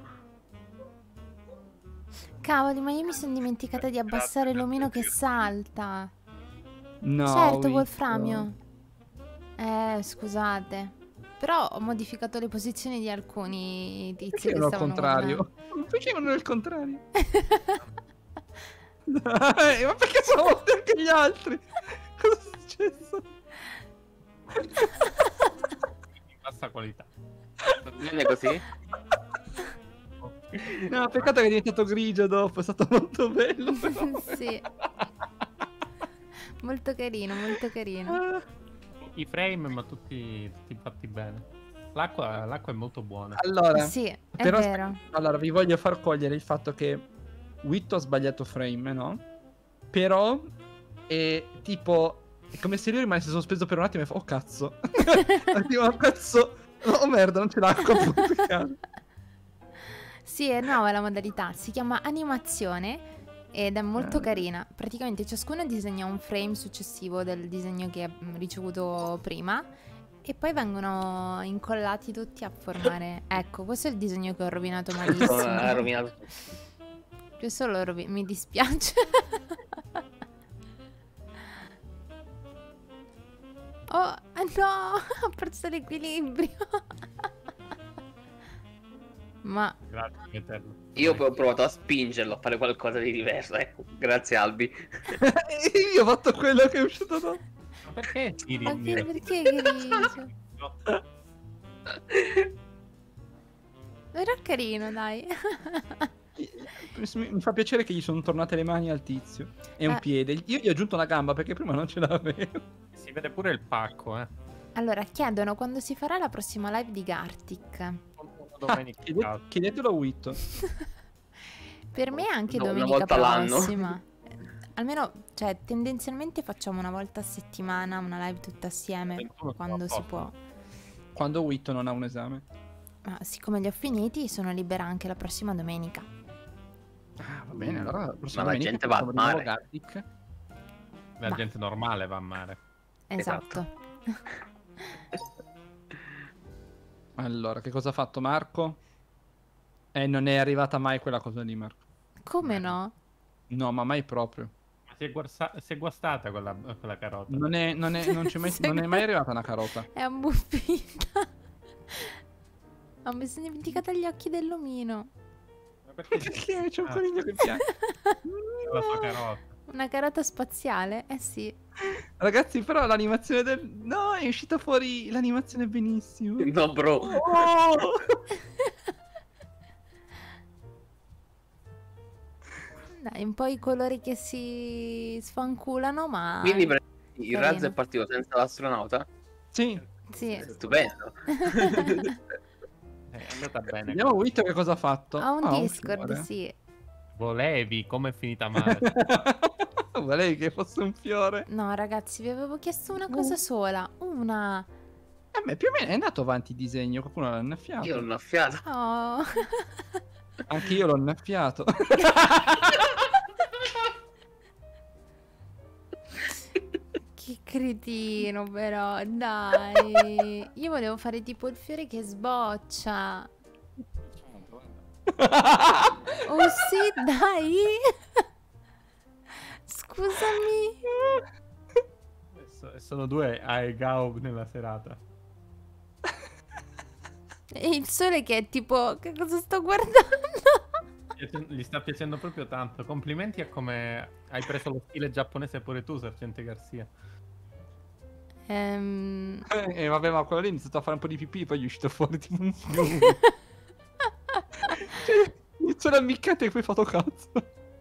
Cavoli, ma io mi sono dimenticata di abbassare l'omino che salta. No, Certo, Witto. Wolframio. Scusate. Però ho modificato le posizioni di alcuni tizi che Facevano al stavano contrario. Facevano il contrario. Dai, ma perché sono morti anche gli altri? Cosa è successo? Bassa qualità. Non è così? No, peccato che è diventato grigio dopo, è stato molto bello. Però. guardando. Sì. Molto carino, molto carino. I frame, ma tutti fatti bene. L'acqua è molto buona. Allora, Sì, è però vero. allora vi voglio far cogliere il fatto che Witto ha sbagliato frame, no? Però è tipo è come se lui rimanesse sospeso per un attimo e fa oh cazzo. Oh cazzo. Oh merda, non c'è l'acqua. Sì, è nuova la modalità. Si chiama animazione ed è molto carina. Praticamente ciascuno disegna un frame successivo del disegno che ha ricevuto prima e poi vengono incollati tutti a formare. Ecco, questo è il disegno che ho rovinato malissimo. Ha rovinato. Questo mi dispiace. Oh, no, ho perso l'equilibrio. Ma Grazie, Eterno. Io ho provato a spingerlo a fare qualcosa di diverso. Ecco, grazie Albi. Io ho fatto quello che è uscito dopo. Ma perché tiri Ma in che- diretta? perché grigio? Era carino, dai. Mi fa piacere che gli sono tornate le mani al tizio e un piede. Io gli ho aggiunto una gamba perché prima non ce l'avevo. Si vede pure il pacco, Allora, chiedono quando si farà la prossima live di Gartic. Domenica in casa. Chiedetelo a Witto. Per me anche No, una domenica volta l'anno. prossima. Almeno, cioè, tendenzialmente facciamo una volta a settimana una live tutta assieme 21 quando si siamo a può. Quando Witto non ha un esame. Ma siccome li ho finiti, sono libera anche la prossima domenica. Ah, va bene, allora la prossima Ma la domenica gente va al facciamo di nuovo mare. Gartic. La Ma- gente normale va a mare. Esatto. Allora, che cosa ha fatto Marco? Non è arrivata mai quella cosa lì, Marco. Come no? No, ma mai proprio. Ma si è guastata quella carota. Non è mai arrivata una carota. È ammuffita. Oh, mi sono dimenticata gli occhi dell'omino. Ma perché Perché c'è un coniglio che piange? la sua carota? Una carota spaziale? Eh sì. Ragazzi, però l'animazione del... No, è uscita fuori l'animazione benissimo. No, bro. Oh! Dai, un po' i colori che si sfanculano, ma... Quindi il carino. razzo è partito senza l'astronauta? Sì. Sì. Stupendo. È andata bene. Vediamo Witto che cosa ha fatto. Ho un Ah, Discord, fiore. sì. Volevi, come è finita male. Volevi che fosse un fiore. No, ragazzi, vi avevo chiesto una cosa sola. Una. A me più o meno è andato avanti il disegno. Qualcuno l'ha annaffiato. Io l'ho innaffiato. Oh. Anche io l'ho annaffiato. Che cretino, però, dai. Io volevo fare tipo il fiore che sboccia. Oh sì, dai. Scusami. Sono 2 Aegao nella serata. E il sole che è tipo, che cosa sto guardando? Gli sta piacendo proprio tanto. Complimenti a come hai preso lo stile giapponese pure tu, Sergente Garcia. Vabbè, ma quello lì ha iniziato a fare un po' di pipì, poi gli è uscito fuori tipo un fiume. Iniziano a ammiccate e poi fotocazzo.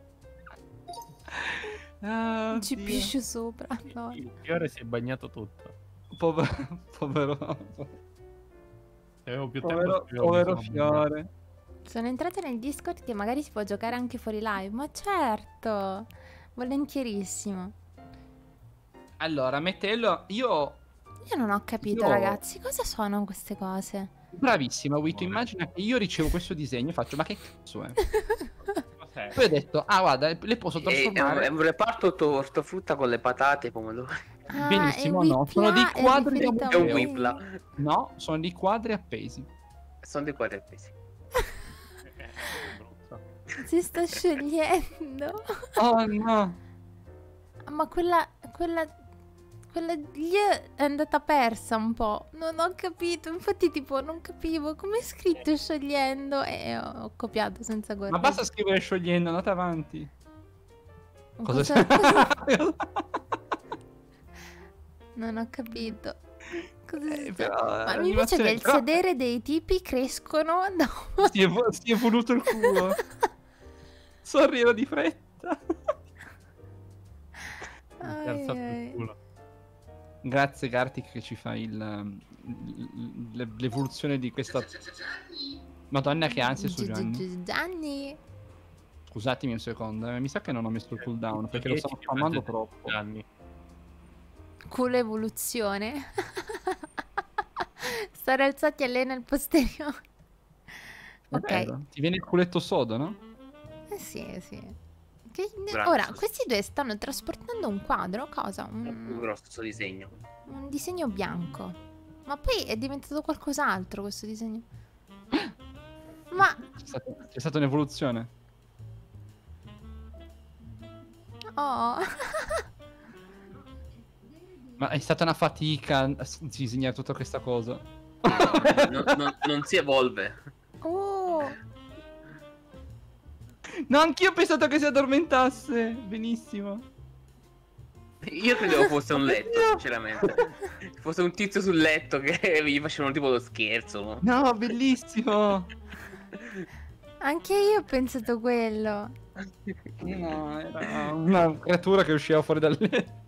Ci piscio sopra. No. Il fiore si è bagnato tutto. Povero. Se avevo più Povero tempo, fiore. Sono entrata nel Discord che magari si può giocare anche fuori live. Ma certo, volentierissimo. Allora, Mettello, io non ho capito, ragazzi, cosa sono queste cose? Bravissima, Witto, immagina che io ricevo questo disegno e faccio, ma che cazzo è? Poi ho detto, guarda, le posso trasformare. È un reparto ortofrutta con le patate e i pomodori. Benissimo, no, sono dei quadri a museo. È un Whipla. No, sono dei quadri appesi. Sono dei quadri appesi. Si sta sciogliendo. Oh no. Ma quella gli è andata persa un po'. Non ho capito. Infatti tipo non capivo come è scritto sciogliendo. E ho copiato senza guardare. Ma basta scrivere sciogliendo, andate avanti. Cosa Non ho capito. Però, ma mi piace che il sedere dei tipi crescono si è evoluto il culo. Sorry, ero di fretta. Il culo. Grazie Gartic che ci fa l'evoluzione di questa. Madonna che ansia su Gianni. Scusatemi un secondo, mi sa che non ho messo il cooldown perché lo stavo spammando troppo. Culo evoluzione. Stare alzati allena il posteriore. Ok. Ti viene il culetto sodo, no? Sì. Ora, questi due stanno trasportando un quadro, cosa? Un grosso disegno. Un disegno bianco. Ma poi è diventato qualcos'altro questo disegno. Ma c'è stata un'evoluzione. Oh. Ma è stata una fatica disegnare tutta questa cosa. Non si evolve. Oh. No, anch'io ho pensato che si addormentasse. Benissimo. Io credevo fosse un letto, sinceramente. Fosse un tizio sul letto che gli facevano tipo lo scherzo. No, bellissimo. Anche io ho pensato quello. No, era una creatura che usciva fuori dal letto.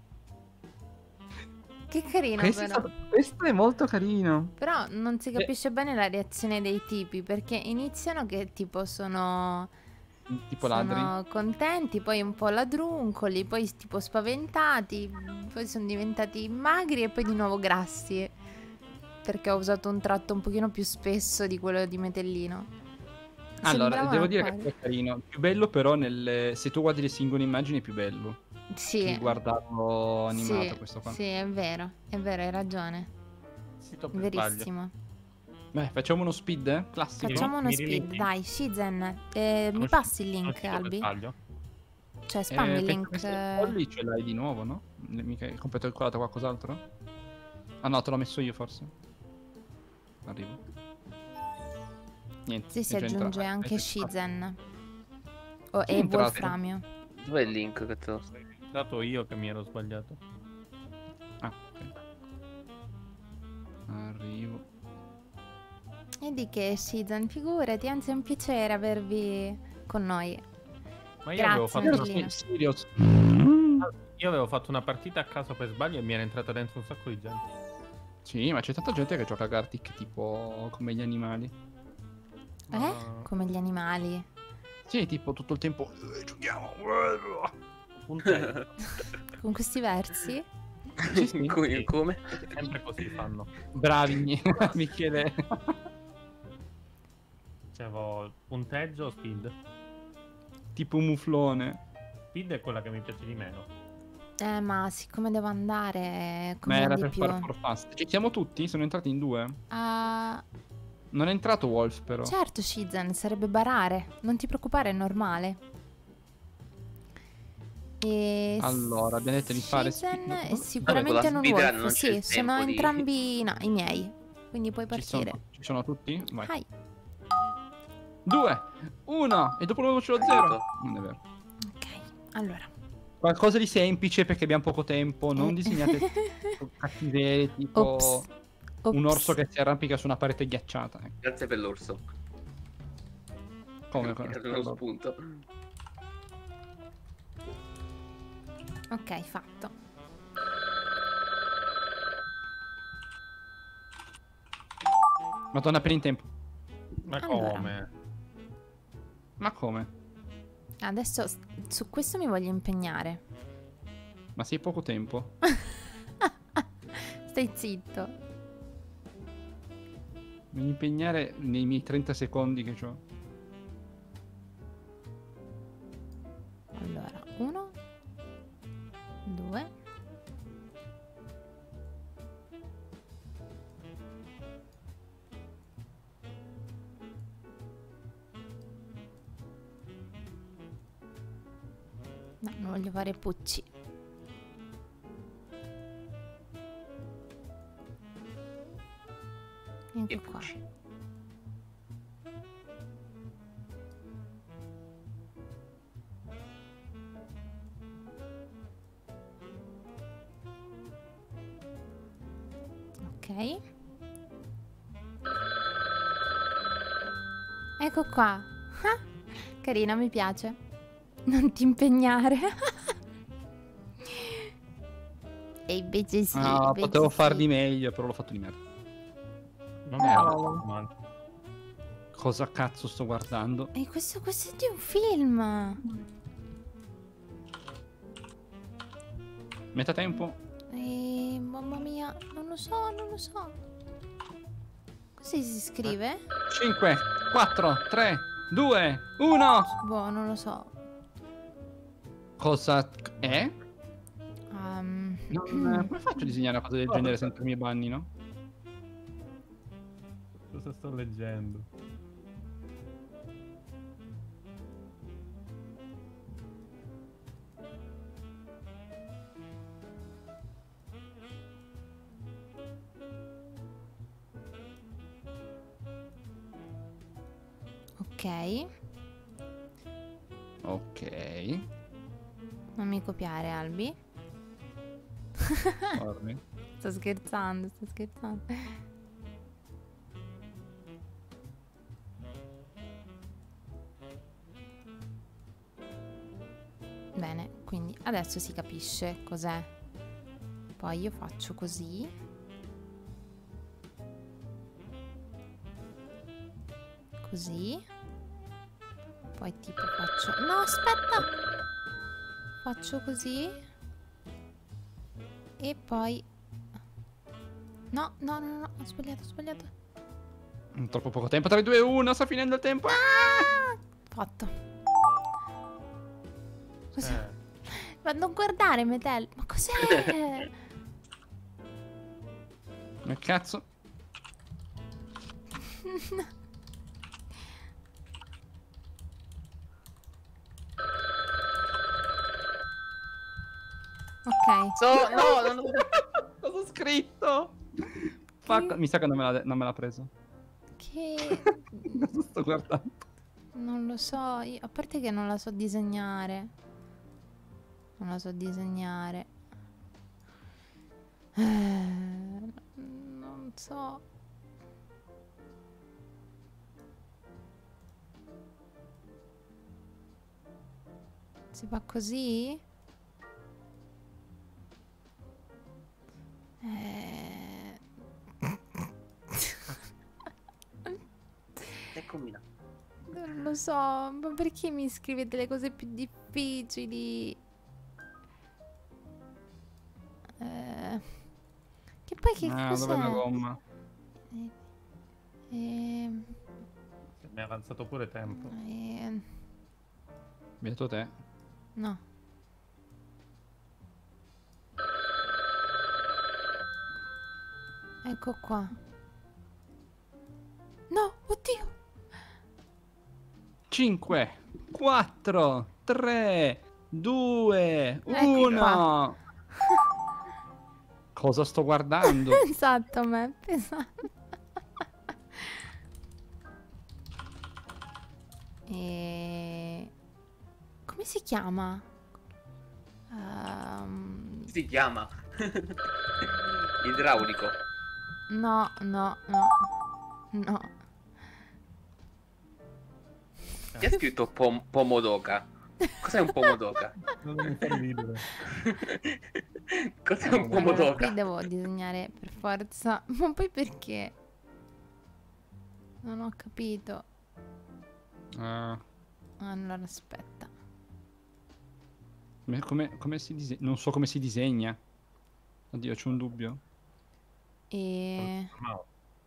Che carino però. Questo è molto carino. Però non si capisce bene la reazione dei tipi, perché iniziano che tipo sono ladri, contenti, poi un po' ladruncoli, poi tipo spaventati, poi sono diventati magri e poi di nuovo grassi, perché ho usato un tratto un pochino più spesso di quello di Metellino. Allora, devo dire che è carino. Più bello però se tu guardi le singole immagini è più bello. Sì. Guardarlo animato questo qua. Sì, è vero, hai ragione. Verissimo. Beh, facciamo uno speed, classico. Facciamo uno speed, dai, Shizen. Mi passi il link, Albi? Cioè, spammi il link. Lì ce l'hai di nuovo, no? Mica hai completo il colato qualcos'altro? Ah no, te l'ho messo io forse. Arrivo. Niente. Sì, si aggiunge anche Shizen. E Wolframio. Dov'è il link che te l'ho dato io che mi ero sbagliato? Ah, ok. Arrivo. E di che, Shizen, figurati, anzi è un piacere avervi con noi. Ma io Grazie, io avevo fatto una partita a caso per sbaglio e mi era entrata dentro un sacco di gente. Sì, ma c'è tanta gente che gioca a Gartic tipo come gli animali. Come gli animali? Sì, tipo tutto il tempo giochiamo. Con questi versi? Sì. Come? Sempre così fanno. Bravi, Michele. Dicevo, punteggio o speed? Tipo un muflone. Speed è quella che mi piace di meno. Ma siccome devo andare, ma era di per più. fare for fast. Cioè, siamo tutti? Sono entrati in 2? Non è entrato Wolf però. Certo, Shizen, sarebbe barare. Non ti preoccupare, è normale. Allora, abbiamo detto di fare e sicuramente non Wolf. Sì, sono entrambi i miei. Quindi puoi partire. Ci sono tutti? Vai. 2, 1 e dopo lo 0. Non è vero. Ok, allora. Qualcosa di semplice perché abbiamo poco tempo. Non disegnate cattiverie tipo un orso che si arrampica su una parete ghiacciata. Grazie per l'orso. Come? Uno spunto. Ok, fatto. Madonna, appena in tempo. Ma allora. come? Ma come? Adesso su questo mi voglio impegnare. Ma sei poco tempo. Stai zitto. Mi impegnare nei miei 30 secondi che ho. Allora, 1, 2. No, non voglio fare pucci. Ecco qua. Ok. Ecco qua. Ah, carina, mi piace. Non ti impegnare. E invece sì. No, invece potevo sì. far di meglio, però l'ho fatto di merda. Non è Cosa cazzo sto guardando? E questo è di un film. Metà tempo? Mamma mia, non lo so. Così si scrive? 5, 4, 3, 2, 1. Boh, non lo so. Cosa è? Come faccio a disegnare una cosa del genere senza i miei banni, no? Cosa sto leggendo? Ok. Ok. Non mi copiare, Albi. Sto scherzando. Bene, quindi adesso si capisce cos'è. Poi io faccio così. Così. Poi tipo faccio... No, aspetta! Faccio così. E poi... No, ho sbagliato. Troppo poco tempo. 3, 2, 1, sta finendo il tempo. Fatto. Cos'è? Ma non guardare, Metel. Ma cos'è? Ma cazzo? Ok. No, non Cosa ho scritto? Mi sa che non me l'ha preso. Che... Cosa sto guardando? Non lo so, a parte che non la so disegnare. Non so. Si fa così? Eccomi là. Non lo so, ma perché mi scrivete le cose più difficili? Che poi che cos'è? Dov'è la gomma? Mi è avanzato pure tempo. Beato te. No. Ecco qua. No, oddio. 5, 4, 3, 2, Ecco 1. Cosa sto guardando? Esatto, me. Esatto. Come si chiama? Si chiama idraulico. No. Chi ha scritto pomodoka? Cos'è un pomodoka? Non mi fa ridere. Cos'è un Allora, pomodoka? qui devo disegnare per forza. Ma poi perché? Non ho capito. Allora aspetta. Come si disegna? Non so come si disegna. Oddio, c'è un dubbio. No.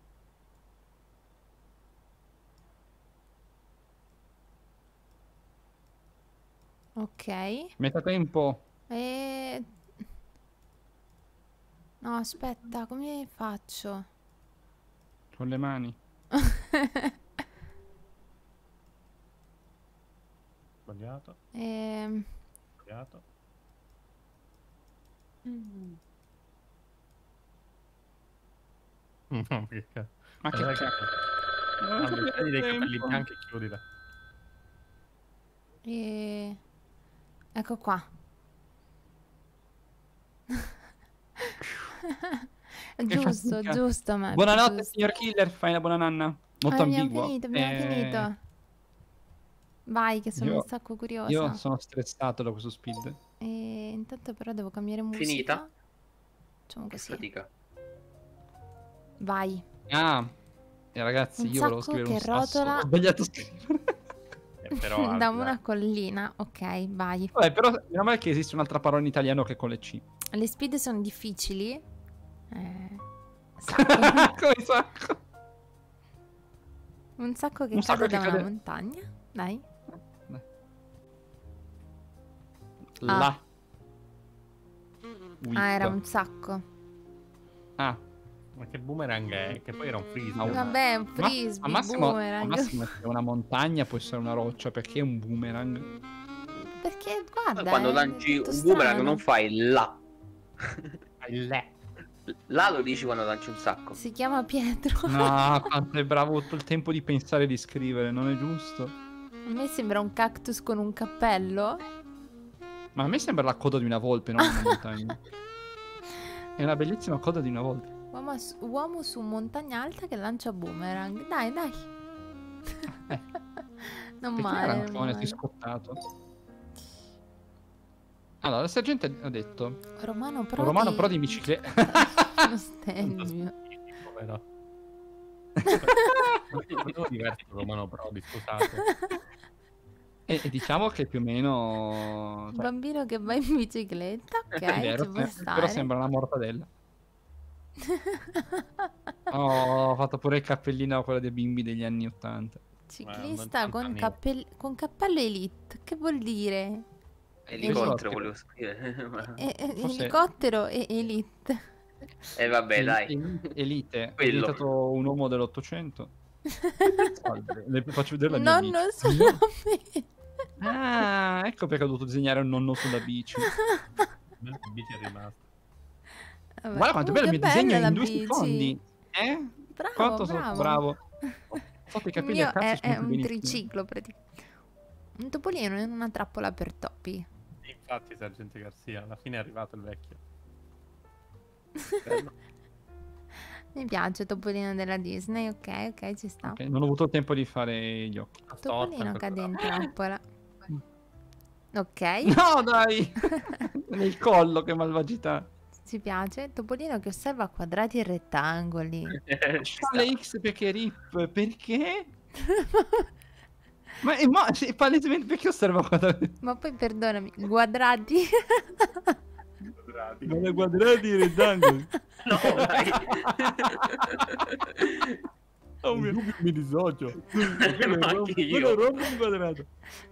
Ok. Metatempo. No, aspetta, come faccio? Con le mani. Sbagliato. Sbagliato. No, che cazzo. Ma che cazzo? Prendi dei capelli bianchi e chiudila. Ecco qua. Giusto, fatica. giusto, Matt. Buonanotte, giusto. signor Killer. Fai una buona nanna. Molto ambiguo. Abbiamo finito. Vai, che sono Io- un sacco curiosa. Io sono stressato da questo speed. Intanto però devo cambiare musica. Finita? Facciamo così. Fatica. Vai. Ah, ragazzi, Un io volevo sacco scrivere che un sasso. rotola. Ho sbagliato a scrivere. Però Da una collina. Ok, vai. Vabbè, però meno male che esiste un'altra parola in italiano che con le C. Le speed sono difficili. Sacco. Come sacco. Un sacco che Un sacco cade che da una cade- montagna. Dai. La. Era un sacco. Ah, Ma che boomerang è? Che poi era un frisbee. No, Vabbè, un ma- frisbee, al massimo, boomerang. al massimo è una montagna, può essere una roccia, perché è un boomerang. Perché guarda, Quando è lanci tutto un boomerang strano. non fai la. Le. La lo dici quando lanci un sacco. Si chiama Pietro. No, quanto è bravo, ho avuto il tempo di pensare e di scrivere, non è giusto? A me sembra un cactus con un cappello. Ma a me sembra la coda di una volpe, non una montagna. È una bellissima coda di una volpe. Uomo su montagna alta che lancia boomerang. Dai, dai. Non Perché male. era non un male. scottato. Allora, la sergente ha detto Romano Prodi. Romano Prodi in bicicletta. Lo stemmio. Povero. Non diverso Romano Prodi, scusate. E diciamo che più o meno... Un cioè, bambino che va in bicicletta. Ok, è vero, ci può però stare. sembra una mortadella. Ho fatto pure il cappellino a quello dei bimbi degli anni 80. Ciclista con, anni. con cappello elite. Che vuol dire? Elicottero volevo scrivere. Forse- Elicottero e elite. E vabbè, dai. Elite, è Quello. diventato un uomo dell'Ottocento. Salve, le faccio vedere la mia Nonno bici. sulla bici. Ah, ecco perché ho dovuto disegnare un nonno sulla bici. Il bici è rimasto. Vabbè. Guarda quanto bello il mio che disegno bella in la 2 bici. secondi. Bravo, Quanto bravo. sono bravo. Ho fatto i Il capelli mio a cazzo. è sono un benissimo. triciclo praticamente. Un topolino in una trappola per topi. Infatti, Sergente Garcia, alla fine è arrivato il vecchio. Bello. Mi piace Topolino della Disney, ok, ci sta. Ok, non ho avuto il tempo di fare gli occhi. Topolino cade in trappola. Ok, No, dai! Nel collo, che malvagità. ci piace. Topolino che osserva quadrati e rettangoli. Fa le X perché rip, perché? Ma se palesemente perché osserva quadrati? Ma poi perdonami, quadrati. Ma le quadrati e rettangoli. No, dai. Oh mio, mi dissocio. Ma anche io. Quello rompo un quadrato.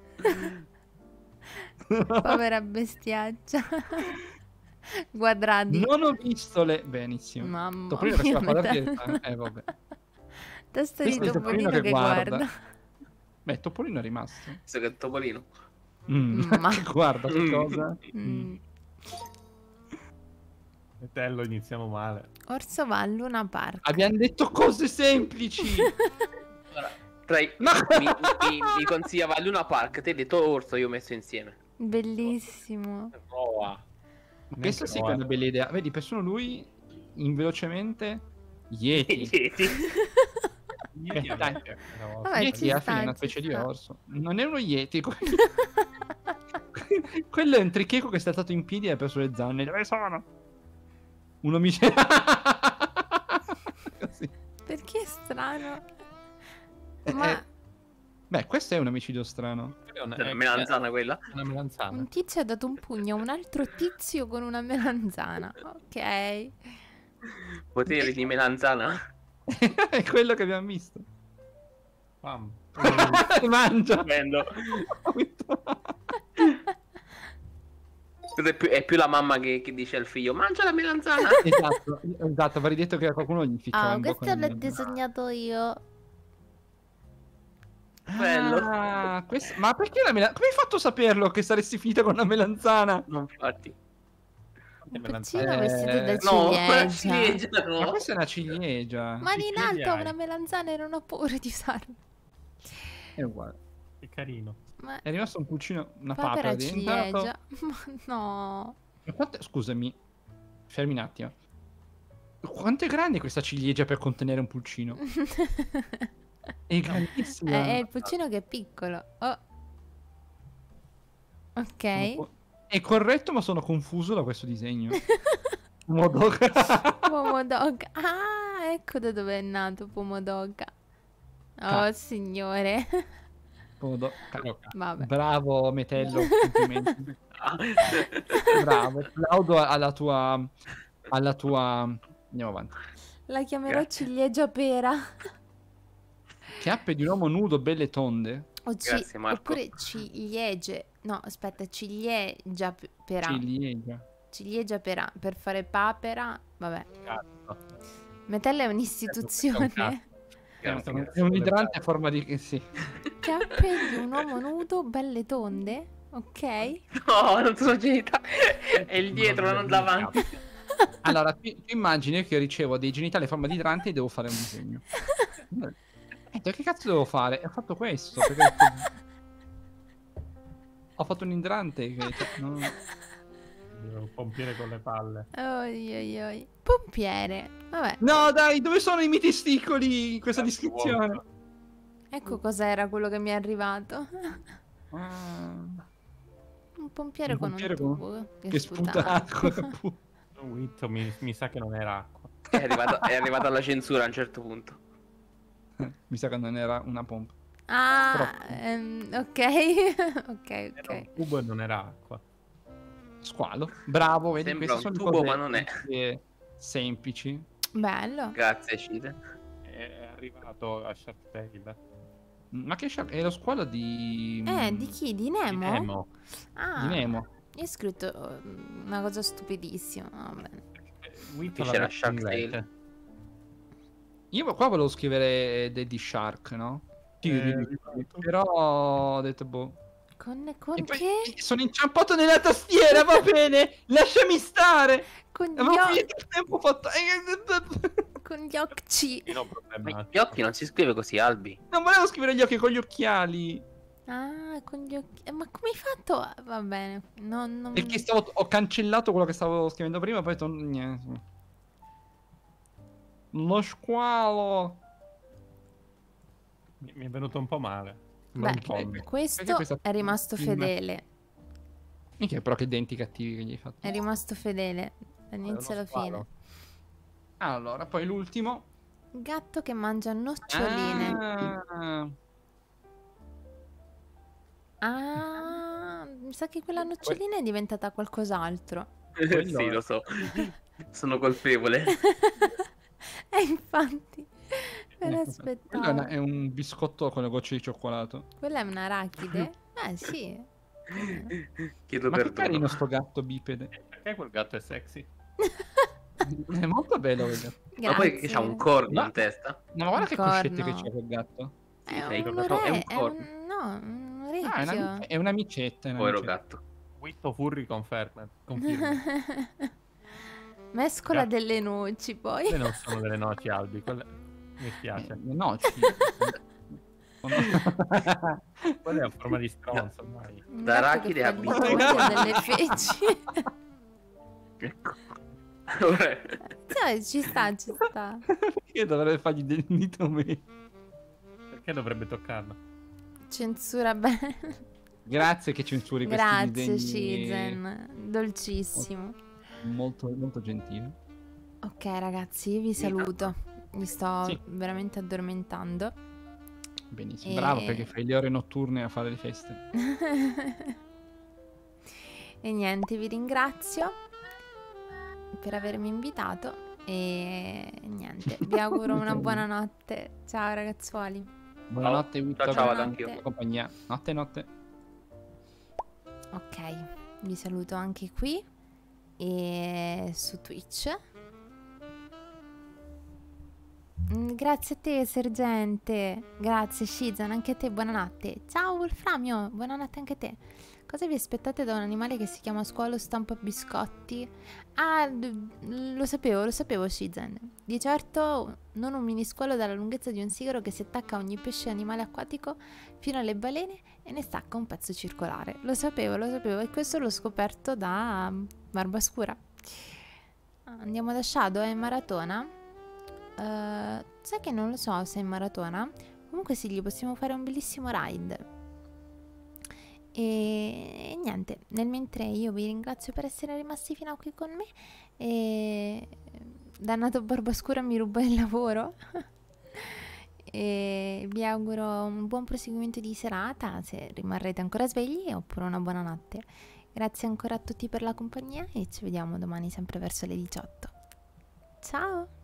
Povera bestiaccia. Quadrati. Non ho visto le... Benissimo. Mamma Topolino mia, che quadrati e metà- rettangoli. Vabbè. Testa di Questo è il Topolino che guarda. Beh, Topolino è rimasto. Visto che è Topolino. Ma... Guarda che cosa. Metello, iniziamo male. Orso va al Luna Park. Abbiamo detto cose semplici. Mi consigliava Luna Park, te hai detto orso, io ho messo insieme. Bellissimo. Questa sì che è una bella idea. Vedi, persino lui, velocemente, Yeti. Vabbè, Yeti alla fine è una specie di orso. Non è uno Yeti. Quello è un tricheco che è saltato in piedi e ha perso le zanne. Dove sono? Un omicidio. Perché è strano? Ma... Beh, questo è un omicidio strano. È una melanzana quella? Una melanzana. Un tizio ha dato un pugno a un altro tizio con una melanzana. Ok. Poteri di melanzana? È quello che abbiamo visto. Mangia. È più la mamma che dice al figlio: mangia la melanzana. Esatto, avrei detto che qualcuno gli ficcava un po' questo l'ho disegnato io. Bello. Ma perché la melanzana? Come hai fatto a saperlo che saresti finita con una melanzana? No, infatti. Un piccino vestito da ciliegia. ciliegia. No. Ma questa è una ciliegia. Ma in alto ho una melanzana e non ho paura di usarla. È uguale. Che carino. Ma... È rimasto un pulcino, una papera papera dentro. ciliegia. Ma no. Scusami, fermi un attimo. Quanto è grande questa ciliegia per contenere un pulcino? È grandissima. È il pulcino che è piccolo. Oh. Ok. È corretto, ma sono confuso da questo disegno. Pomodoro. Pomodoro. Ah, ecco da dove è nato Pomodoro. Oh, signore. Pomodoro. Vabbè. Bravo, Metello. Complimenti. Bravo. Applaudo alla tua... Andiamo avanti. La chiamerò ciliegia pera. Chiappe di un uomo nudo, belle tonde. Grazie, Marco. Oppure ciliegie. No, aspetta, ciliegia pera. Ciliegia pera. Per fare papera. Vabbè. Metello è un'istituzione. È un idrante a forma di... Sì. Chiappe di un uomo nudo, belle tonde. Ok. No, non sono genitali. È il dietro, non davanti. Allora, tu immagini che io ricevo dei genitali a forma di idrante e devo fare un disegno. Che cazzo devo fare? Ho fatto questo. Perché... Ho fatto un idrante che... Un pompiere con le palle. Oi. Pompiere. Vabbè. No, dai, dove sono i miei testicoli in questa descrizione? Ecco cos'era quello che mi è arrivato. Un pompiere con un tubo che sputa acqua. Witto, mi sa che non era acqua. È arrivato alla censura a un certo punto. Mi sa che non era una pompa. Ok. Era un tubo e non era acqua. Squalo. Bravo, vedi, Sembra queste un sono tubo, cose ma non è. Semplici. Bello. Grazie, Cide. È arrivato a Shark Tale. Ma che Shark? È lo squalo di... Di chi? Di Nemo? Di Nemo. Ah, di Nemo. Io ho scritto una cosa stupidissima. Va bene. C'era Shark Tale. Io qua volevo scrivere Daddy Shark, no? Però ho detto boh. Con che? Sono inciampato nella tastiera, va bene! Lasciami stare! Con gli tempo fatto... Con gli occhi. Ma gli occhi non si scrive così, Albi. Non volevo scrivere gli occhi con gli occhiali. Ah, con gli occhi. Ma come hai fatto? Va bene. Non... Perché ho cancellato quello che stavo scrivendo prima, poi ho detto niente. Lo squalo. Mi è venuto un po' male. Beh, questo è rimasto fedele. Minchia, però che denti cattivi che gli hai fatto. È rimasto fedele dall'inizio alla fine. Allora, poi l'ultimo. Gatto che mangia noccioline. Mi sa che quella nocciolina è diventata qualcos'altro. Sì, lo so. Sono colpevole. Infatti. Me l'aspettavo. È un biscotto con le gocce di cioccolato. Quella è un'arachide? Sì. Chiedo Ma che perdono. carino sto gatto bipede. Perché quel gatto è sexy? È molto bello quel gatto. Ma poi che c'ha un corno in testa. Ma guarda che coscette che c'è quel gatto. È un parecchio. È un'amicetta. Povero gatto. Witto Furry conferma. Mescola delle noci, poi. Quelle non sono delle noci, Albi. Mi spiace. Noci. Quella è a forma di stronzo ormai. D'arachide a delle feci. Ecco. Ci sta. Perché dovrebbe fargli del dito me? Perché dovrebbe toccarlo? Censura bene. Grazie che censuri questi Grazie, disegni. Shizen. Dolcissimo. Molto, molto gentile. Ok, ragazzi, io vi saluto. Mi sto veramente addormentando. Benissimo. Bravo, perché fai le ore notturne a fare le feste. E niente, vi ringrazio per avermi invitato. E niente, vi auguro una buona notte. Ciao ragazzuoli. Buonanotte, Witto. Ciao, anch'io. Compagnia. Notte. Ok, vi saluto anche qui e su Twitch. Grazie a te, sergente. Grazie, Shizen, anche a te, buonanotte. Ciao, Wolframio, buonanotte anche a te. Cosa vi aspettate da un animale che si chiama squalo stampa biscotti? Ah, lo sapevo, Shizen. Di certo non un mini squalo dalla lunghezza di un sigaro che si attacca a ogni pesce e animale acquatico fino alle balene e ne stacca un pezzo circolare. Lo sapevo, e questo l'ho scoperto da Barbascura. Andiamo da Shadow, è in maratona? Sai che non lo so se è in maratona. Comunque sì, gli possiamo fare un bellissimo ride. E niente, nel mentre io vi ringrazio per essere rimasti fino a qui con me. E dannato Barbascura mi ruba il lavoro. E vi auguro un buon proseguimento di serata, se rimarrete ancora svegli, oppure una buona notte. Grazie ancora a tutti per la compagnia e ci vediamo domani sempre verso le 18. Ciao!